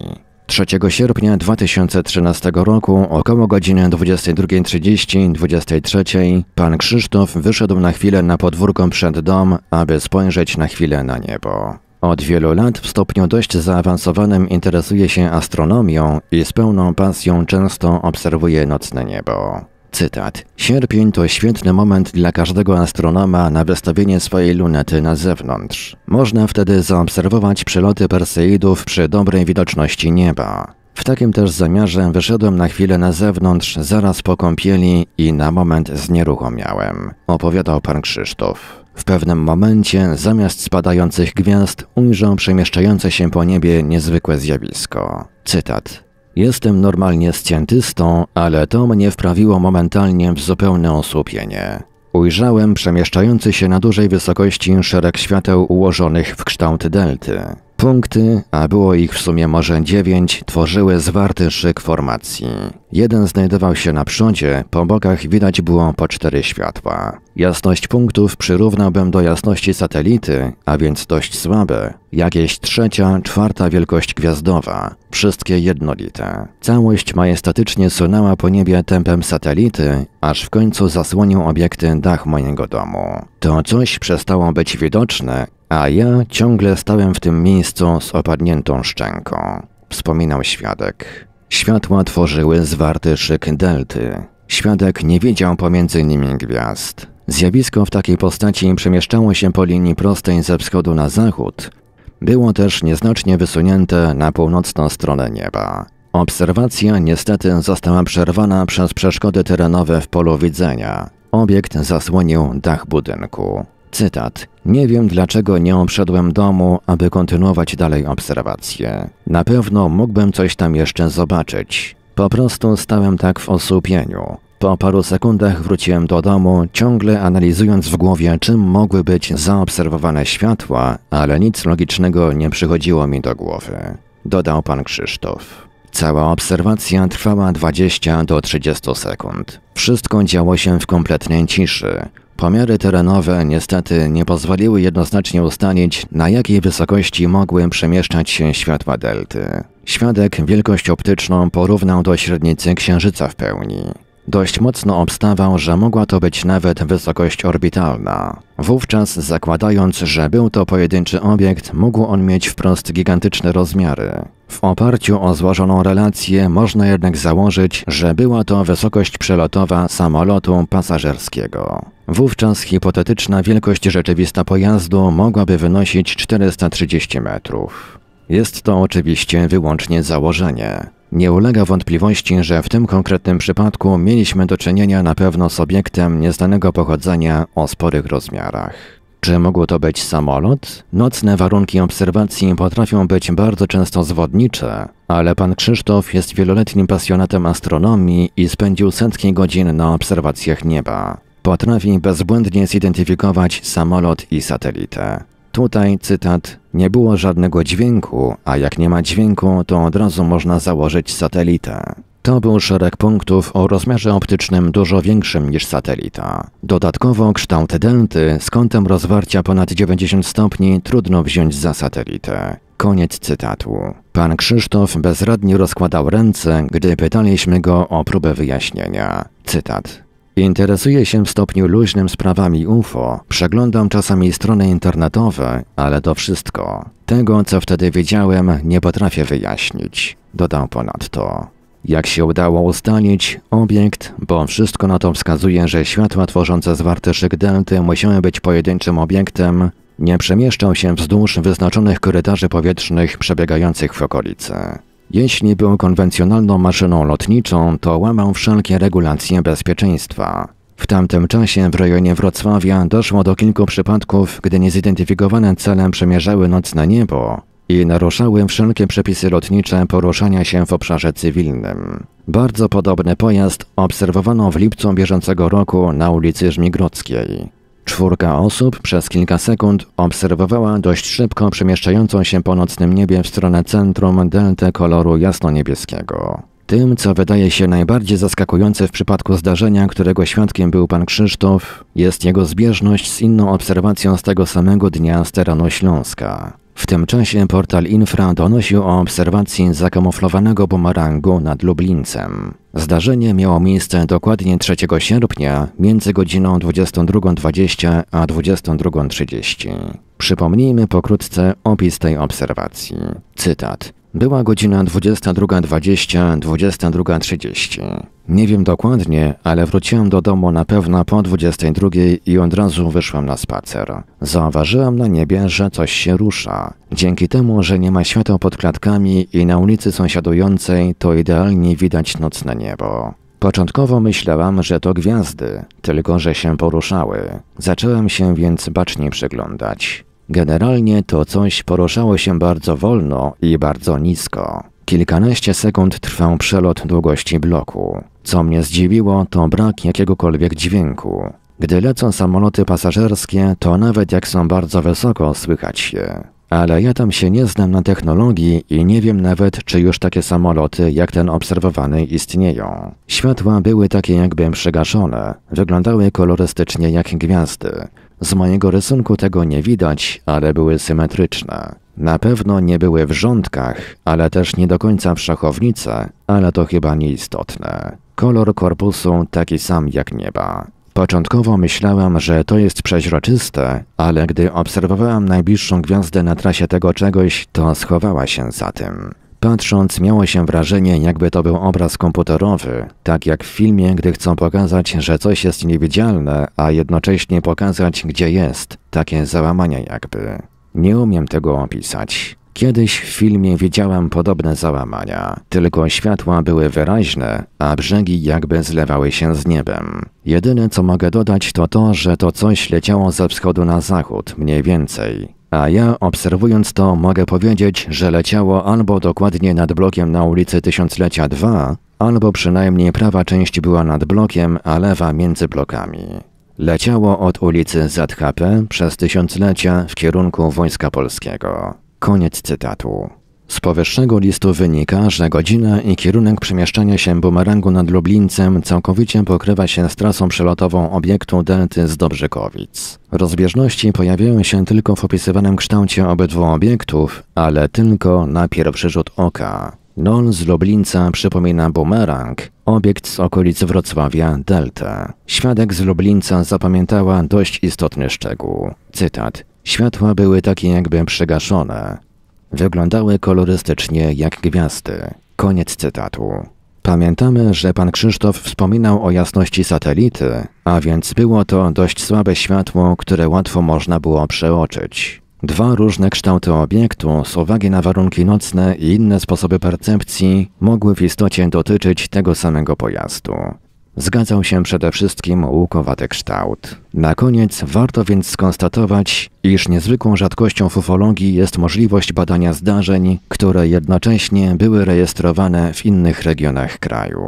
Speaker 1: trzeciego sierpnia dwa tysiące trzynastego roku około godziny dwudziestej drugiej trzydzieści dwudziestej trzeciej pan Krzysztof wyszedł na chwilę na podwórko przed dom, aby spojrzeć na chwilę na niebo. Od wielu lat w stopniu dość zaawansowanym interesuje się astronomią i z pełną pasją często obserwuje nocne niebo. Cytat. Sierpień to świetny moment dla każdego astronoma na wystawienie swojej lunety na zewnątrz. Można wtedy zaobserwować przeloty Perseidów przy dobrej widoczności nieba. W takim też zamiarze wyszedłem na chwilę na zewnątrz zaraz po kąpieli i na moment znieruchomiałem, opowiadał pan Krzysztof. W pewnym momencie zamiast spadających gwiazd ujrzał przemieszczające się po niebie niezwykłe zjawisko. Cytat. Jestem normalnie scjentystą, ale to mnie wprawiło momentalnie w zupełne osłupienie. Ujrzałem przemieszczający się na dużej wysokości szereg świateł ułożonych w kształt delty. Punkty, a było ich w sumie może dziewięć, tworzyły zwarty szyk formacji. Jeden znajdował się na przodzie, po bokach widać było po cztery światła. Jasność punktów przyrównałbym do jasności satelity, a więc dość słabe. Jakieś trzecia, czwarta wielkość gwiazdowa. Wszystkie jednolite. Całość majestatycznie sunęła po niebie tempem satelity, aż w końcu zasłonił obiekty dach mojego domu. To coś przestało być widoczne, a ja ciągle stałem w tym miejscu z opadniętą szczęką. Wspominał świadek. Światła tworzyły zwarty szyk delty. Świadek nie widział pomiędzy nimi gwiazd. Zjawisko w takiej postaci przemieszczało się po linii prostej ze wschodu na zachód. Było też nieznacznie wysunięte na północną stronę nieba. Obserwacja niestety została przerwana przez przeszkody terenowe w polu widzenia. Obiekt zasłonił dach budynku. Cytat. Nie wiem dlaczego nie obszedłem domu, aby kontynuować dalej obserwacje. Na pewno mógłbym coś tam jeszcze zobaczyć. Po prostu stałem tak w osłupieniu. Po paru sekundach wróciłem do domu, ciągle analizując w głowie, czym mogły być zaobserwowane światła, ale nic logicznego nie przychodziło mi do głowy. Dodał pan Krzysztof. Cała obserwacja trwała dwadzieścia do trzydziestu sekund. Wszystko działo się w kompletnej ciszy. Pomiary terenowe niestety nie pozwoliły jednoznacznie ustalić, na jakiej wysokości mogły przemieszczać się światła delty. Świadek wielkość optyczną porównał do średnicy Księżyca w pełni. Dość mocno obstawał, że mogła to być nawet wysokość orbitalna. Wówczas zakładając, że był to pojedynczy obiekt, mógł on mieć wprost gigantyczne rozmiary. W oparciu o złożoną relację można jednak założyć, że była to wysokość przelotowa samolotu pasażerskiego. Wówczas hipotetyczna wielkość rzeczywista pojazdu mogłaby wynosić czterysta trzydzieści metrów. Jest to oczywiście wyłącznie założenie. Nie ulega wątpliwości, że w tym konkretnym przypadku mieliśmy do czynienia na pewno z obiektem nieznanego pochodzenia o sporych rozmiarach. Czy mógł to być samolot? Nocne warunki obserwacji potrafią być bardzo często zwodnicze, ale pan Krzysztof jest wieloletnim pasjonatem astronomii i spędził setki godzin na obserwacjach nieba. Potrafi bezbłędnie zidentyfikować samolot i satelitę. Tutaj, cytat, nie było żadnego dźwięku, a jak nie ma dźwięku, to od razu można założyć satelitę. To był szereg punktów o rozmiarze optycznym dużo większym niż satelita. Dodatkowo kształt delty z kątem rozwarcia ponad dziewięćdziesiąt stopni trudno wziąć za satelitę. Koniec cytatu. Pan Krzysztof bezradnie rozkładał ręce, gdy pytaliśmy go o próbę wyjaśnienia. Cytat. Interesuję się w stopniu luźnym sprawami U F O, przeglądam czasami strony internetowe, ale to wszystko. Tego, co wtedy wiedziałem, nie potrafię wyjaśnić. Dodał ponadto. Jak się udało ustalić, obiekt, bo wszystko na to wskazuje, że światła tworzące zwarty szyk delty musiały być pojedynczym obiektem, nie przemieszczał się wzdłuż wyznaczonych korytarzy powietrznych przebiegających w okolicy. Jeśli był konwencjonalną maszyną lotniczą, to łamał wszelkie regulacje bezpieczeństwa. W tamtym czasie w rejonie Wrocławia doszło do kilku przypadków, gdy niezidentyfikowane cele przemierzały nocne niebo i naruszały wszelkie przepisy lotnicze poruszania się w obszarze cywilnym. Bardzo podobny pojazd obserwowano w lipcu bieżącego roku na ulicy Żmigrodzkiej. Czwórka osób przez kilka sekund obserwowała dość szybko przemieszczającą się po nocnym niebie w stronę centrum deltę koloru jasno-niebieskiego. Tym, co wydaje się najbardziej zaskakujące w przypadku zdarzenia, którego świadkiem był pan Krzysztof, jest jego zbieżność z inną obserwacją z tego samego dnia z terenu Śląska. W tym czasie portal Infra donosił o obserwacji zakamuflowanego bumerangu nad Lublińcem. Zdarzenie miało miejsce dokładnie trzeciego sierpnia między godziną dwudziestą drugą dwadzieścia a dwudziestą drugą trzydzieści. Przypomnijmy pokrótce opis tej obserwacji. Cytat. Była godzina dwudziesta druga dwadzieścia, dwudziesta druga trzydzieści. Nie wiem dokładnie, ale wróciłem do domu na pewno po dwudziestej drugiej i od razu wyszłem na spacer. Zauważyłem na niebie, że coś się rusza. Dzięki temu, że nie ma świateł pod klatkami i na ulicy sąsiadującej, to idealnie widać nocne niebo. Początkowo myślałam, że to gwiazdy, tylko że się poruszały. Zacząłem się więc bacznie przyglądać. Generalnie to coś poruszało się bardzo wolno i bardzo nisko. Kilkanaście sekund trwał przelot długości bloku. Co mnie zdziwiło, to brak jakiegokolwiek dźwięku. Gdy lecą samoloty pasażerskie, to nawet jak są bardzo wysoko, słychać je. Ale ja tam się nie znam na technologii i nie wiem nawet, czy już takie samoloty jak ten obserwowany istnieją. Światła były takie jakby przygaszone, wyglądały kolorystycznie jak gwiazdy. Z mojego rysunku tego nie widać, ale były symetryczne. Na pewno nie były w rządkach, ale też nie do końca w szachownice, ale to chyba nieistotne. Kolor korpusu taki sam jak nieba. Początkowo myślałam, że to jest przeźroczyste, ale gdy obserwowałam najbliższą gwiazdę na trasie tego czegoś, to schowała się za tym. Patrząc, miało się wrażenie, jakby to był obraz komputerowy, tak jak w filmie, gdy chcą pokazać, że coś jest niewidzialne, a jednocześnie pokazać, gdzie jest. Takie załamania jakby. Nie umiem tego opisać. Kiedyś w filmie widziałam podobne załamania, tylko światła były wyraźne, a brzegi jakby zlewały się z niebem. Jedyne co mogę dodać to to, że to coś leciało ze wschodu na zachód, mniej więcej. A ja obserwując to mogę powiedzieć, że leciało albo dokładnie nad blokiem na ulicy Tysiąclecia dwa, albo przynajmniej prawa część była nad blokiem, a lewa między blokami. Leciało od ulicy Z H P przez Tysiąclecia w kierunku Wojska Polskiego. Koniec cytatu. Z powyższego listu wynika, że godzina i kierunek przemieszczania się bumerangu nad Lublińcem całkowicie pokrywa się z trasą przelotową obiektu delty z Dobrzykowic. Rozbieżności pojawiają się tylko w opisywanym kształcie obydwu obiektów, ale tylko na pierwszy rzut oka. Nol z Lublińca przypomina bumerang, obiekt z okolic Wrocławia deltę. Świadek z Lublińca zapamiętała dość istotny szczegół. Cytat. Światła były takie jakby przygaszone. Wyglądały kolorystycznie jak gwiazdy. Koniec cytatu. Pamiętamy, że pan Krzysztof wspominał o jasności satelity, a więc było to dość słabe światło, które łatwo można było przeoczyć. Dwa różne kształty obiektu z uwagi na warunki nocne i inne sposoby percepcji mogły w istocie dotyczyć tego samego pojazdu. Zgadzał się przede wszystkim łukowaty kształt. Na koniec warto więc skonstatować, iż niezwykłą rzadkością w ufologii jest możliwość badania zdarzeń, które jednocześnie były rejestrowane w innych regionach kraju.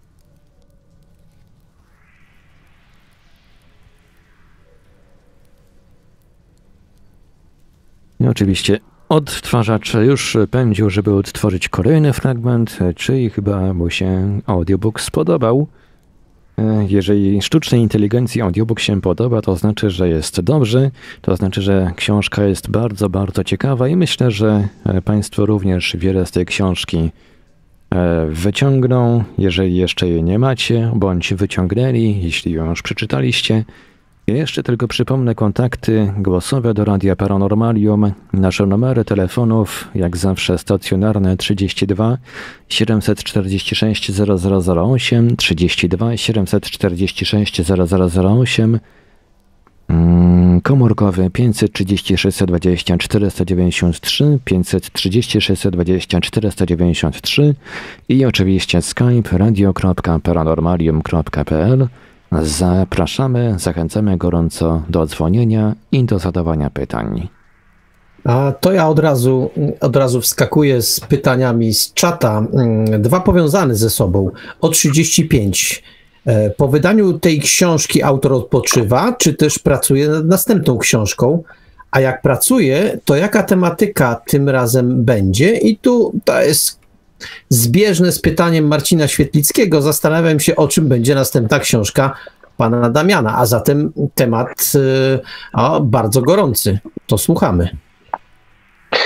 Speaker 5: I oczywiście odtwarzacz już pędził, żeby odtworzyć kolejny fragment, czyli chyba mu się audiobook spodobał. Jeżeli sztucznej inteligencji audiobook się podoba, to znaczy, że jest dobrze, to znaczy, że książka jest bardzo, bardzo ciekawa i myślę, że Państwo również wiele z tej książki wyciągną, jeżeli jeszcze jej nie macie, bądź wyciągnęli, jeśli ją już przeczytaliście. Ja jeszcze tylko przypomnę kontakty głosowe do Radia Paranormalium. Nasze numery telefonów, jak zawsze stacjonarne trzydzieści dwa siedemset czterdzieści sześć zero zero zero osiem, trzydzieści dwa siedemset czterdzieści sześć zero zero zero osiem, komórkowy pięćset trzydzieści sześć dwadzieścia czterysta dziewięćdziesiąt trzy, pięćset trzydzieści sześć dwadzieścia czterysta dziewięćdziesiąt trzy i oczywiście Skype radio kropka paranormalium kropka p l. Zapraszamy, zachęcamy gorąco do dzwonienia i do zadawania pytań.
Speaker 2: A to ja od razu, od razu wskakuję z pytaniami z czata, dwa powiązane ze sobą, o trzydzieści pięć. Po wydaniu tej książki autor odpoczywa, czy też pracuje nad następną książką? A jak pracuje, to jaka tematyka tym razem będzie? I tu to jest zbieżne z pytaniem Marcina Świetlickiego. Zastanawiam się, o czym będzie następna książka pana Damiana, a zatem temat o, bardzo gorący. To słuchamy.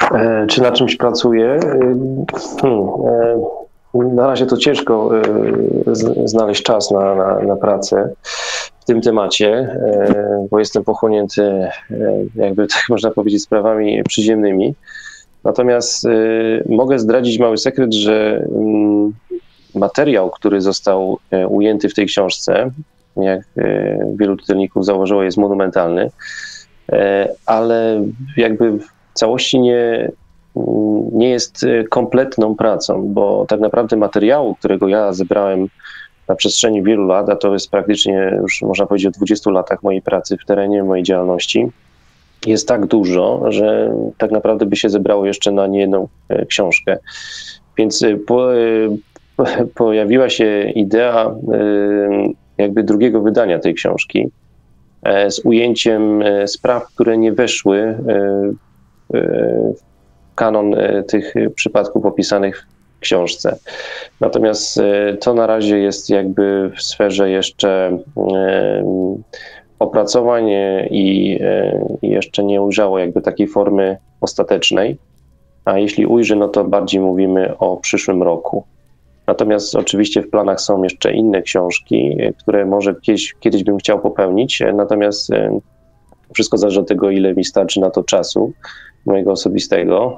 Speaker 4: E, czy na czymś pracuję? Hmm, e, na razie to ciężko e, z, znaleźć czas na, na, na pracę w tym temacie, e, bo jestem pochłonięty, e, jakby tak można powiedzieć, sprawami przyziemnymi. Natomiast e, mogę zdradzić mały sekret, że mm, materiał, który został e, ujęty w tej książce, jak e, wielu czytelników zauważyło, jest monumentalny, e, ale jakby w całości nie, nie jest kompletną pracą, bo tak naprawdę materiału, którego ja zebrałem na przestrzeni wielu lat, a to jest praktycznie już można powiedzieć o dwudziestu latach mojej pracy w terenie, mojej działalności, jest tak dużo, że tak naprawdę by się zebrało jeszcze na niejedną książkę. Więc po, pojawiła się idea jakby drugiego wydania tej książki z ujęciem spraw, które nie weszły w kanon tych przypadków opisanych w książce. Natomiast to na razie jest jakby w sferze jeszcze opracowań i, i jeszcze nie ujrzało jakby takiej formy ostatecznej, a jeśli ujrzy, no to bardziej mówimy o przyszłym roku. Natomiast oczywiście w planach są jeszcze inne książki, które może kiedyś, kiedyś bym chciał popełnić, natomiast wszystko zależy od tego, ile mi starczy na to czasu mojego osobistego.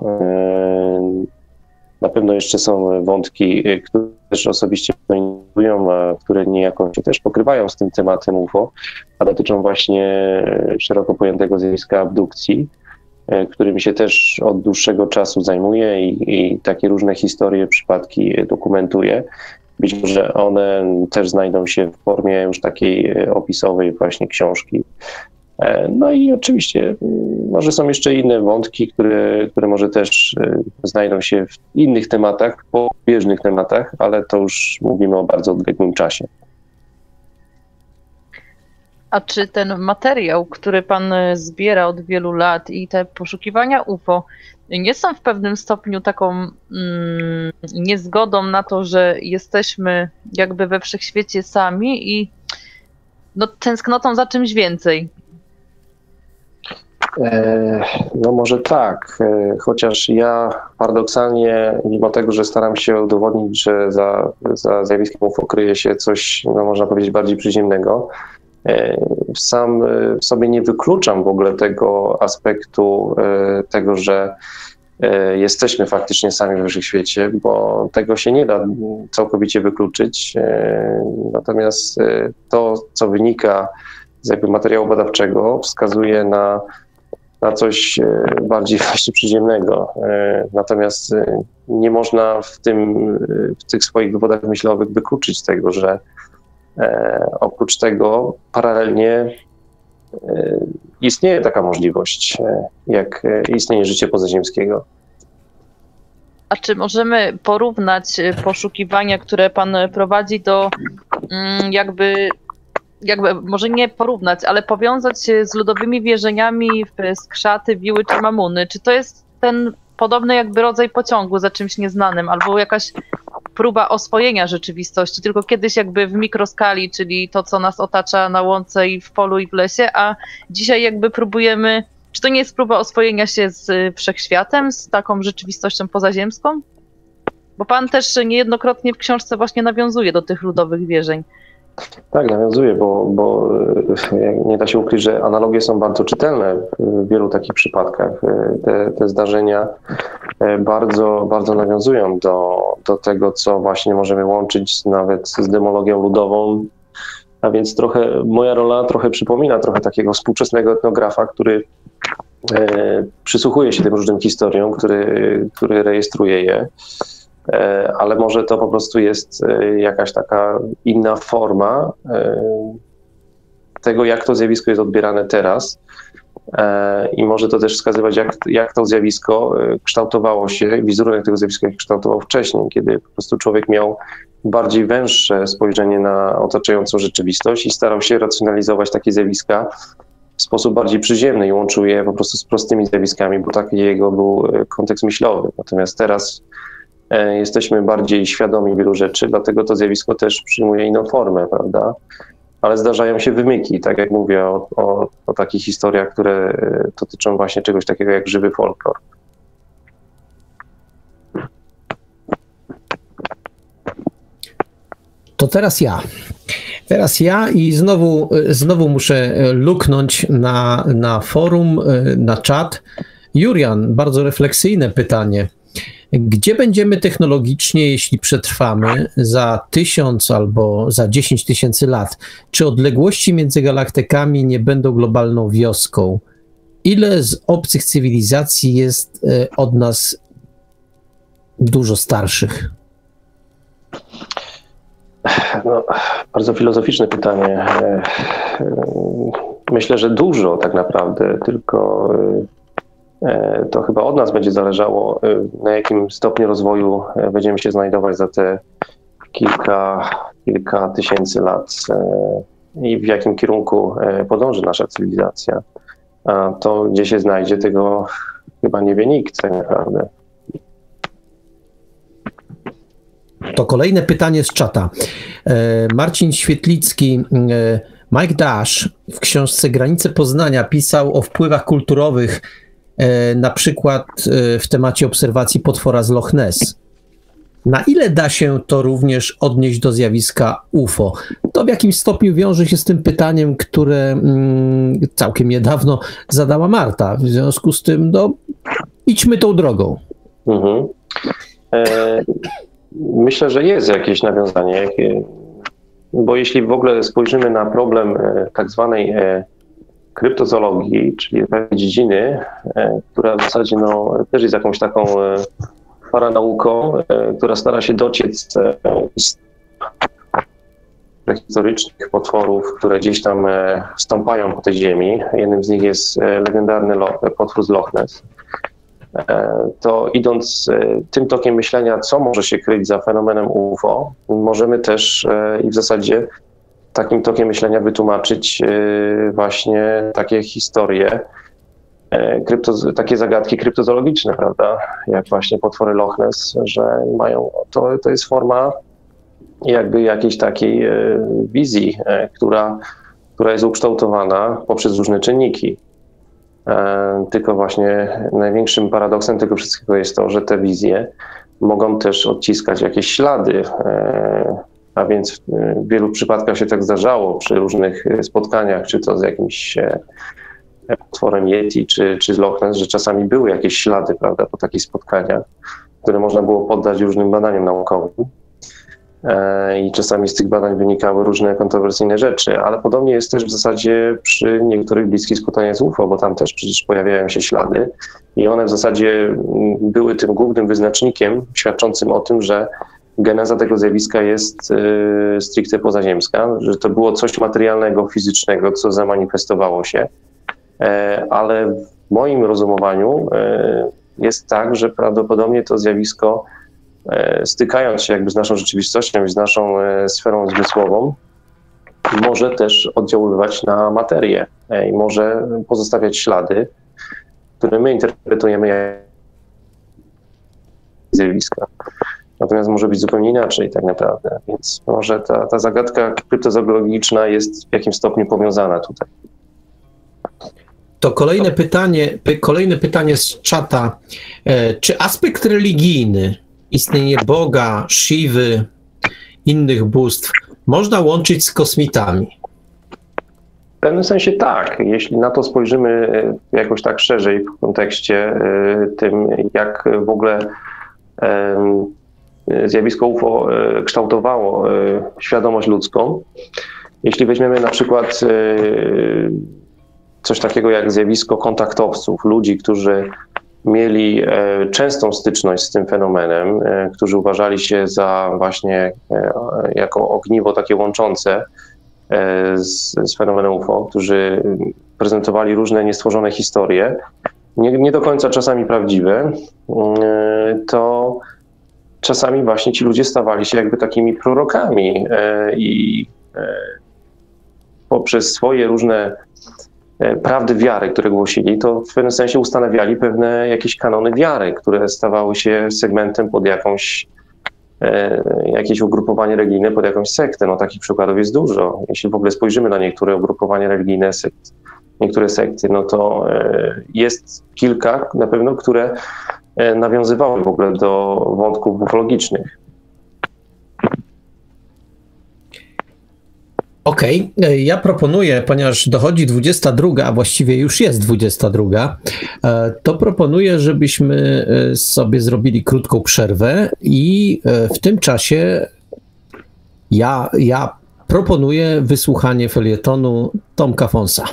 Speaker 4: Na pewno jeszcze są wątki, które też osobiście mnie interesują, a które niejako się też pokrywają z tym tematem U F O, a dotyczą właśnie szeroko pojętego zjawiska abdukcji, którym się też od dłuższego czasu zajmuję i, i takie różne historie, przypadki dokumentuję. Być może one też znajdą się w formie już takiej opisowej właśnie książki. No i oczywiście może są jeszcze inne wątki, które, które może też znajdą się w innych tematach, pobieżnych tematach, ale to już mówimy o bardzo odległym czasie.
Speaker 3: A czy ten materiał, który pan zbiera od wielu lat i te poszukiwania U F O nie są w pewnym stopniu taką mm, niezgodą na to, że jesteśmy jakby we wszechświecie sami i no, tęsknotą za czymś więcej?
Speaker 4: No może tak, chociaż ja paradoksalnie, mimo tego, że staram się udowodnić, że za, za zjawiskiem U F O kryje się coś, no można powiedzieć, bardziej przyziemnego, sam w sobie nie wykluczam w ogóle tego aspektu, tego, że jesteśmy faktycznie sami we wszechświecie, bo tego się nie da całkowicie wykluczyć. Natomiast to, co wynika z jakby materiału badawczego, wskazuje na, na coś bardziej właśnie przyziemnego. Natomiast nie można w, tym, w tych swoich wywodach myślowych wykluczyć tego, że E, oprócz tego paralelnie e, istnieje taka możliwość, e, jak e, istnieje życie pozaziemskiego.
Speaker 3: A czy możemy porównać poszukiwania, które pan prowadzi do mm, jakby, jakby, może nie porównać, ale powiązać się z ludowymi wierzeniami w skrzaty, wiły czy mamuny? Czy to jest ten podobny jakby rodzaj pociągu za czymś nieznanym, albo jakaś próba oswojenia rzeczywistości, tylko kiedyś jakby w mikroskali, czyli to, co nas otacza na łące i w polu i w lesie, a dzisiaj jakby próbujemy, czy to nie jest próba oswojenia się z wszechświatem, z taką rzeczywistością pozaziemską? Bo pan też niejednokrotnie w książce właśnie nawiązuje do tych ludowych wierzeń.
Speaker 4: Tak, nawiązuje, bo, bo nie da się ukryć, że analogie są bardzo czytelne w wielu takich przypadkach. Te, te zdarzenia bardzo, bardzo nawiązują do, do tego, co właśnie możemy łączyć nawet z demologią ludową. A więc trochę moja rola trochę przypomina trochę takiego współczesnego etnografa, który e, przysłuchuje się tym różnym historiom, który, który rejestruje je. Ale może to po prostu jest jakaś taka inna forma tego, jak to zjawisko jest odbierane teraz. I może to też wskazywać, jak, jak to zjawisko kształtowało się, wizerunek tego zjawiska jak kształtował wcześniej, kiedy po prostu człowiek miał bardziej węższe spojrzenie na otaczającą rzeczywistość i starał się racjonalizować takie zjawiska w sposób bardziej przyziemny i łączył je po prostu z prostymi zjawiskami, bo taki jego był kontekst myślowy. Natomiast teraz jesteśmy bardziej świadomi wielu rzeczy, dlatego to zjawisko też przyjmuje inną formę, prawda? Ale zdarzają się wymyki, tak jak mówię o, o, o takich historiach, które dotyczą właśnie czegoś takiego jak żywy folklor.
Speaker 2: teraz ja. Teraz ja i znowu, znowu muszę luknąć na, na forum, na czat. Jurian, bardzo refleksyjne pytanie. Gdzie będziemy technologicznie, jeśli przetrwamy za tysiąc albo za dziesięć tysięcy lat? Czy odległości między galaktykami nie będą globalną wioską? Ile z obcych cywilizacji jest od nas dużo starszych?
Speaker 4: No, bardzo filozoficzne pytanie. Myślę, że dużo tak naprawdę, tylko to chyba od nas będzie zależało, na jakim stopniu rozwoju będziemy się znajdować za te kilka, kilka tysięcy lat i w jakim kierunku podąży nasza cywilizacja. A to, gdzie się znajdzie, tego chyba nie wie nikt tak naprawdę.
Speaker 2: To kolejne pytanie z czata. Marcin Świetlicki, Mike Dash w książce Granice Poznania pisał o wpływach kulturowych, na przykład w temacie obserwacji potwora z Loch Ness. Na ile da się to również odnieść do zjawiska U F O? To w jakim stopniu wiąże się z tym pytaniem, które całkiem niedawno zadała Marta. W związku z tym, no, idźmy tą drogą.
Speaker 4: Mhm. E Myślę, że jest jakieś nawiązanie, bo jeśli w ogóle spojrzymy na problem tak zwanej kryptozoologii, czyli dziedziny, która w zasadzie no, też jest jakąś taką paranauką, która stara się dociec historycznych potworów, które gdzieś tam stąpają po tej ziemi. Jednym z nich jest legendarny potwór z Loch Ness. To idąc tym tokiem myślenia, co może się kryć za fenomenem U F O, możemy też i w zasadzie takim tokiem myślenia wytłumaczyć właśnie takie historie, krypto, takie zagadki kryptozoologiczne, prawda, jak właśnie potwory Loch Ness, że mają, to, to jest forma jakby jakiejś takiej wizji, która, która jest ukształtowana poprzez różne czynniki. Tylko właśnie największym paradoksem tego wszystkiego jest to, że te wizje mogą też odciskać jakieś ślady, a więc w wielu przypadkach się tak zdarzało przy różnych spotkaniach, czy to z jakimś potworem Yeti, czy, czy z Loch Ness, że czasami były jakieś ślady, prawda, po takich spotkaniach, które można było poddać różnym badaniom naukowym. I czasami z tych badań wynikały różne kontrowersyjne rzeczy, ale podobnie jest też w zasadzie przy niektórych bliskich spotkaniach z U F O, bo tam też przecież pojawiają się ślady i one w zasadzie były tym głównym wyznacznikiem świadczącym o tym, że geneza tego zjawiska jest y, stricte pozaziemska, że to było coś materialnego, fizycznego, co zamanifestowało się, e, ale w moim rozumowaniu e, jest tak, że prawdopodobnie to zjawisko stykając się jakby z naszą rzeczywistością i z naszą sferą zmysłową, może też oddziaływać na materię i może pozostawiać ślady, które my interpretujemy jak zjawiska. Natomiast może być zupełnie inaczej tak naprawdę, więc może ta, ta zagadka kryptozoologiczna jest w jakimś stopniu powiązana tutaj.
Speaker 2: To kolejne pytanie, kolejne pytanie z czata. Czy aspekt religijny, istnienie Boga, Shiwy, innych bóstw można łączyć z kosmitami?
Speaker 4: W pewnym sensie tak. Jeśli na to spojrzymy jakoś tak szerzej w kontekście tym, jak w ogóle zjawisko U F O kształtowało świadomość ludzką. Jeśli weźmiemy na przykład coś takiego jak zjawisko kontaktowców, ludzi, którzy mieli częstą styczność z tym fenomenem, którzy uważali się za właśnie jako ogniwo takie łączące z, z fenomenem U F O, którzy prezentowali różne niestworzone historie, nie, nie do końca czasami prawdziwe, to czasami właśnie ci ludzie stawali się jakby takimi prorokami i poprzez swoje różne prawdy wiary, które głosili, to w pewnym sensie ustanawiali pewne jakieś kanony wiary, które stawały się segmentem pod jakąś, e, jakieś ugrupowanie religijne, pod jakąś sektę. No takich przykładów jest dużo. Jeśli w ogóle spojrzymy na niektóre ugrupowania religijne, sekt, niektóre sekty, no to e, jest kilka na pewno, które e, nawiązywały w ogóle do wątków ufologicznych.
Speaker 2: Okej, okay. Ja proponuję, ponieważ dochodzi dwudziesta druga, a właściwie już jest dwudziesta druga, to proponuję, żebyśmy sobie zrobili krótką przerwę i w tym czasie ja, ja proponuję wysłuchanie felietonu Tomka Fonsa.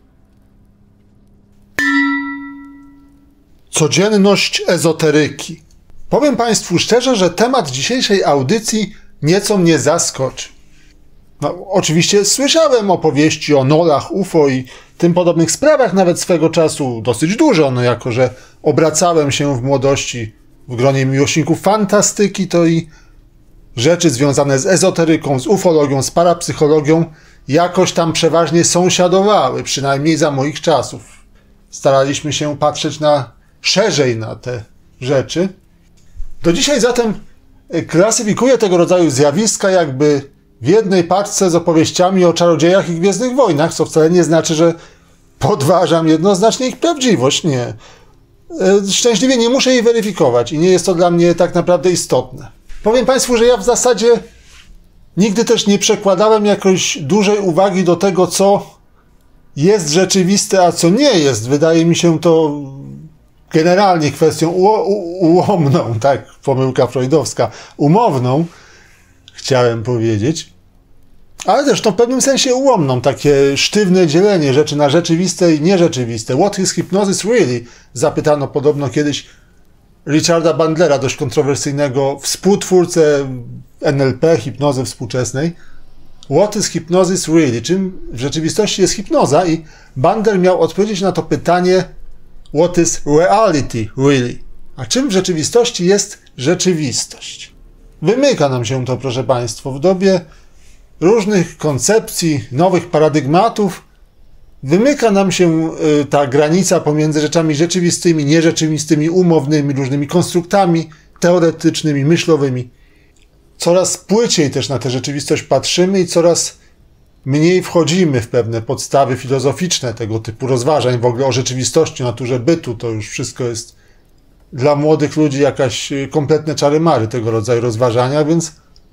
Speaker 7: Codzienność ezoteryki. Powiem Państwu szczerze, że temat dzisiejszej audycji nieco mnie zaskoczył. No, oczywiście słyszałem opowieści o nolach, U F O i tym podobnych sprawach nawet swego czasu dosyć dużo, no jako że obracałem się w młodości w gronie miłośników fantastyki, to i rzeczy związane z ezoteryką, z ufologią, z parapsychologią jakoś tam przeważnie sąsiadowały, przynajmniej za moich czasów. Staraliśmy się patrzeć na szerzej na te rzeczy. Do dzisiaj zatem klasyfikuję tego rodzaju zjawiska jakby w jednej paczce z opowieściami o czarodziejach i Gwiezdnych Wojnach, co wcale nie znaczy, że podważam jednoznacznie ich prawdziwość. Nie. Szczęśliwie nie muszę jej weryfikować i nie jest to dla mnie tak naprawdę istotne. Powiem Państwu, że ja w zasadzie nigdy też nie przekładałem jakoś dużej uwagi do tego, co jest rzeczywiste, a co nie jest. Wydaje mi się to generalnie kwestią u- u- ułomną, tak, pomyłka freudowska, umowną, chciałem powiedzieć, ale też to w pewnym sensie ułomną, takie sztywne dzielenie rzeczy na rzeczywiste i nierzeczywiste. What is hypnosis really? Zapytano podobno kiedyś Richarda Bandlera, dość kontrowersyjnego współtwórcę N L P, hipnozy współczesnej. What is hypnosis really? Czym w rzeczywistości jest hipnoza? I Bandler miał odpowiedzieć na to pytanie what is reality really? A czym w rzeczywistości jest rzeczywistość? Wymyka nam się to, proszę Państwa, w dobie różnych koncepcji, nowych paradygmatów, wymyka nam się y, ta granica pomiędzy rzeczami rzeczywistymi, nierzeczywistymi, umownymi, różnymi konstruktami teoretycznymi, myślowymi. Coraz płyciej też na tę rzeczywistość patrzymy i coraz mniej wchodzimy w pewne podstawy filozoficzne tego typu rozważań w ogóle o rzeczywistości, naturze bytu. To już wszystko jest dla młodych ludzi jakaś kompletne czary-mary tego rodzaju rozważania, więc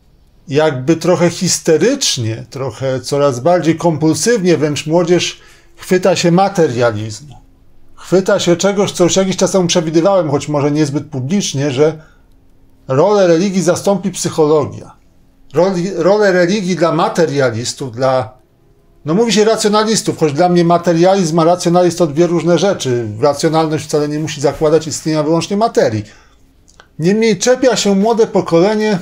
Speaker 7: jakby trochę histerycznie, trochę coraz bardziej kompulsywnie wręcz młodzież chwyta się materializmu. Chwyta się czegoś, co już jakiś czas temu przewidywałem, choć może niezbyt publicznie, że rolę religii zastąpi psychologia. Roli, rolę religii dla materialistów, dla, no mówi się racjonalistów, choć dla mnie materializm a racjonalizm to dwie różne rzeczy. Racjonalność wcale nie musi zakładać istnienia wyłącznie materii. Niemniej czepia się młode pokolenie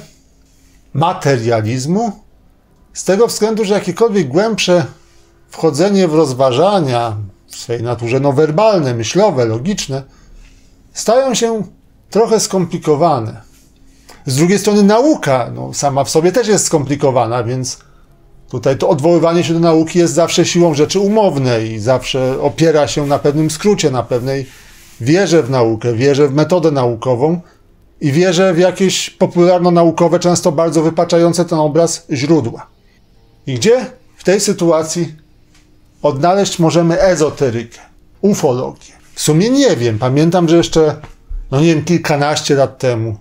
Speaker 7: materializmu z tego względu, że jakiekolwiek głębsze wchodzenie w rozważania w swej naturze no werbalne, myślowe, logiczne stają się trochę skomplikowane. Z drugiej strony nauka no, sama w sobie też jest skomplikowana, więc tutaj to odwoływanie się do nauki jest zawsze siłą rzeczy umowne i zawsze opiera się na pewnym skrócie, na pewnej wierze w naukę, wierze w metodę naukową i wierze w jakieś popularno-naukowe, często bardzo wypaczające ten obraz źródła. I gdzie w tej sytuacji odnaleźć możemy ezoterykę, ufologię? W sumie nie wiem. Pamiętam, że jeszcze, no nie wiem, kilkanaście lat temu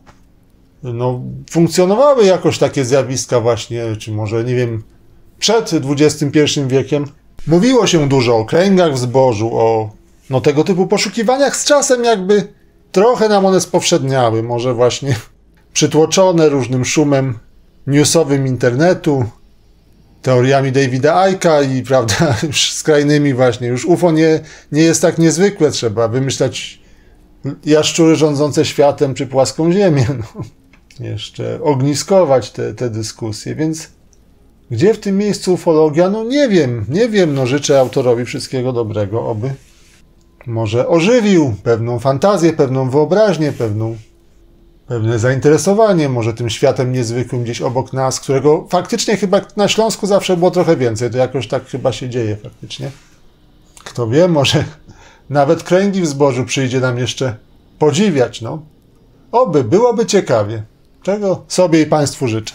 Speaker 7: no, funkcjonowały jakoś takie zjawiska właśnie, czy może, nie wiem, przed dwudziestym pierwszym wiekiem. Mówiło się dużo o kręgach w zbożu, o no, tego typu poszukiwaniach. Z czasem jakby trochę nam one spowszedniały, może właśnie przytłoczone różnym szumem newsowym internetu, teoriami Davida Icke'a i, prawda, już skrajnymi właśnie. Już U F O nie, nie jest tak niezwykłe, trzeba wymyślać jaszczury rządzące światem czy płaską ziemię. No. Jeszcze ogniskować te, te dyskusje, więc gdzie w tym miejscu ufologia? No nie wiem, nie wiem, no życzę autorowi wszystkiego dobrego, oby może ożywił pewną fantazję, pewną wyobraźnię, pewną, pewne zainteresowanie może tym światem niezwykłym gdzieś obok nas, którego faktycznie chyba na Śląsku zawsze było trochę więcej, to jakoś tak chyba się dzieje faktycznie. Kto wie, może nawet kręgi w zbożu przyjdzie nam jeszcze podziwiać, no. Oby, byłoby ciekawie. Czego sobie i Państwu życzę.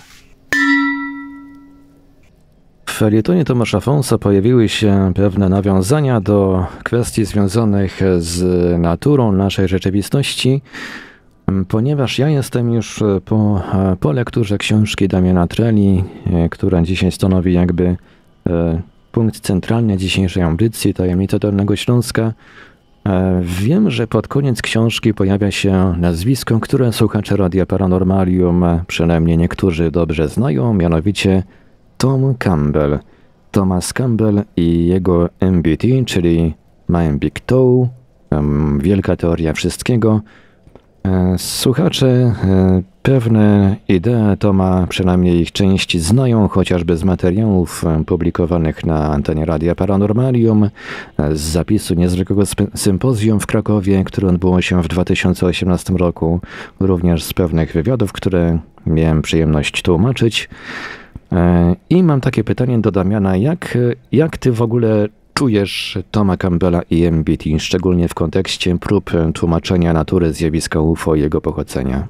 Speaker 1: W felietonie Tomasza Fonsa pojawiły się pewne nawiązania do kwestii związanych z naturą naszej rzeczywistości, ponieważ ja jestem już po, po lekturze książki Damiana Treli, która dzisiaj stanowi jakby
Speaker 5: punkt centralny dzisiejszej audycji, tajemnica Dolnego Śląska. Wiem, że pod koniec książki pojawia się nazwisko, które słuchacze Radia Paranormalium, przynajmniej niektórzy dobrze znają, mianowicie Tom Campbell. Thomas Campbell i jego M B T, czyli My Big Toe, wielka teoria wszystkiego. Słuchacze pewne idee Toma, przynajmniej ich część, znają chociażby z materiałów publikowanych na antenie Radia Paranormalium, z zapisu niezwykłego sympozjum w Krakowie, które odbyło się w dwa tysiące osiemnastym roku, również z pewnych wywiadów, które miałem przyjemność tłumaczyć. I mam takie pytanie do Damiana, jak, jak ty w ogóle czujesz Toma Campbella i M B T, szczególnie w kontekście prób tłumaczenia natury zjawiska U F O i jego pochodzenia?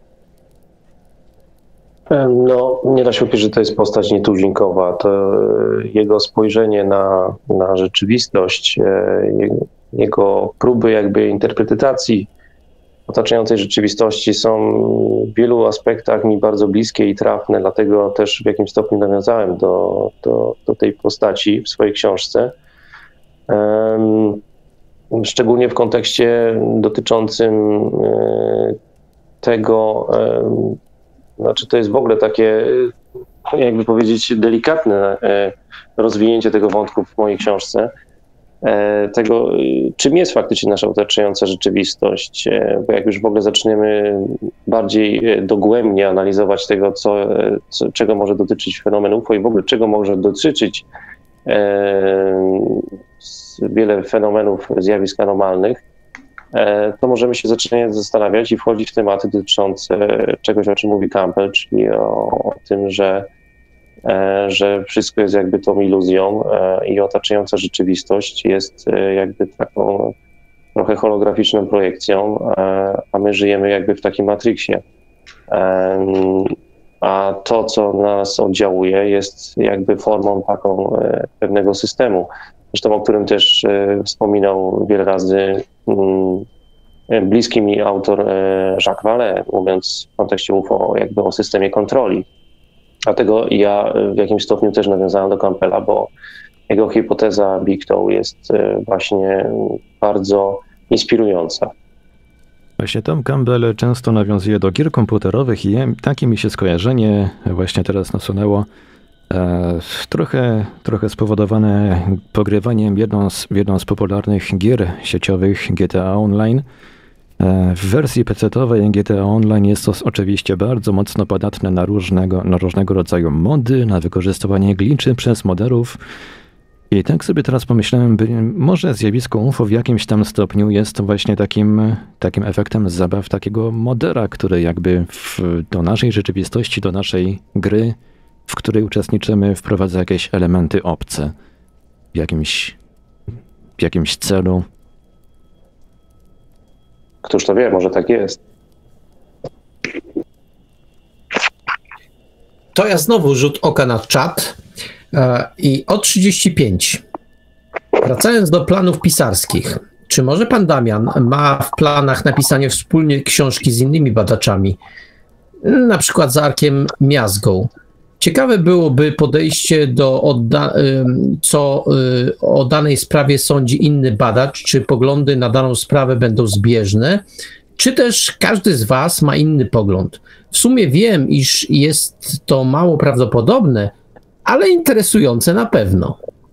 Speaker 4: No, nie da się ukryć, że to jest postać nietuzinkowa. To jego spojrzenie na, na rzeczywistość, jego próby jakby interpretacji otaczającej rzeczywistości są w wielu aspektach mi bardzo bliskie i trafne, dlatego też w jakimś stopniu nawiązałem do, do, do tej postaci w swojej książce. Um, szczególnie w kontekście dotyczącym um, tego, um, znaczy to jest w ogóle takie, jakby powiedzieć, delikatne um, rozwinięcie tego wątku w mojej książce. Tego, czym jest faktycznie nasza otaczająca rzeczywistość, bo jak już w ogóle zaczniemy bardziej dogłębnie analizować tego, co, co, czego może dotyczyć fenomen U F O i w ogóle czego może dotyczyć e, wiele fenomenów, zjawisk anomalnych, e, to możemy się zaczynać zastanawiać i wchodzić w tematy dotyczące czegoś, o czym mówi Campbell, czyli o, o tym, że że wszystko jest jakby tą iluzją i otaczająca rzeczywistość jest jakby taką trochę holograficzną projekcją, a my żyjemy jakby w takim Matrixie. A to, co na nas oddziałuje, jest jakby formą taką pewnego systemu. Zresztą o którym też wspominał wiele razy bliski mi autor Jacques Vallée, mówiąc w kontekście U F O jakby o systemie kontroli. Dlatego ja w jakimś stopniu też nawiązałem do Campbella, bo jego hipoteza Big Toe jest właśnie bardzo inspirująca.
Speaker 5: Właśnie Tom Campbell często nawiązuje do gier komputerowych i takie mi się skojarzenie właśnie teraz nasunęło, e, trochę, trochę spowodowane pogrywaniem jedną z, jedną z popularnych gier sieciowych G T A Online. W wersji pecetowej G T A Online jest to oczywiście bardzo mocno podatne na różnego, na różnego rodzaju mody, na wykorzystywanie glitchy przez moderów. I tak sobie teraz pomyślałem, by może zjawisko U F O w jakimś tam stopniu jest właśnie takim, takim efektem zabaw takiego modera, który jakby w, do naszej rzeczywistości, do naszej gry, w której uczestniczymy, wprowadza jakieś elementy obce w jakimś, w jakimś celu.
Speaker 4: Któż to wie, może tak jest.
Speaker 2: To ja znowu rzut oka na czat i o trzydzieści pięć. Wracając do planów pisarskich. Czy może pan Damian ma w planach napisanie wspólnie książki z innymi badaczami? Na przykład z Arkiem Miazgą. Ciekawe byłoby podejście do odda- co o danej sprawie sądzi inny badacz, czy poglądy na daną sprawę będą zbieżne, czy też każdy z was ma inny pogląd. W sumie wiem, iż jest to mało prawdopodobne, ale interesujące na pewno.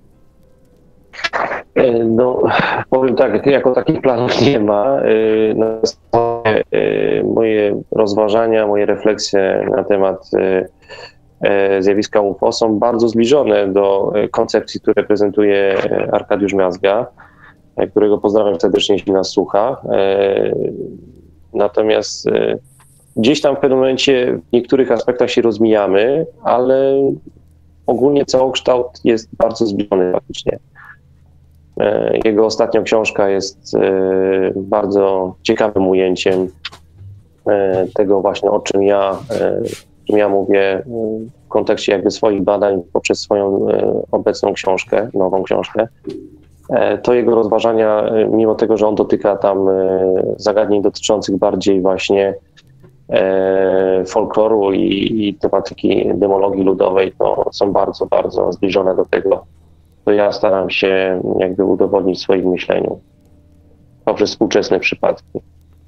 Speaker 4: No, powiem tak, jako takich planów nie ma. Moje, moje rozważania, moje refleksje na temat zjawiska U F O są bardzo zbliżone do koncepcji, które prezentuje Arkadiusz Miazga, którego pozdrawiam serdecznie, jeśli nas słucha. Natomiast gdzieś tam w pewnym momencie w niektórych aspektach się rozmijamy, ale ogólnie całokształt jest bardzo zbliżony faktycznie. Jego ostatnia książka jest bardzo ciekawym ujęciem tego właśnie, o czym ja, czym ja mówię w kontekście jakby swoich badań poprzez swoją obecną książkę, nową książkę. To jego rozważania, mimo tego, że on dotyka tam zagadnień dotyczących bardziej właśnie e, folkloru i, i tematyki demologii ludowej to są bardzo, bardzo zbliżone do tego, co ja staram się jakby udowodnić w swoim myśleniu poprzez współczesne przypadki.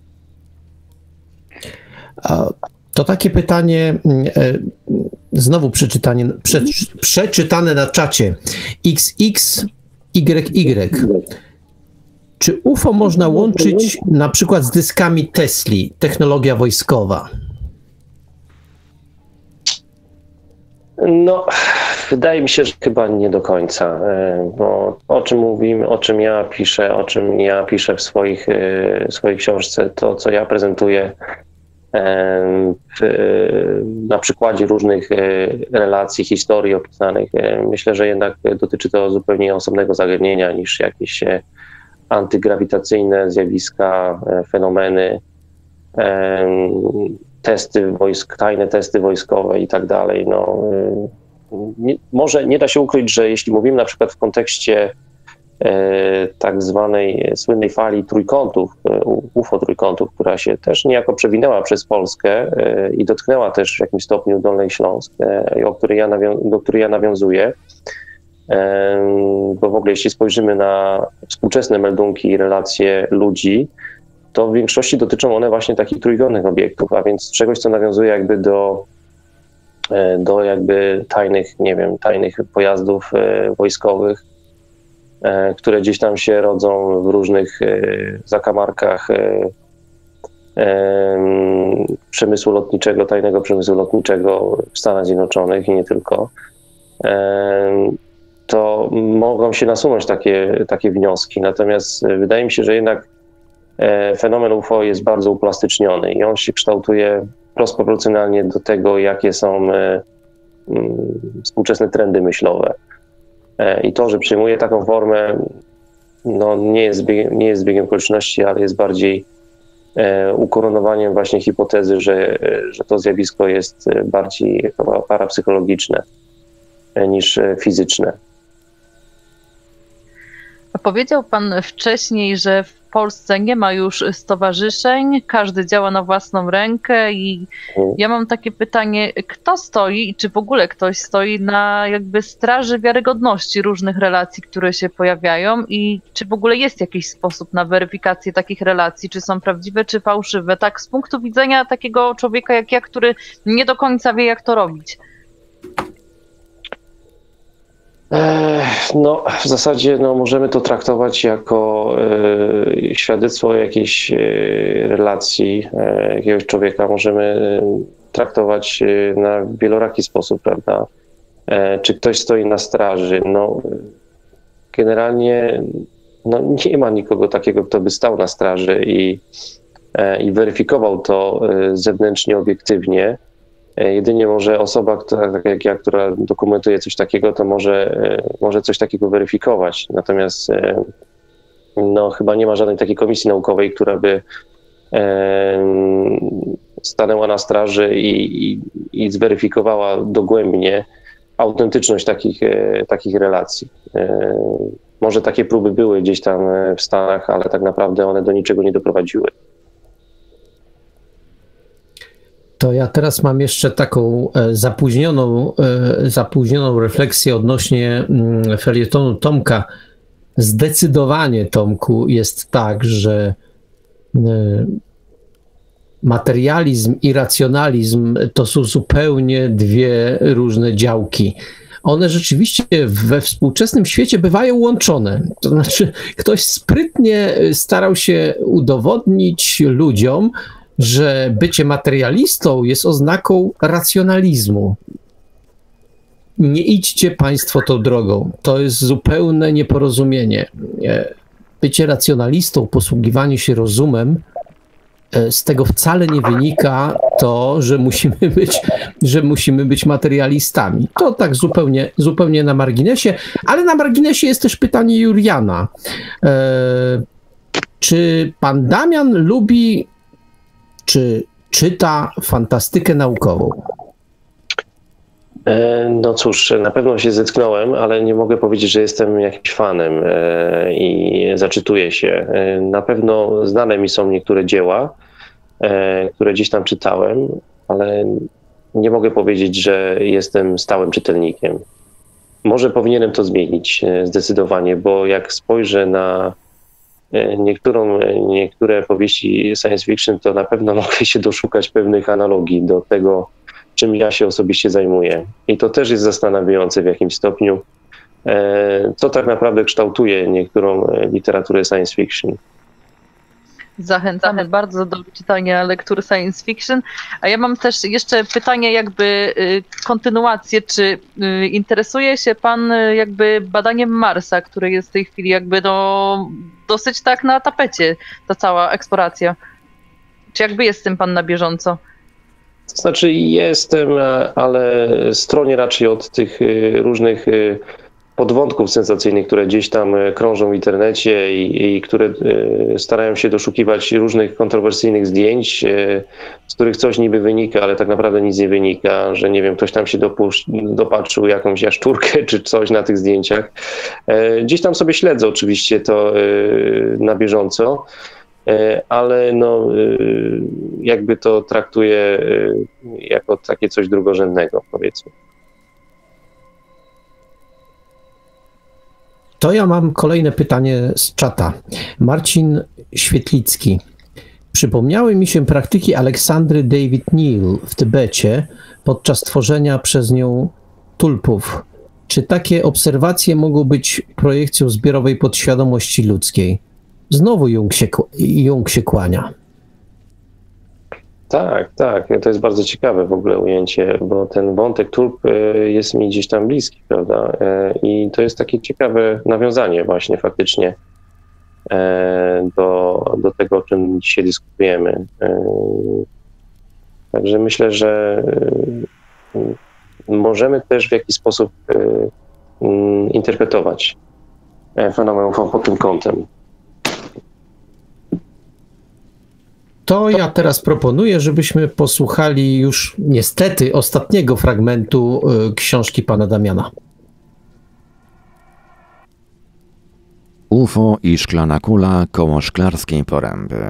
Speaker 2: To takie pytanie, znowu przeczytanie, prze, przeczytane na czacie. X X Y Y. Czy U F O można łączyć na przykład z dyskami Tesli, technologia wojskowa?
Speaker 4: No, wydaje mi się, że chyba nie do końca, bo o czym mówimy, o czym ja piszę, o czym ja piszę w swoich, w swojej książce, to co ja prezentuję w, na przykładzie różnych relacji, historii opisanych, myślę, że jednak dotyczy to zupełnie osobnego zagadnienia niż jakieś antygrawitacyjne zjawiska, fenomeny, testy wojsk, tajne testy wojskowe i tak dalej. No, nie, może nie da się ukryć, że jeśli mówimy na przykład w kontekście e, tak zwanej słynnej fali trójkątów, U F O trójkątów, która się też niejako przewinęła przez Polskę e, i dotknęła też w jakimś stopniu Dolnej Śląsk, e, o której ja nawią- do której ja nawiązuję, e, bo w ogóle jeśli spojrzymy na współczesne meldunki i relacje ludzi, to w większości dotyczą one właśnie takich trójkątnych obiektów, a więc czegoś, co nawiązuje jakby do, do jakby tajnych, nie wiem, tajnych pojazdów wojskowych, które gdzieś tam się rodzą w różnych zakamarkach przemysłu lotniczego, tajnego przemysłu lotniczego w Stanach Zjednoczonych i nie tylko. To mogą się nasunąć takie, takie wnioski, natomiast wydaje mi się, że jednak fenomen U F O jest bardzo uplastyczniony i on się kształtuje wprost proporcjonalnie do tego, jakie są współczesne trendy myślowe. I to, że przyjmuje taką formę, no nie jest zbiegiem, nie jest zbiegiem okoliczności, ale jest bardziej ukoronowaniem właśnie hipotezy, że, że to zjawisko jest bardziej parapsychologiczne niż fizyczne.
Speaker 3: Powiedział pan wcześniej, że w Polsce nie ma już stowarzyszeń, każdy działa na własną rękę i ja mam takie pytanie, kto stoi i czy w ogóle ktoś stoi na jakby straży wiarygodności różnych relacji, które się pojawiają i czy w ogóle jest jakiś sposób na weryfikację takich relacji, czy są prawdziwe, czy fałszywe, tak z punktu widzenia takiego człowieka jak ja, który nie do końca wie, jak to robić.
Speaker 4: No, w zasadzie no, możemy to traktować jako e, świadectwo jakiejś e, relacji e, jakiegoś człowieka. Możemy e, traktować e, na wieloraki sposób, prawda? E, czy ktoś stoi na straży? No, generalnie no, nie ma nikogo takiego, kto by stał na straży i, e, i weryfikował to e, zewnętrznie, obiektywnie. Jedynie może osoba, która, tak jak ja, która dokumentuje coś takiego, to może, może coś takiego weryfikować. Natomiast no, chyba nie ma żadnej takiej komisji naukowej, która by e, stanęła na straży i, i, i zweryfikowała dogłębnie autentyczność takich, e, takich relacji. E, może takie próby były gdzieś tam w Stanach, ale tak naprawdę one do niczego nie doprowadziły.
Speaker 2: To ja teraz mam jeszcze taką zapóźnioną, zapóźnioną refleksję odnośnie felietonu Tomka. Zdecydowanie, Tomku, jest tak, że materializm i racjonalizm to są zupełnie dwie różne działki. One rzeczywiście we współczesnym świecie bywają łączone. To znaczy, ktoś sprytnie starał się udowodnić ludziom, że bycie materialistą jest oznaką racjonalizmu. Nie idźcie państwo tą drogą. To jest zupełne nieporozumienie. Bycie racjonalistą, posługiwanie się rozumem, z tego wcale nie wynika to, że musimy być, że musimy być materialistami. To tak zupełnie, zupełnie na marginesie, ale na marginesie jest też pytanie Juliana. Czy pan Damian lubi czy czyta fantastykę naukową?
Speaker 4: No cóż, na pewno się zetknąłem, ale nie mogę powiedzieć, że jestem jakimś fanem i zaczytuję się. Na pewno znane mi są niektóre dzieła, e, które gdzieś tam czytałem, ale nie mogę powiedzieć, że jestem stałym czytelnikiem. Może powinienem to zmienić e, zdecydowanie, bo jak spojrzę na e, niektórą, e, niektóre powieści science fiction, to na pewno mogę się doszukać pewnych analogii do tego, czym ja się osobiście zajmuję. I to też jest zastanawiające w jakimś stopniu, e, co tak naprawdę kształtuje niektórą e, literaturę science fiction.
Speaker 3: Zachęcamy bardzo do czytania lektury science fiction. A ja mam też jeszcze pytanie, jakby kontynuację. Czy interesuje się pan jakby badaniem Marsa, które jest w tej chwili jakby no, dosyć tak na tapecie, ta cała eksploracja? Czy jakby jest z tym pan na bieżąco?
Speaker 4: To znaczy jestem, ale stronię raczej od tych różnych podwątków sensacyjnych, które gdzieś tam krążą w internecie i, i które starają się doszukiwać różnych kontrowersyjnych zdjęć, z których coś niby wynika, ale tak naprawdę nic nie wynika, że nie wiem, ktoś tam się dopusz- dopatrzył jakąś jaszczurkę czy coś na tych zdjęciach. Gdzieś tam sobie śledzę oczywiście to na bieżąco, ale no jakby to traktuję jako takie coś drugorzędnego, powiedzmy.
Speaker 2: To ja mam kolejne pytanie z czata. Marcin Świetlicki. Przypomniały mi się praktyki Aleksandry David Neal w Tybecie podczas tworzenia przez nią tulpów. Czy takie obserwacje mogą być projekcją zbiorowej podświadomości ludzkiej? Znowu Jung się, Jung się kłania.
Speaker 4: Tak, tak. To jest bardzo ciekawe w ogóle ujęcie, bo ten wątek tulp jest mi gdzieś tam bliski, prawda? I to jest takie ciekawe nawiązanie właśnie faktycznie do, do tego, o czym dzisiaj dyskutujemy. Także myślę, że możemy też w jakiś sposób interpretować fenomen U F O pod tym kątem.
Speaker 2: To ja teraz proponuję, żebyśmy posłuchali już niestety ostatniego fragmentu y, książki pana Damiana.
Speaker 1: U F O i szklana kula koło Szklarskiej Poręby.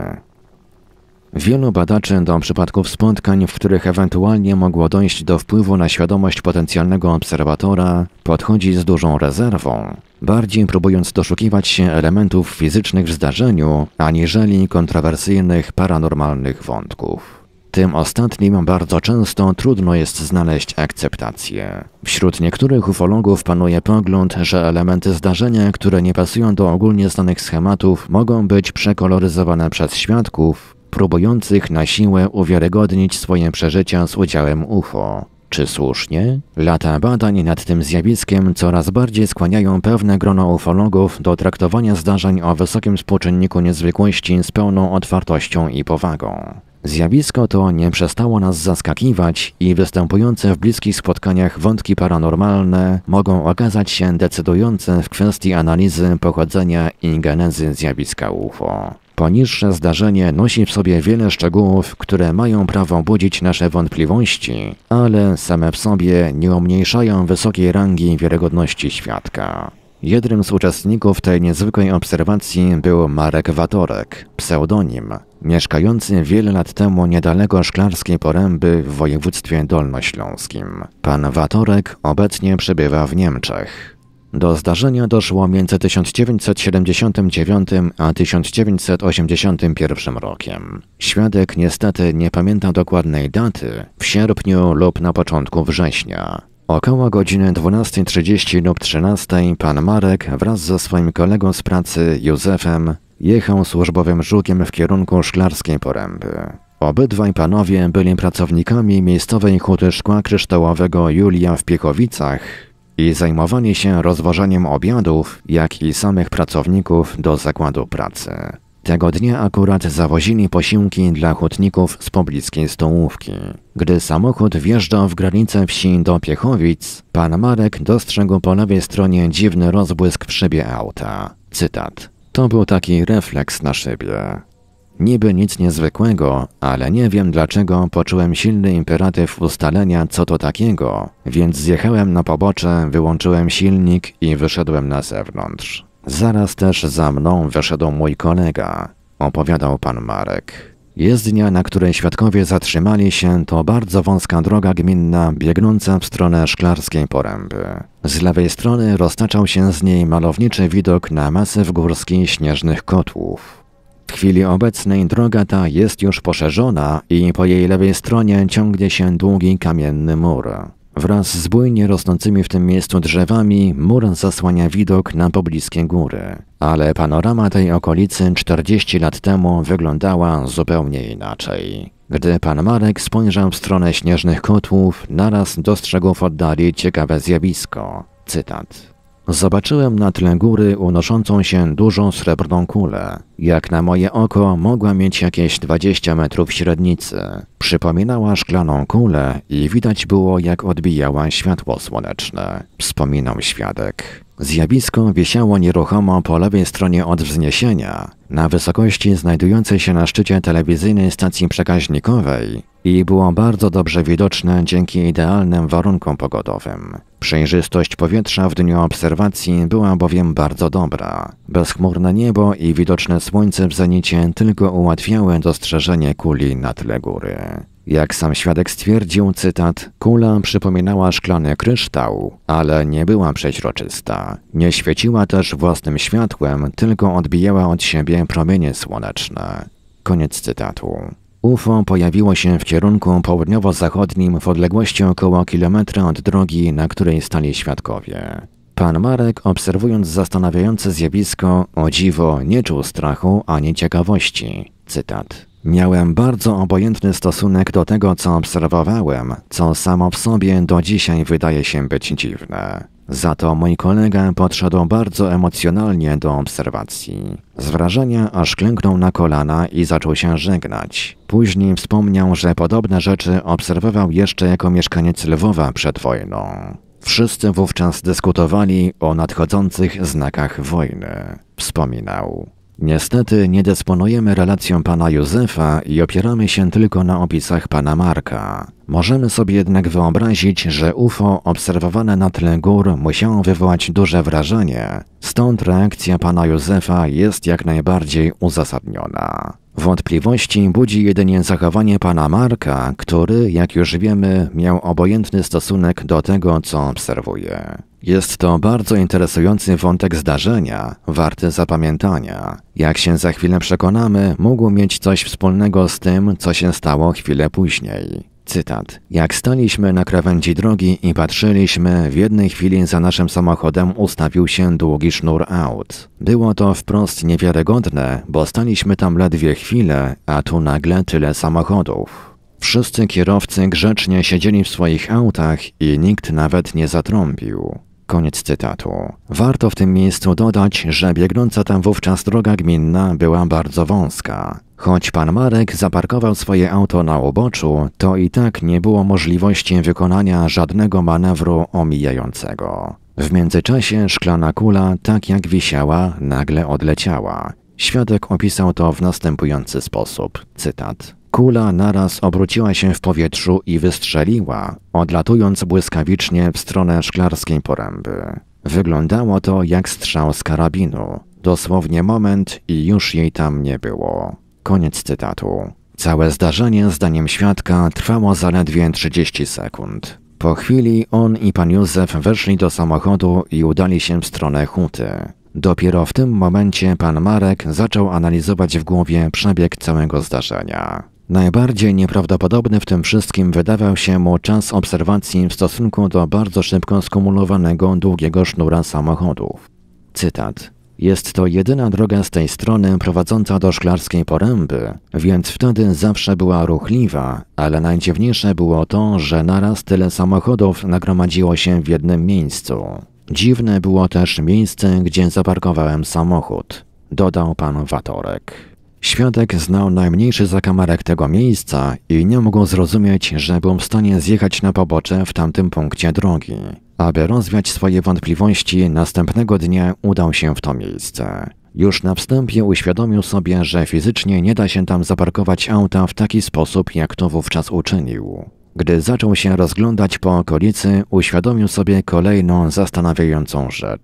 Speaker 1: Wielu badaczy do przypadków spotkań, w których ewentualnie mogło dojść do wpływu na świadomość potencjalnego obserwatora, podchodzi z dużą rezerwą, bardziej próbując doszukiwać się elementów fizycznych w zdarzeniu, aniżeli kontrowersyjnych paranormalnych wątków. Tym ostatnim bardzo często trudno jest znaleźć akceptację. Wśród niektórych ufologów panuje pogląd, że elementy zdarzenia, które nie pasują do ogólnie znanych schematów, mogą być przekoloryzowane przez świadków, próbujących na siłę uwiarygodnić swoje przeżycia z udziałem U F O. Czy słusznie? Lata badań nad tym zjawiskiem coraz bardziej skłaniają pewne grono ufologów do traktowania zdarzeń o wysokim współczynniku niezwykłości z pełną otwartością i powagą. Zjawisko to nie przestało nas zaskakiwać i występujące w bliskich spotkaniach wątki paranormalne mogą okazać się decydujące w kwestii analizy pochodzenia i genezy zjawiska U F O. Poniższe zdarzenie nosi w sobie wiele szczegółów, które mają prawo budzić nasze wątpliwości, ale same w sobie nie umniejszają wysokiej rangi wiarygodności świadka. Jednym z uczestników tej niezwykłej obserwacji był Marek Watorek, pseudonim, mieszkający wiele lat temu niedaleko Szklarskiej Poręby w województwie dolnośląskim. Pan Watorek obecnie przebywa w Niemczech. Do zdarzenia doszło między tysiąc dziewięćset siedemdziesiątym dziewiątym a tysiąc dziewięćset osiemdziesiątym pierwszym rokiem. Świadek niestety nie pamięta dokładnej daty, w sierpniu lub na początku września. Około godziny dwunastej trzydzieści lub trzynastej pan Marek wraz ze swoim kolegą z pracy Józefem jechał służbowym żukiem w kierunku Szklarskiej Poręby. Obydwaj panowie byli pracownikami miejscowej huty szkła kryształowego Julia w Piechowicach i zajmowali się rozwożeniem obiadów, jak i samych pracowników do zakładu pracy. Tego dnia akurat zawozili posiłki dla hutników z pobliskiej stołówki. Gdy samochód wjeżdżał w granicę wsi do Piechowic, pan Marek dostrzegł po lewej stronie dziwny rozbłysk w szybie auta. Cytat. To był taki refleks na szybie. Niby nic niezwykłego, ale nie wiem dlaczego poczułem silny imperatyw ustalenia, co to takiego, więc zjechałem na pobocze, wyłączyłem silnik i wyszedłem na zewnątrz. Zaraz też za mną wyszedł mój kolega, opowiadał pan Marek. Jezdnia, na której świadkowie zatrzymali się, to bardzo wąska droga gminna biegnąca w stronę Szklarskiej Poręby. Z lewej strony roztaczał się z niej malowniczy widok na masyw górski Śnieżnych Kotłów. W chwili obecnej droga ta jest już poszerzona i po jej lewej stronie ciągnie się długi kamienny mur. Wraz z bujnie rosnącymi w tym miejscu drzewami mur zasłania widok na pobliskie góry. Ale panorama tej okolicy czterdzieści lat temu wyglądała zupełnie inaczej. Gdy pan Marek spojrzał w stronę Śnieżnych Kotłów, naraz dostrzegł w oddali ciekawe zjawisko. Cytat. Zobaczyłem na tle góry unoszącą się dużą srebrną kulę. Jak na moje oko mogła mieć jakieś dwadzieścia metrów średnicy. Przypominała szklaną kulę i widać było, jak odbijała światło słoneczne. Wspominał świadek. Zjawisko wisiało nieruchomo po lewej stronie od wzniesienia, na wysokości znajdującej się na szczycie telewizyjnej stacji przekaźnikowej i było bardzo dobrze widoczne dzięki idealnym warunkom pogodowym. Przejrzystość powietrza w dniu obserwacji była bowiem bardzo dobra. Bezchmurne niebo i widoczne słońce w zenicie tylko ułatwiały dostrzeżenie kuli na tle góry. Jak sam świadek stwierdził, cytat, kula przypominała szklany kryształ, ale nie była przeźroczysta. Nie świeciła też własnym światłem, tylko odbijała od siebie promienie słoneczne. Koniec cytatu. U F O pojawiło się w kierunku południowo-zachodnim w odległości około kilometra od drogi, na której stali świadkowie. Pan Marek, obserwując zastanawiające zjawisko, o dziwo nie czuł strachu ani ciekawości. Cytat. Miałem bardzo obojętny stosunek do tego, co obserwowałem, co samo w sobie do dzisiaj wydaje się być dziwne. Za to mój kolega podszedł bardzo emocjonalnie do obserwacji. Z wrażenia aż klęknął na kolana i zaczął się żegnać. Później wspomniał, że podobne rzeczy obserwował jeszcze jako mieszkaniec Lwowa przed wojną. Wszyscy wówczas dyskutowali o nadchodzących znakach wojny. Wspominał. Niestety nie dysponujemy relacją pana Józefa i opieramy się tylko na opisach pana Marka. Możemy sobie jednak wyobrazić, że U F O obserwowane na tle gór musiało wywołać duże wrażenie, stąd reakcja pana Józefa jest jak najbardziej uzasadniona. Wątpliwości budzi jedynie zachowanie pana Marka, który, jak już wiemy, miał obojętny stosunek do tego, co obserwuje. Jest to bardzo interesujący wątek zdarzenia, warty zapamiętania. Jak się za chwilę przekonamy, mógł mieć coś wspólnego z tym, co się stało chwilę później. Cytat. Jak staliśmy na krawędzi drogi i patrzyliśmy, w jednej chwili za naszym samochodem ustawił się długi sznur aut. Było to wprost niewiarygodne, bo staliśmy tam ledwie chwilę, a tu nagle tyle samochodów. Wszyscy kierowcy grzecznie siedzieli w swoich autach i nikt nawet nie zatrąbił. Koniec cytatu. Warto w tym miejscu dodać, że biegnąca tam wówczas droga gminna była bardzo wąska. Choć pan Marek zaparkował swoje auto na uboczu, to i tak nie było możliwości wykonania żadnego manewru omijającego. W międzyczasie szklana kula, tak jak wisiała, nagle odleciała. Świadek opisał to w następujący sposób. Cytat. Kula naraz obróciła się w powietrzu i wystrzeliła, odlatując błyskawicznie w stronę Szklarskiej Poręby. Wyglądało to jak strzał z karabinu. Dosłownie moment i już jej tam nie było. Koniec cytatu. Całe zdarzenie, zdaniem świadka, trwało zaledwie trzydzieści sekund. Po chwili on i pan Józef weszli do samochodu i udali się w stronę huty. Dopiero w tym momencie pan Marek zaczął analizować w głowie przebieg całego zdarzenia. Najbardziej nieprawdopodobny w tym wszystkim wydawał się mu czas obserwacji w stosunku do bardzo szybko skumulowanego długiego sznura samochodów. Cytat. Jest to jedyna droga z tej strony prowadząca do Szklarskiej Poręby, więc wtedy zawsze była ruchliwa, ale najdziwniejsze było to, że naraz tyle samochodów nagromadziło się w jednym miejscu. Dziwne było też miejsce, gdzie zaparkowałem samochód, dodał pan Watorek. Świadek znał najmniejszy zakamarek tego miejsca i nie mógł zrozumieć, że był w stanie zjechać na pobocze w tamtym punkcie drogi. Aby rozwiać swoje wątpliwości, następnego dnia udał się w to miejsce. Już na wstępie uświadomił sobie, że fizycznie nie da się tam zaparkować auta w taki sposób, jak to wówczas uczynił. Gdy zaczął się rozglądać po okolicy, uświadomił sobie kolejną zastanawiającą rzecz.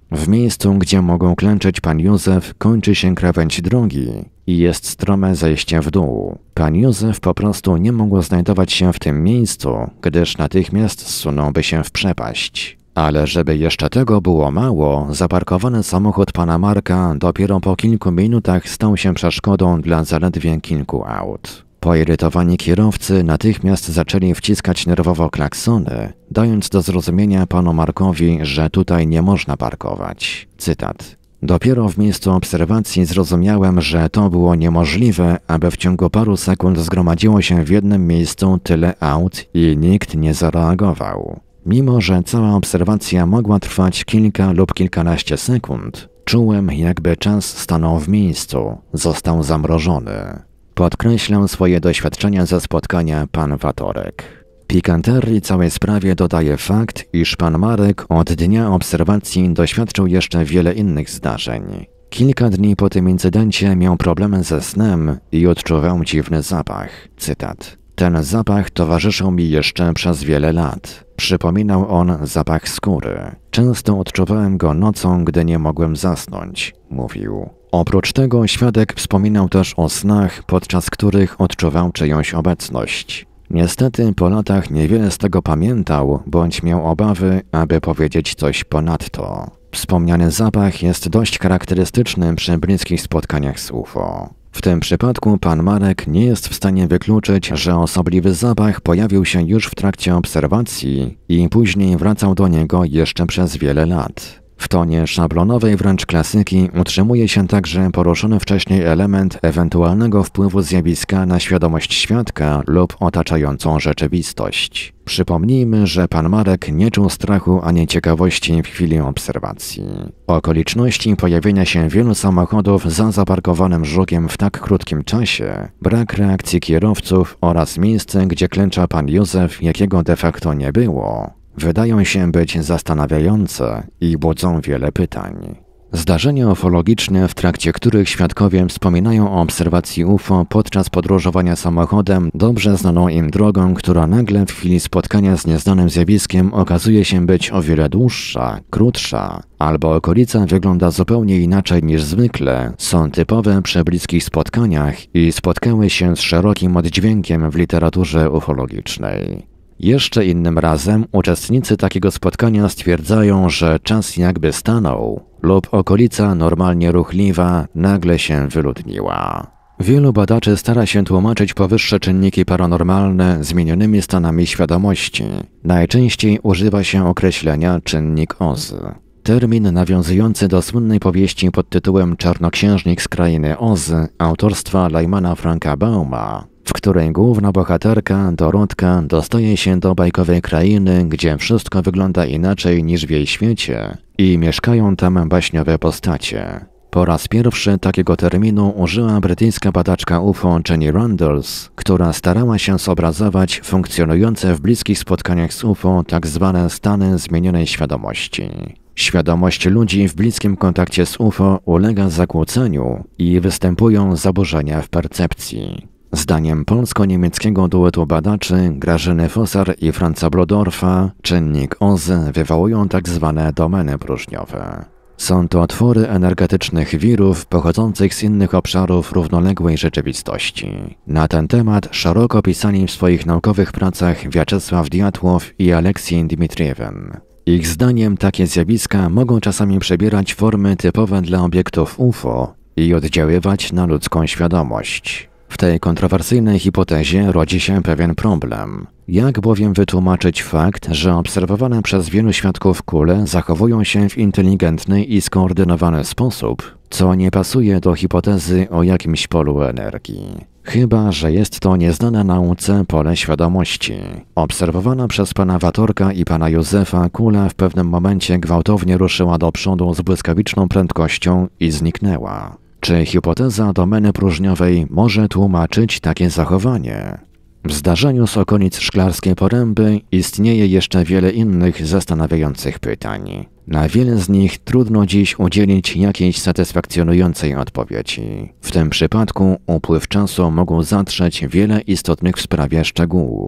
Speaker 1: W miejscu, gdzie mogą klęczeć pan Józef, kończy się krawędź drogi i jest strome zejście w dół. Pan Józef po prostu nie mógł znajdować się w tym miejscu, gdyż natychmiast zsunąłby się w przepaść. Ale żeby jeszcze tego było mało, zaparkowany samochód pana Marka dopiero po kilku minutach stał się przeszkodą dla zaledwie kilku aut. Poirytowani kierowcy natychmiast zaczęli wciskać nerwowo klaksony, dając do zrozumienia panu Markowi, że tutaj nie można parkować. Cytat. Dopiero w miejscu obserwacji zrozumiałem, że to było niemożliwe, aby w ciągu paru sekund zgromadziło się w jednym miejscu tyle aut i nikt nie zareagował. Mimo że cała obserwacja mogła trwać kilka lub kilkanaście sekund, czułem, jakby czas stanął w miejscu, został zamrożony. Podkreślał swoje doświadczenia ze spotkania pan Watorek. Pikanterii całej sprawie dodaje fakt, iż pan Marek od dnia obserwacji doświadczył jeszcze wiele innych zdarzeń. Kilka dni po tym incydencie miał problemy ze snem i odczuwał dziwny zapach. Cytat. Ten zapach towarzyszył mi jeszcze przez wiele lat. Przypominał on zapach skóry. Często odczuwałem go nocą, gdy nie mogłem zasnąć, mówił. Oprócz tego świadek wspominał też o snach, podczas których odczuwał czyjąś obecność. Niestety po latach niewiele z tego pamiętał, bądź miał obawy, aby powiedzieć coś ponadto. Wspomniany zapach jest dość charakterystyczny przy bliskich spotkaniach z U F O. W tym przypadku pan Marek nie jest w stanie wykluczyć, że osobliwy zapach pojawił się już w trakcie obserwacji i później wracał do niego jeszcze przez wiele lat. W tonie szablonowej wręcz klasyki utrzymuje się także poruszony wcześniej element ewentualnego wpływu zjawiska na świadomość świadka lub otaczającą rzeczywistość. Przypomnijmy, że pan Marek nie czuł strachu ani ciekawości w chwili obserwacji. Okoliczności pojawienia się wielu samochodów za zaparkowanym żukiem w tak krótkim czasie, brak reakcji kierowców oraz miejsce, gdzie klęcza pan Józef, jakiego de facto nie było, wydają się być zastanawiające i budzą wiele pytań. Zdarzenia ufologiczne, w trakcie których świadkowie wspominają o obserwacji U F O podczas podróżowania samochodem dobrze znaną im drogą, która nagle w chwili spotkania z nieznanym zjawiskiem okazuje się być o wiele dłuższa, krótsza, albo okolica wygląda zupełnie inaczej niż zwykle, są typowe przy bliskich spotkaniach i spotkały się z szerokim oddźwiękiem w literaturze ufologicznej. Jeszcze innym razem uczestnicy takiego spotkania stwierdzają, że czas jakby stanął lub okolica normalnie ruchliwa nagle się wyludniła. Wielu badaczy stara się tłumaczyć powyższe czynniki paranormalne zmienionymi stanami świadomości. Najczęściej używa się określenia czynnik Oz. Termin nawiązujący do słynnej powieści pod tytułem Czarnoksiężnik z krainy Oz autorstwa Lymana Franka Bauma, w której główna bohaterka, Dorotka, dostaje się do bajkowej krainy, gdzie wszystko wygląda inaczej niż w jej świecie i mieszkają tam baśniowe postacie. Po raz pierwszy takiego terminu użyła brytyjska badaczka U F O Jenny Randles, która starała się zobrazować funkcjonujące w bliskich spotkaniach z U F O tak zwane stany zmienionej świadomości. Świadomość ludzi w bliskim kontakcie z U F O ulega zakłóceniu i występują zaburzenia w percepcji. Zdaniem polsko-niemieckiego duetu badaczy Grażyny Fossar i Franza Blodorfa, czynnik Oz wywołują tak zwane domeny próżniowe. Są to otwory energetycznych wirów pochodzących z innych obszarów równoległej rzeczywistości. Na ten temat szeroko pisali w swoich naukowych pracach Wiaczesław Diatłow i Aleksiej Dmitriewen. Ich zdaniem takie zjawiska mogą czasami przybierać formy typowe dla obiektów U F O i oddziaływać na ludzką świadomość. W tej kontrowersyjnej hipotezie rodzi się pewien problem. Jak bowiem wytłumaczyć fakt, że obserwowane przez wielu świadków kule zachowują się w inteligentny i skoordynowany sposób, co nie pasuje do hipotezy o jakimś polu energii? Chyba że jest to nieznane nauce pole świadomości. Obserwowana przez pana Watorka i pana Józefa kula w pewnym momencie gwałtownie ruszyła do przodu z błyskawiczną prędkością i zniknęła. Czy hipoteza domeny próżniowej może tłumaczyć takie zachowanie? W zdarzeniu z okolic Szklarskiej Poręby istnieje jeszcze wiele innych zastanawiających pytań. Na wiele z nich trudno dziś udzielić jakiejś satysfakcjonującej odpowiedzi. W tym przypadku upływ czasu mógł zatrzeć wiele istotnych w sprawie szczegółów.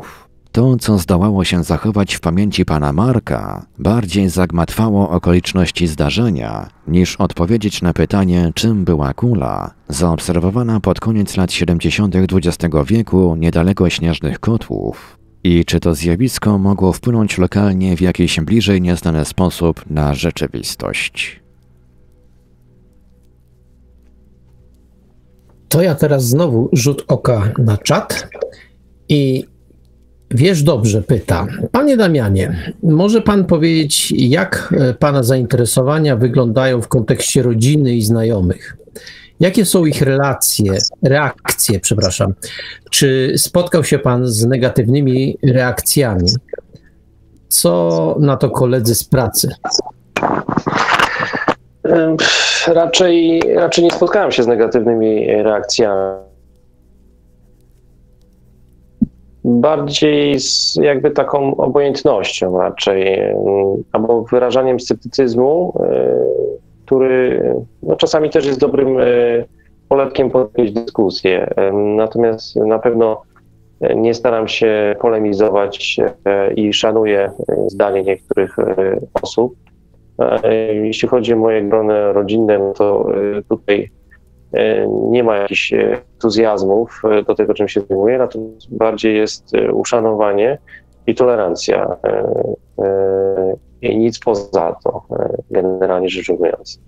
Speaker 1: To, co zdołało się zachować w pamięci pana Marka, bardziej zagmatwało okoliczności zdarzenia, niż odpowiedzieć na pytanie, czym była kula, zaobserwowana pod koniec lat siedemdziesiątych dwudziestego wieku niedaleko Śnieżnych Kotłów. I czy to zjawisko mogło wpłynąć lokalnie w jakiś bliżej nieznany sposób na rzeczywistość.
Speaker 2: To ja teraz znowu rzut oka na czat i wiesz dobrze, pyta. Panie Damianie, może pan powiedzieć, jak pana zainteresowania wyglądają w kontekście rodziny i znajomych? Jakie są ich relacje, reakcje, przepraszam? Czy spotkał się pan z negatywnymi reakcjami? Co na to koledzy z pracy?
Speaker 4: Raczej, raczej nie spotkałem się z negatywnymi reakcjami. Bardziej z jakby taką obojętnością raczej, albo wyrażaniem sceptycyzmu, który no, czasami też jest dobrym poletkiem pod jakąś dyskusję. Natomiast na pewno nie staram się polemizować i szanuję zdanie niektórych osób. Jeśli chodzi o moje grono rodzinne, no to tutaj nie ma jakichś entuzjazmów do tego, czym się zajmuję, natomiast bardziej jest uszanowanie i tolerancja. I nic poza to, generalnie rzecz ujmując.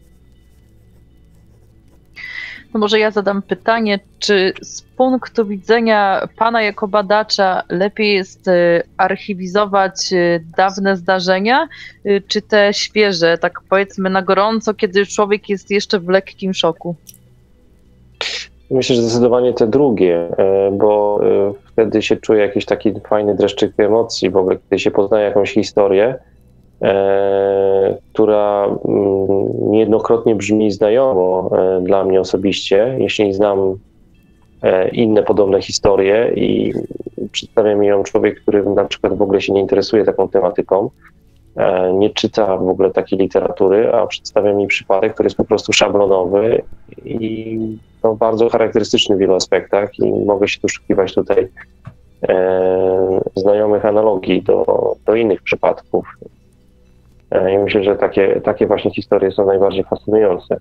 Speaker 3: No może ja zadam pytanie, czy z punktu widzenia pana jako badacza lepiej jest archiwizować dawne zdarzenia, czy te świeże, tak powiedzmy na gorąco, kiedy człowiek jest jeszcze w lekkim szoku?
Speaker 4: Myślę, że zdecydowanie te drugie, bo wtedy się czuje jakiś taki fajny dreszczyk emocji, w ogóle kiedy się poznaje jakąś historię, E, która m, niejednokrotnie brzmi znajomo e, dla mnie osobiście, jeśli znam e, inne podobne historie i przedstawia mi ją człowiek, który na przykład w ogóle się nie interesuje taką tematyką, e, nie czyta w ogóle takiej literatury, a przedstawia mi przypadek, który jest po prostu szablonowy i no, bardzo charakterystyczny w wielu aspektach i mogę się doszukiwać tutaj e, znajomych analogii do, do innych przypadków. I myślę, że takie, takie właśnie historie są najbardziej fascynujące.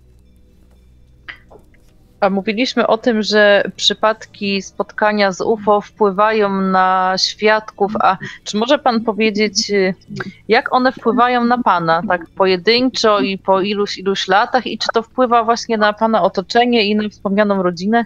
Speaker 3: A mówiliśmy o tym, że przypadki spotkania z U F O wpływają na świadków, a czy może pan powiedzieć, jak one wpływają na pana, tak pojedynczo i po iluś, iluś latach i czy to wpływa właśnie na pana otoczenie i na wspomnianą rodzinę?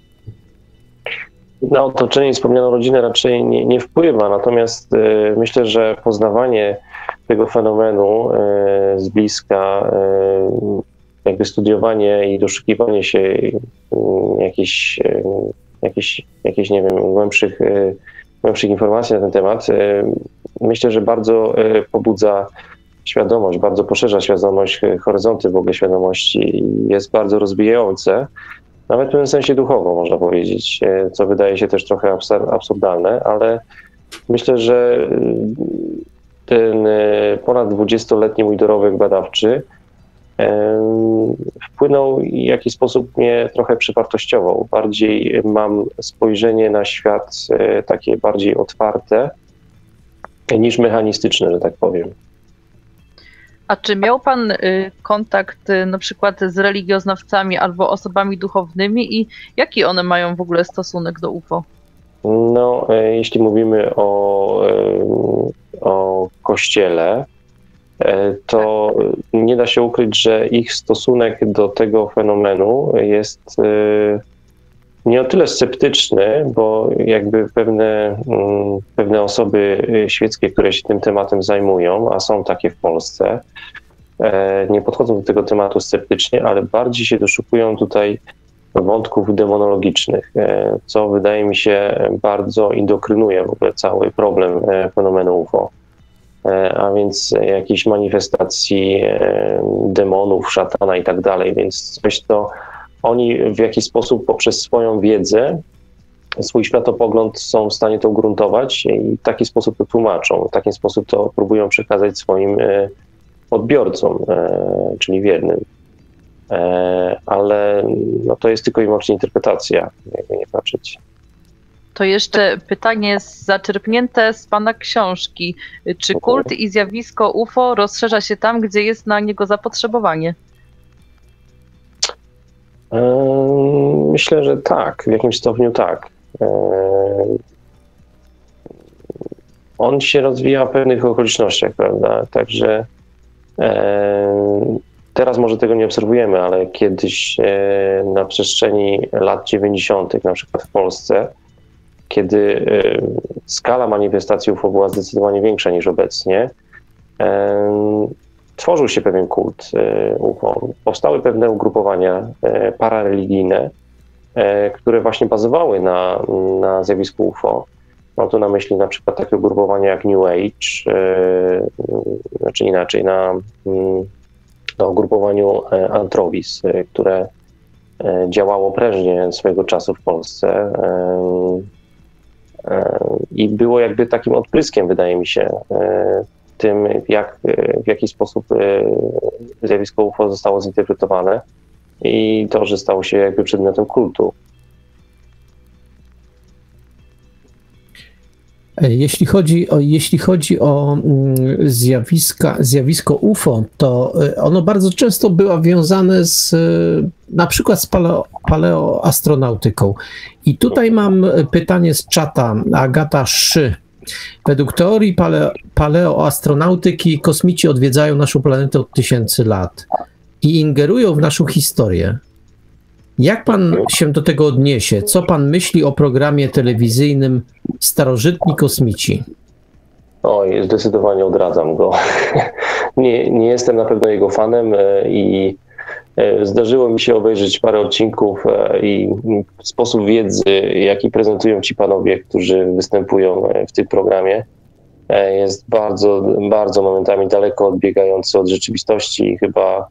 Speaker 4: Na otoczenie i wspomnianą rodzinę raczej nie, nie wpływa, natomiast y, myślę, że poznawanie tego fenomenu y, z bliska, y, jakby studiowanie i doszukiwanie się y, jakichś, y, jakichś, jakichś, nie wiem, głębszych, y, głębszych informacji na ten temat, y, myślę, że bardzo y, pobudza świadomość, bardzo poszerza świadomość, y, horyzonty w ogóle świadomości i jest bardzo rozwijające. Nawet w pewnym sensie duchowo, można powiedzieć, co wydaje się też trochę absurdalne, ale myślę, że ten ponad dwudziestoletni mój dorobek badawczy wpłynął i w jakiś sposób mnie trochę przewartościował. Bardziej mam spojrzenie na świat takie bardziej otwarte niż mechanistyczne, że tak powiem.
Speaker 3: A czy miał pan y, kontakt y, na przykład z religioznawcami albo osobami duchownymi i jaki one mają w ogóle stosunek do U F O?
Speaker 4: No, y, jeśli mówimy o, y, o Kościele, y, to nie da się ukryć, że ich stosunek do tego fenomenu jest y, nie o tyle sceptyczny, bo jakby pewne, y, pewne osoby świeckie, które się tym tematem zajmują, a są takie w Polsce, nie podchodzą do tego tematu sceptycznie, ale bardziej się doszukują tutaj wątków demonologicznych, co wydaje mi się bardzo indoktrynuje w ogóle cały problem fenomenu U F O. A więc jakichś manifestacji demonów, szatana i tak dalej, więc coś to oni w jakiś sposób poprzez swoją wiedzę, swój światopogląd są w stanie to ugruntować i w taki sposób to tłumaczą, w taki sposób to próbują przekazać swoim odbiorcom, czyli wiernym. Ale no to jest tylko i wyłącznie interpretacja, jakby nie patrzeć.
Speaker 3: To jeszcze pytanie zaczerpnięte z pana książki. Czy kult i zjawisko U F O rozszerza się tam, gdzie jest na niego zapotrzebowanie?
Speaker 4: Myślę, że tak, w jakimś stopniu tak. On się rozwija w pewnych okolicznościach, prawda? Także teraz może tego nie obserwujemy, ale kiedyś na przestrzeni lat dziewięćdziesiątych, na przykład w Polsce, kiedy skala manifestacji U F O była zdecydowanie większa niż obecnie, tworzył się pewien kult U F O. Powstały pewne ugrupowania parareligijne, które właśnie bazowały na, na zjawisku U F O. Mam tu na myśli na przykład takie ugrupowania jak New Age, znaczy inaczej, na, na ugrupowaniu Antrovis, które działało prężnie swojego czasu w Polsce i było jakby takim odpryskiem, wydaje mi się, tym, jak, w jaki sposób zjawisko U F O zostało zinterpretowane i to, że stało się jakby przedmiotem kultu.
Speaker 2: Jeśli chodzi o, jeśli chodzi o zjawiska, zjawisko U F O, to ono bardzo często było wiązane z, na przykład z paleo, paleoastronautyką. I tutaj mam pytanie z czata, Agata Szy. Według teorii paleo, paleoastronautyki kosmici odwiedzają naszą planetę od tysięcy lat i ingerują w naszą historię. Jak pan się do tego odniesie? Co pan myśli o programie telewizyjnym Starożytni Kosmici?
Speaker 4: Oj, zdecydowanie odradzam go. nie, nie jestem na pewno jego fanem i zdarzyło mi się obejrzeć parę odcinków i sposób wiedzy, jaki prezentują ci panowie, którzy występują w tym programie, jest bardzo, bardzo momentami daleko odbiegający od rzeczywistości i chyba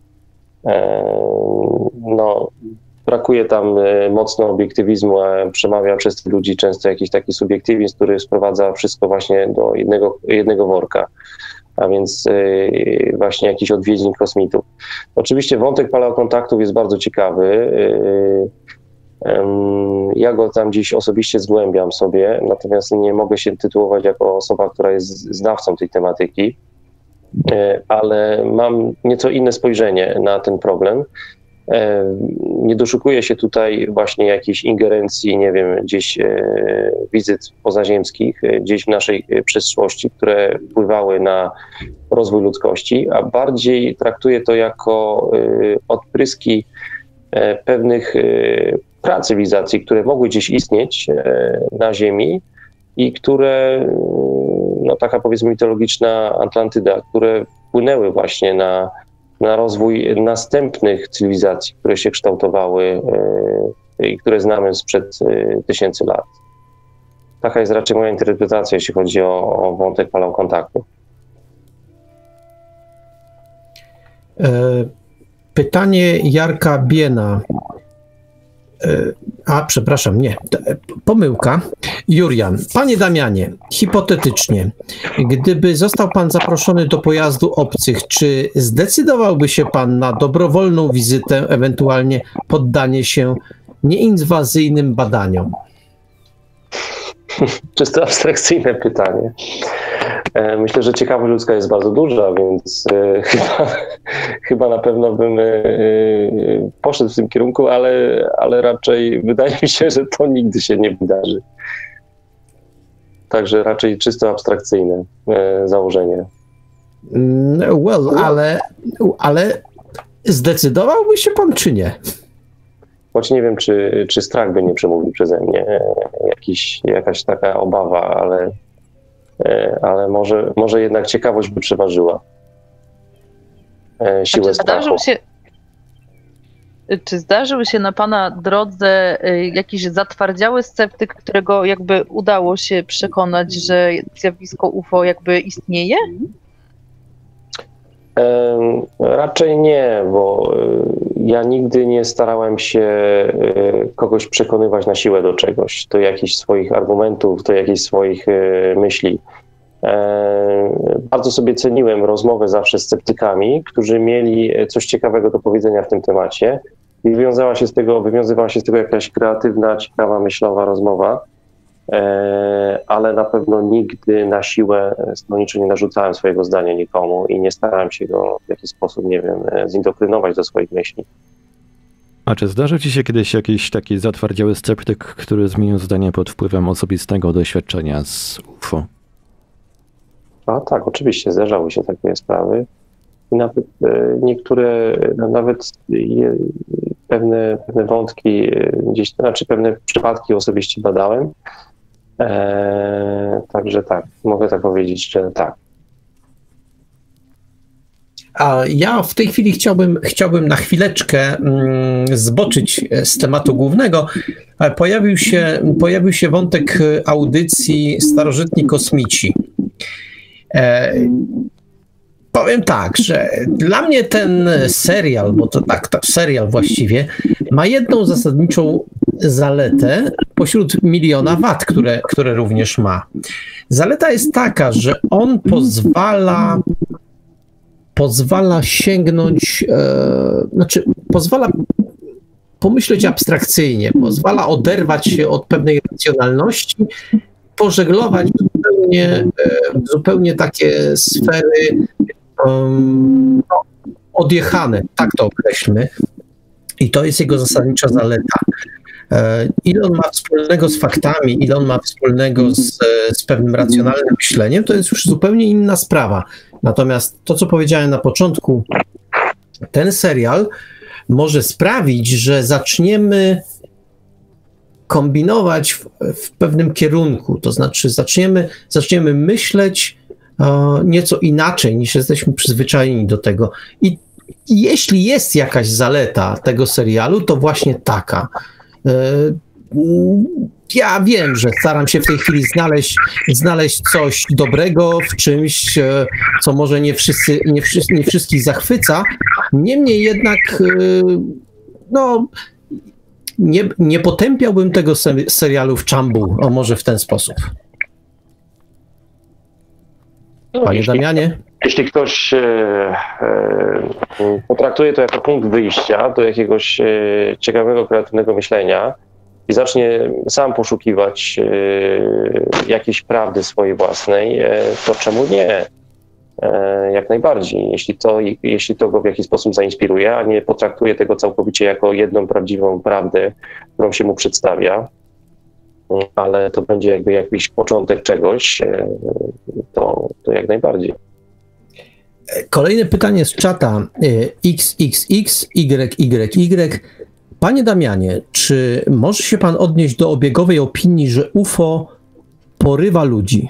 Speaker 4: no, brakuje tam mocno obiektywizmu, a przemawia przez tych ludzi często jakiś taki subiektywizm, który sprowadza wszystko właśnie do jednego, jednego worka, a więc właśnie jakichś odwiedzin kosmitów. Oczywiście wątek paleokontaktów jest bardzo ciekawy. Ja go tam gdzieś osobiście zgłębiam sobie, natomiast nie mogę się tytułować jako osoba, która jest znawcą tej tematyki, ale mam nieco inne spojrzenie na ten problem. Nie doszukuję się tutaj właśnie jakiejś ingerencji, nie wiem, gdzieś wizyt pozaziemskich, gdzieś w naszej przeszłości, które wpływały na rozwój ludzkości, a bardziej traktuję to jako odpryski pewnych prac cywilizacji, które mogły gdzieś istnieć na Ziemi i które, no taka powiedzmy mitologiczna Atlantyda, które wpłynęły właśnie na na rozwój następnych cywilizacji, które się kształtowały i które znamy sprzed tysięcy lat. Taka jest raczej moja interpretacja, jeśli chodzi o, o wątek paleokontaktu.
Speaker 2: Pytanie Jarka Biena. A, przepraszam, nie, pomyłka. Jurian, panie Damianie, hipotetycznie, gdyby został pan zaproszony do pojazdu obcych, czy zdecydowałby się pan na dobrowolną wizytę, ewentualnie poddanie się nieinwazyjnym badaniom?
Speaker 4: Czysto abstrakcyjne pytanie. Myślę, że ciekawość ludzka jest bardzo duża, więc chyba, chyba na pewno bym poszedł w tym kierunku, ale, ale raczej wydaje mi się, że to nigdy się nie wydarzy. Także raczej czysto abstrakcyjne założenie.
Speaker 2: Well, ale, ale zdecydowałby się pan, czy nie?
Speaker 4: Choć nie wiem, czy, czy strach by nie przemówił przeze mnie, Jakiś, jakaś taka obawa, ale, ale może, może jednak ciekawość by przeważyła siłę strachu.
Speaker 3: Się, czy zdarzył się na pana drodze jakiś zatwardziały sceptyk, którego jakby udało się przekonać, że zjawisko U F O jakby istnieje?
Speaker 4: Raczej nie, bo ja nigdy nie starałem się kogoś przekonywać na siłę do czegoś, do jakichś swoich argumentów, do jakichś swoich myśli. Bardzo sobie ceniłem rozmowę zawsze z sceptykami, którzy mieli coś ciekawego do powiedzenia w tym temacie i wywiązała się z tego, wywiązywała się z tego jakaś kreatywna, ciekawa, myślowa rozmowa. ale na pewno nigdy na siłę stronniczo nie narzucałem swojego zdania nikomu i nie starałem się go w jakiś sposób, nie wiem, zindoktrynować do swoich myśli.
Speaker 5: A czy zdarzył ci się kiedyś jakiś taki zatwardziały sceptyk, który zmienił zdanie pod wpływem osobistego doświadczenia z U F O?
Speaker 4: A tak, oczywiście zdarzały się takie sprawy. I nawet niektóre, nawet je, pewne, pewne wątki gdzieś, znaczy pewne przypadki osobiście badałem. Eee, także tak, mogę tak powiedzieć, że tak.
Speaker 2: A ja w tej chwili chciałbym, chciałbym na chwileczkę mm, zboczyć z tematu głównego. Pojawił się, pojawił się wątek audycji Starożytni Kosmici. E, powiem tak, że dla mnie ten serial, bo to tak, to serial właściwie, ma jedną zasadniczą zaletę pośród miliona wad, które, które również ma. Zaleta jest taka, że on pozwala pozwala sięgnąć, e, znaczy pozwala pomyśleć abstrakcyjnie, pozwala oderwać się od pewnej racjonalności, pożeglować zupełnie, e, zupełnie takie sfery um, no, odjechane, tak to określmy. I to jest jego zasadnicza zaleta. E, ile on ma wspólnego z faktami, ile on ma wspólnego z, z pewnym racjonalnym myśleniem, to jest już zupełnie inna sprawa. Natomiast to, co powiedziałem na początku, ten serial może sprawić, że zaczniemy kombinować w, w pewnym kierunku, to znaczy zaczniemy, zaczniemy myśleć o, nieco inaczej, niż jesteśmy przyzwyczajeni do tego. I jeśli jest jakaś zaleta tego serialu, to właśnie taka. Ja wiem, że staram się w tej chwili znaleźć, znaleźć coś dobrego w czymś, co może nie, wszyscy, nie, wszyscy, nie wszystkich zachwyca. Niemniej jednak no, nie, nie potępiałbym tego serialu w czambu, o może w ten sposób. Panie Damianie?
Speaker 4: Jeśli ktoś e, e, potraktuje to jako punkt wyjścia do jakiegoś e, ciekawego, kreatywnego myślenia i zacznie sam poszukiwać e, jakiejś prawdy swojej własnej, e, to czemu nie? E, jak najbardziej. Jeśli to, jeśli to go w jakiś sposób zainspiruje, a nie potraktuje tego całkowicie jako jedną prawdziwą prawdę, którą się mu przedstawia, ale to będzie jakby jakiś początek czegoś, e, to, to jak najbardziej.
Speaker 2: Kolejne pytanie z czata X X X Y Y Y. Panie Damianie, czy może się pan odnieść do obiegowej opinii, że U F O porywa ludzi?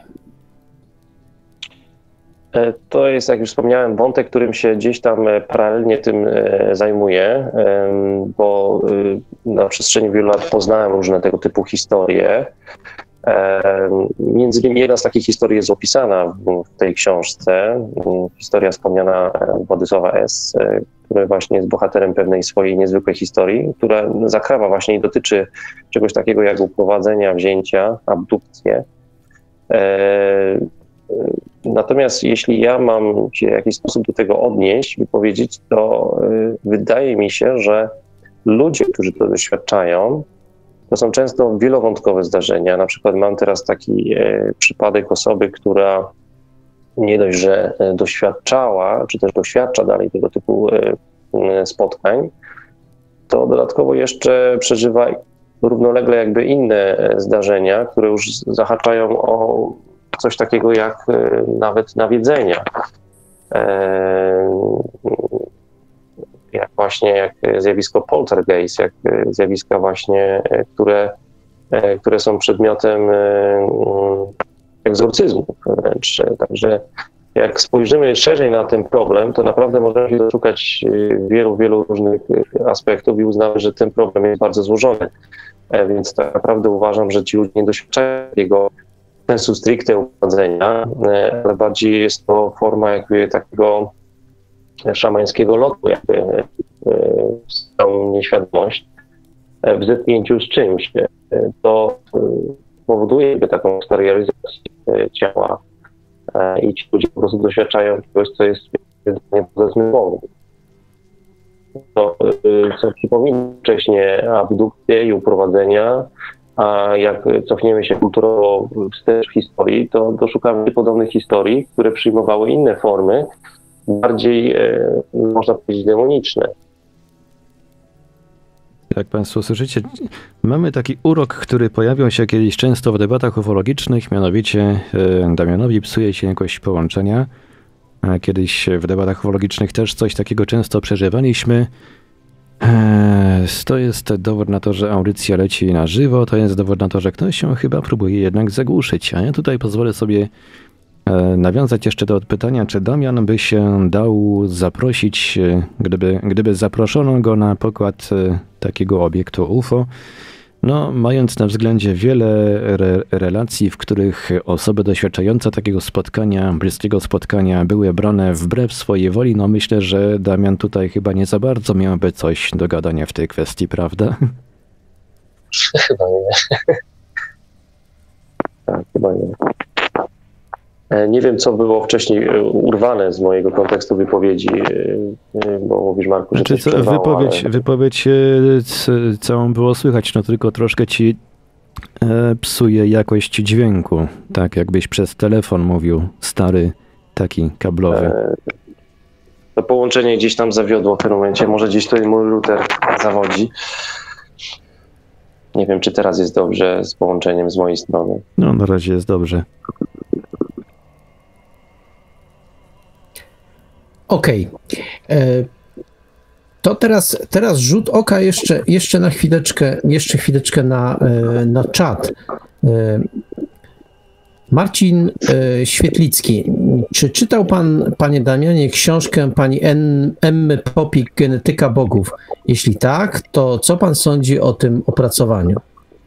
Speaker 4: To jest, jak już wspomniałem, wątek, którym się gdzieś tam paralelnie tym zajmuję, bo na przestrzeni wielu lat poznałem różne tego typu historie. Między innymi jedna z takich historii jest opisana w tej książce. Historia wspomniana Władysława S., który właśnie jest bohaterem pewnej swojej niezwykłej historii, która zakrawa właśnie i dotyczy czegoś takiego jak uprowadzenia, wzięcia, abdukcje. Natomiast jeśli ja mam się w jakiś sposób do tego odnieść, wypowiedzieć, to wydaje mi się, że ludzie, którzy to doświadczają, to są często wielowątkowe zdarzenia. Na przykład mam teraz taki e, przypadek osoby, która nie dość, że doświadczała, czy też doświadcza dalej tego typu e, spotkań, to dodatkowo jeszcze przeżywa równolegle jakby inne zdarzenia, które już zahaczają o coś takiego jak e, nawet nawiedzenia. E, jak właśnie jak zjawisko poltergeist, jak zjawiska właśnie, które, które są przedmiotem egzorcyzmów wręcz. Także jak spojrzymy szerzej na ten problem, to naprawdę możemy się doszukać wielu, wielu różnych aspektów i uznamy, że ten problem jest bardzo złożony. Więc tak naprawdę uważam, że ci ludzie nie doświadczają jego sensu stricte uprowadzenia, ale bardziej jest to forma jakby takiego szamańskiego lotu, jakby w całą nieświadomość, w zetknięciu z czymś. To powoduje jakby taką stereotyzację ciała i ci ludzie po prostu doświadczają czegoś, co jest pozazmysłowym. To, co przypomina wcześniej abdukcje i uprowadzenia, A jak cofniemy się kulturowo wstecz w historii, to doszukamy się podobnych historii, które przyjmowały inne formy, bardziej, można powiedzieć, demoniczne.
Speaker 5: Jak Państwo słyszycie, mamy taki urok, który pojawiał się kiedyś często w debatach ufologicznych, mianowicie Damianowi psuje się jakość połączenia. Kiedyś w debatach ufologicznych też coś takiego często przeżywaliśmy. To jest dowód na to, że audycja leci na żywo, to jest dowód na to, że ktoś się chyba próbuje jednak zagłuszyć. A ja tutaj pozwolę sobie nawiązać jeszcze do pytania, czy Damian by się dał zaprosić, gdyby, gdyby zaproszono go na pokład takiego obiektu U F O. No, mając na względzie wiele re relacji, w których osoby doświadczające takiego spotkania, bliskiego spotkania były brane wbrew swojej woli, no myślę, że Damian tutaj chyba nie za bardzo miałby coś do gadania w tej kwestii, prawda?
Speaker 4: Chyba nie. Tak, chyba nie. Nie wiem, co było wcześniej urwane z mojego kontekstu wypowiedzi, bo mówisz, Marku, że
Speaker 5: znaczy,
Speaker 4: coś przerwało,
Speaker 5: wypowiedź,
Speaker 4: ale...
Speaker 5: wypowiedź całą było słychać, no tylko troszkę ci psuje jakość dźwięku, tak jakbyś przez telefon mówił, stary, taki kablowy.
Speaker 4: To połączenie gdzieś tam zawiodło w tym momencie, może gdzieś tutaj mój router zawodzi. Nie wiem, czy teraz jest dobrze z połączeniem z mojej strony.
Speaker 5: No, na razie jest dobrze.
Speaker 2: Okej. Okay. To teraz, teraz rzut oka jeszcze, jeszcze na chwileczkę, jeszcze chwileczkę na, na czat. Marcin Świetlicki. Czy czytał pan, panie Damianie, książkę pani Emmy Popik, Genetyka Bogów? Jeśli tak, to co pan sądzi o tym opracowaniu?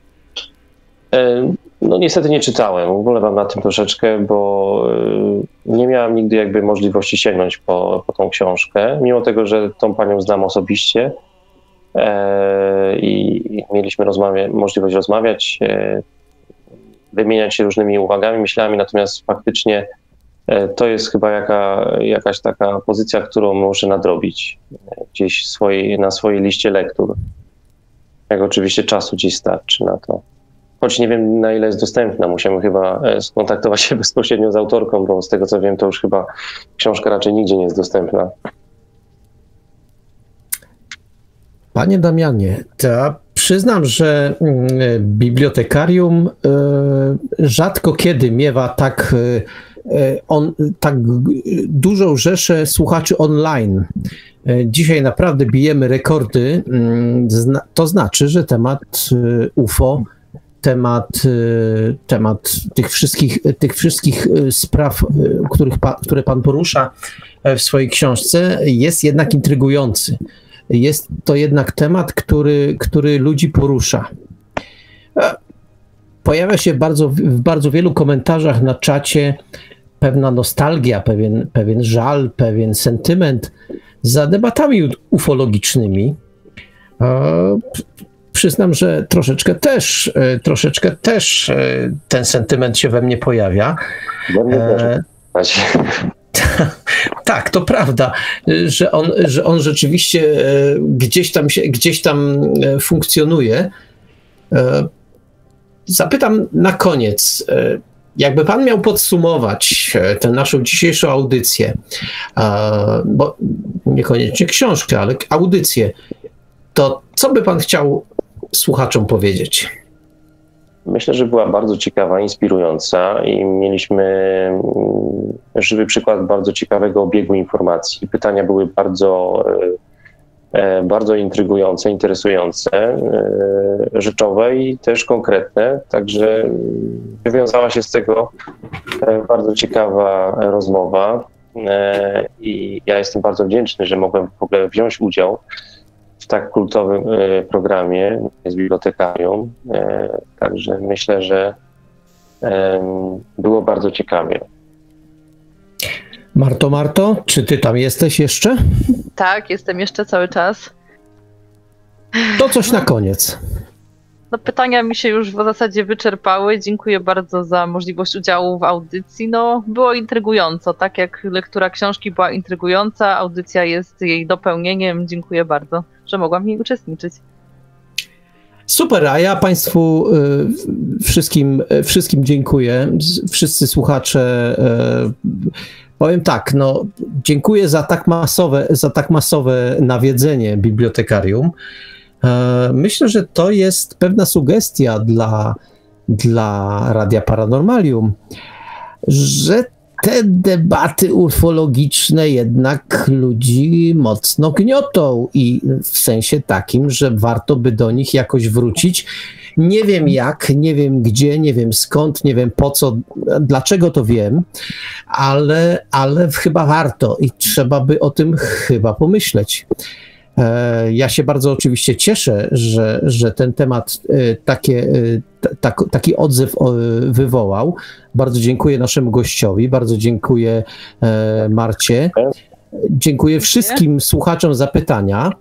Speaker 4: No niestety nie czytałem, ubolewam na tym troszeczkę, bo nie miałem nigdy jakby możliwości sięgnąć po, po tą książkę, mimo tego, że tą panią znam osobiście e, i mieliśmy rozmawia- możliwość rozmawiać, e, wymieniać się różnymi uwagami, myślami, natomiast faktycznie e, to jest chyba jaka, jakaś taka pozycja, którą muszę nadrobić gdzieś swojej, na swojej liście lektur, jak oczywiście czasu gdzieś starczy na to. Choć nie wiem, na ile jest dostępna, musimy chyba skontaktować się bezpośrednio z autorką, bo z tego co wiem, to już chyba książka raczej nigdzie nie jest dostępna.
Speaker 2: Panie Damianie, to ja przyznam, że bibliotekarium rzadko kiedy miewa tak, on, tak dużą rzeszę słuchaczy online. Dzisiaj naprawdę bijemy rekordy. To znaczy, że temat U F O, temat, temat tych wszystkich, tych wszystkich spraw, których pa, które pan porusza w swojej książce, jest jednak intrygujący. Jest to jednak temat, który, który ludzi porusza. Pojawia się bardzo, w bardzo wielu komentarzach na czacie pewna nostalgia, pewien, pewien żal, pewien sentyment za debatami ufologicznymi. Przyznam, że troszeczkę też, troszeczkę też ten sentyment się we mnie pojawia. E, tak, to prawda, że on, że on rzeczywiście gdzieś tam się, gdzieś tam funkcjonuje. Zapytam na koniec, jakby pan miał podsumować tę naszą dzisiejszą audycję, bo niekoniecznie książkę, ale audycję, to co by pan chciał słuchaczom powiedzieć?
Speaker 4: Myślę, że była bardzo ciekawa, inspirująca i mieliśmy żywy przykład bardzo ciekawego obiegu informacji. Pytania były bardzo, bardzo intrygujące, interesujące, rzeczowe i też konkretne, także wywiązała się z tego bardzo ciekawa rozmowa i ja jestem bardzo wdzięczny, że mogłem w ogóle wziąć udział w tak kultowym programie z bibliotekarium, także myślę, że było bardzo ciekawie.
Speaker 2: Marto, Marto, czy ty tam jesteś jeszcze?
Speaker 3: Tak, jestem jeszcze cały czas.
Speaker 2: To coś na koniec.
Speaker 3: No, pytania mi się już w zasadzie wyczerpały. Dziękuję bardzo za możliwość udziału w audycji. No, było intrygująco, tak jak lektura książki była intrygująca, audycja jest jej dopełnieniem. Dziękuję bardzo, że mogłam w niej uczestniczyć.
Speaker 2: Super, a ja Państwu y, wszystkim, wszystkim dziękuję. Wszyscy słuchacze, y, powiem tak, no, dziękuję za tak masowe, za tak masowe nawiedzenie bibliotekarium. Y, myślę, że to jest pewna sugestia dla, dla Radia Paranormalium, że te debaty ufologiczne jednak ludzi mocno gniotą i w sensie takim, że warto by do nich jakoś wrócić. Nie wiem jak, nie wiem gdzie, nie wiem skąd, nie wiem po co, dlaczego to wiem, ale, ale chyba warto i trzeba by o tym chyba pomyśleć. Ja się bardzo oczywiście cieszę, że, że ten temat takie, tak, taki odzew wywołał. Bardzo dziękuję naszemu gościowi, bardzo dziękuję Marcie. Dziękuję wszystkim słuchaczom za pytania.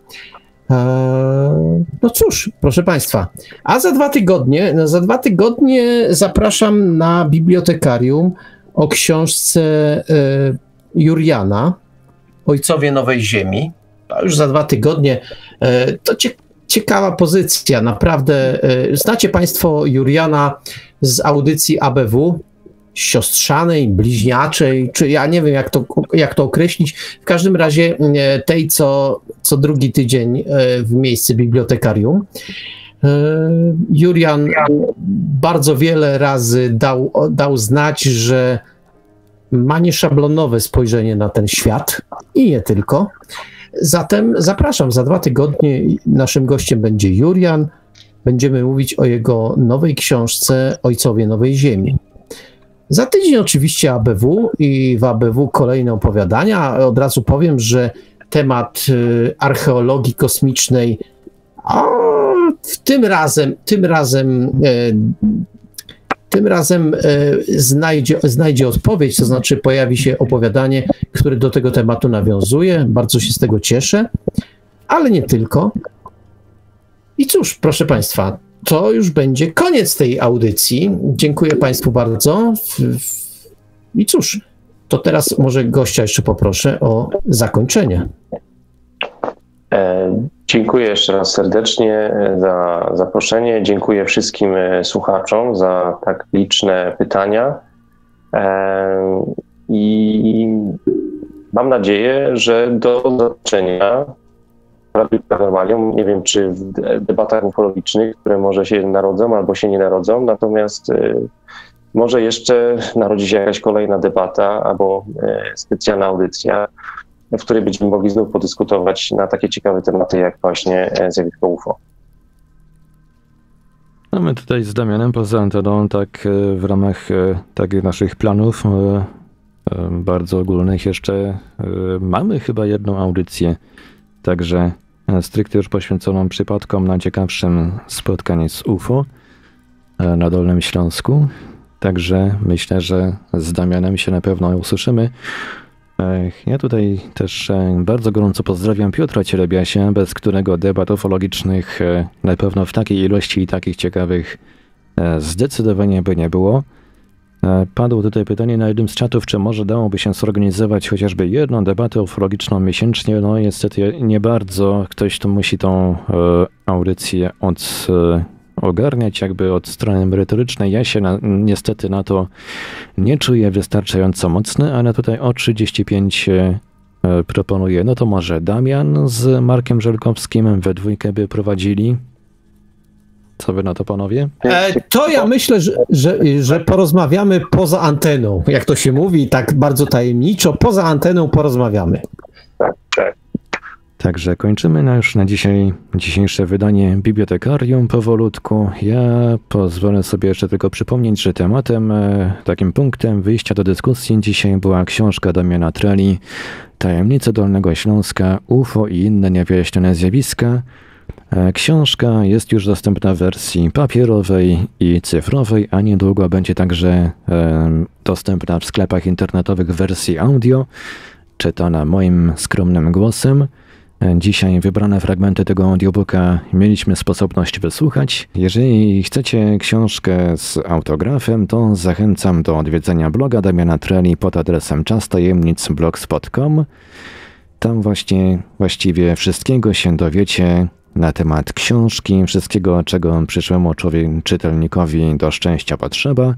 Speaker 2: No cóż, proszę Państwa, a za dwa tygodnie, za dwa tygodnie zapraszam na bibliotekarium o książce Juriana, Ojcowie Nowej Ziemi. A już za dwa tygodnie. To ciekawa pozycja, naprawdę. Znacie Państwo Juriana z audycji A B W, siostrzanej, bliźniaczej, czy ja nie wiem, jak to, jak to określić. W każdym razie tej, co, co drugi tydzień w miejsce bibliotekarium. Jurian bardzo wiele razy dał, dał znać, że ma nieszablonowe spojrzenie na ten świat i nie tylko. Zatem zapraszam, za dwa tygodnie naszym gościem będzie Jurian. Będziemy mówić o jego nowej książce Ojcowie Nowej Ziemi. Za tydzień oczywiście A B W i w A B W kolejne opowiadania. Od razu powiem, że temat archeologii kosmicznej o, tym razem, tym razem Tym razem e, znajdzie, znajdzie odpowiedź, to znaczy pojawi się opowiadanie, które do tego tematu nawiązuje. Bardzo się z tego cieszę, ale nie tylko. I cóż, proszę Państwa, to już będzie koniec tej audycji. Dziękuję Państwu bardzo. I cóż, to teraz może gościa jeszcze poproszę o zakończenie.
Speaker 4: E, dziękuję jeszcze raz serdecznie za zaproszenie. Dziękuję wszystkim słuchaczom za tak liczne pytania. E, I mam nadzieję, że do zobaczenia w Radiu Paranormalium. Nie wiem, czy w debatach ufologicznych, które może się narodzą albo się nie narodzą, natomiast e, może jeszcze narodzi się jakaś kolejna debata albo e, specjalna audycja, w której będziemy mogli znów podyskutować na takie ciekawe tematy, jak właśnie zjawisko U F O.
Speaker 5: No my tutaj z Damianem poza anteną, tak w ramach takich naszych planów bardzo ogólnych jeszcze mamy chyba jedną audycję, także stricte już poświęconą przypadkom na ciekawszym spotkaniu z U F O na Dolnym Śląsku. Także myślę, że z Damianem się na pewno usłyszymy. Ja tutaj też bardzo gorąco pozdrawiam Piotra Cielebiasia, bez którego debat ufologicznych na pewno w takiej ilości i takich ciekawych zdecydowanie by nie było. Padło tutaj pytanie na jednym z czatów, czy może dałoby się zorganizować chociażby jedną debatę ufologiczną miesięcznie. No niestety nie bardzo. Ktoś tu musi tą audycję od... ogarniać jakby od strony merytorycznej. Ja się na, niestety na to nie czuję wystarczająco mocny, ale tutaj o trzydzieści pięć e, proponuję. No to może Damian z Markiem Żelkowskim we dwójkę by prowadzili. Co wy na to, panowie?
Speaker 2: E, to ja myślę, że, że, że porozmawiamy poza anteną. Jak to się mówi, tak bardzo tajemniczo, poza anteną porozmawiamy.
Speaker 4: Tak, tak.
Speaker 5: Także kończymy na już na dzisiaj dzisiejsze wydanie Bibliotekarium powolutku. Ja pozwolę sobie jeszcze tylko przypomnieć, że tematem, takim punktem wyjścia do dyskusji dzisiaj była książka Damiana Treli Tajemnice Dolnego Śląska, U F O i inne niewyjaśnione zjawiska. Książka jest już dostępna w wersji papierowej i cyfrowej, a niedługo będzie także dostępna w sklepach internetowych w wersji audio, czytana moim skromnym głosem. Dzisiaj wybrane fragmenty tego audiobooka mieliśmy sposobność wysłuchać. Jeżeli chcecie książkę z autografem, to zachęcam do odwiedzenia bloga Damiana Treli pod adresem czas tajemnic kropka blogspot kropka com. Tam właśnie właściwie wszystkiego się dowiecie na temat książki, wszystkiego, czego przyszłemu człowiek, czytelnikowi do szczęścia potrzeba.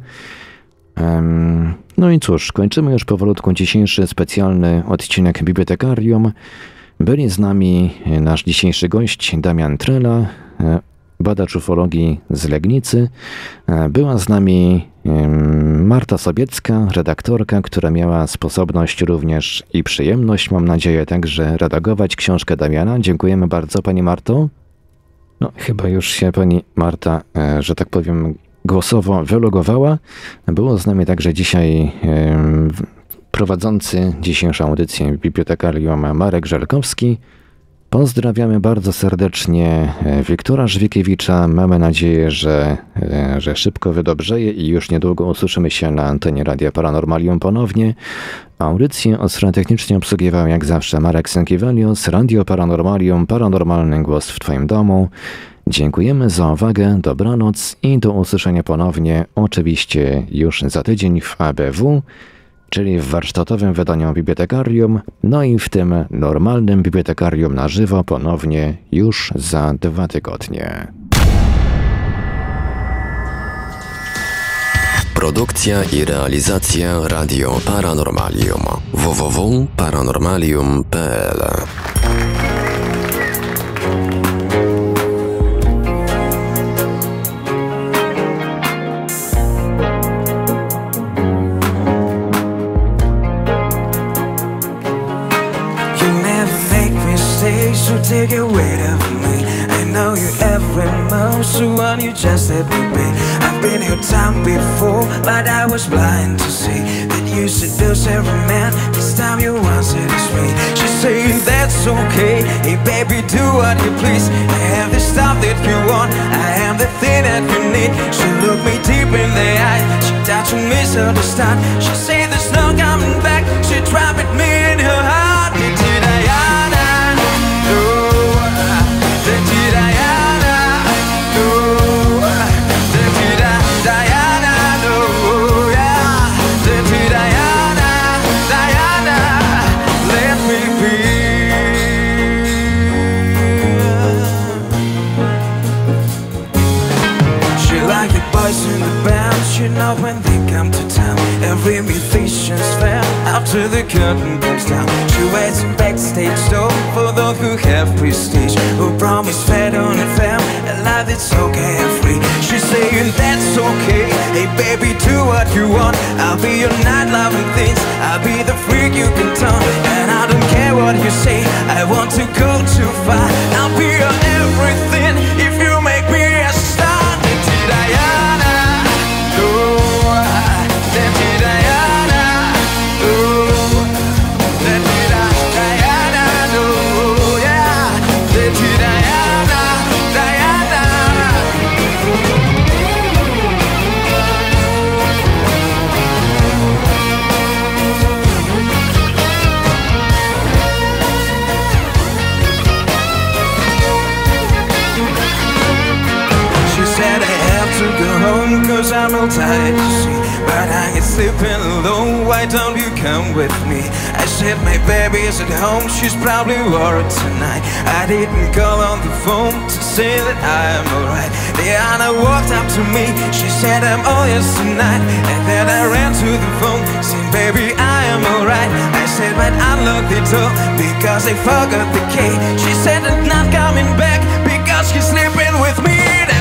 Speaker 5: No i cóż, kończymy już powolutku dzisiejszy specjalny odcinek Bibliotekarium. Byli z nami nasz dzisiejszy gość Damian Trela, badacz ufologii z Legnicy. Była z nami Marta Sobiecka, redaktorka, która miała sposobność również i przyjemność, mam nadzieję, także redagować książkę Damiana. Dziękujemy bardzo, pani Marto. No, chyba już się pani Marta, że tak powiem, głosowo wylogowała. Było z nami także dzisiaj prowadzący dzisiejszą audycję Bibliotekarium Marek Żelkowski. Pozdrawiamy bardzo serdecznie Wiktora Żwikiewicza. Mamy nadzieję, że, że szybko wydobrzeje i już niedługo usłyszymy się na antenie Radia Paranormalium ponownie. Audycję od strony technicznie obsługiwał jak zawsze Marek Sękiewelius, Radio Paranormalium, paranormalny głos w Twoim domu. Dziękujemy za uwagę, dobranoc i do usłyszenia ponownie, oczywiście już za tydzień w A B W, czyli w warsztatowym wydaniu Bibliotekarium, no i w tym normalnym Bibliotekarium na żywo ponownie już za dwa tygodnie.
Speaker 8: Produkcja i realizacja Radio Paranormalium. w w w kropka paranormalium kropka p l
Speaker 9: So take it weight off me. I know you every move, so won't you just let me be? I've been here time before, but I was blind to see that you seduce every man. This time you want to seduce me. She's saying that's okay. Hey baby, do what you please. I have the stuff that you want. I am the thing that you need. She looked me deep in the eye. She touched me so to start. She said there's no coming back. She trapped me in her heart. Did I? In the band, you know when they come to town, every musician's fan after the curtain comes down. She waits backstage door for those who have prestige, who promise fat on and fam a life that's so carefree. She's saying that's okay. Hey baby, do what you want. I'll be your night loving things. I'll be the freak you can turn, and I don't care what you say. I want to go too far. I'll be your everything if you make me a star. Diana, oh, that Diana, oh, that Diana, oh, yeah, that Diana, Diana. She said I have to go home cause I'm all tired to see, but I ain't sleeping alone, why don't you come with me? I said my baby is at home, she's probably worried tonight. I didn't call on the phone to say that I am alright. Diana walked up to me, she said I'm all yours tonight. And then I ran to the phone, said baby I am alright. I said but unlock the door because I forgot the key. She said I'm not coming back because she's sleeping with me.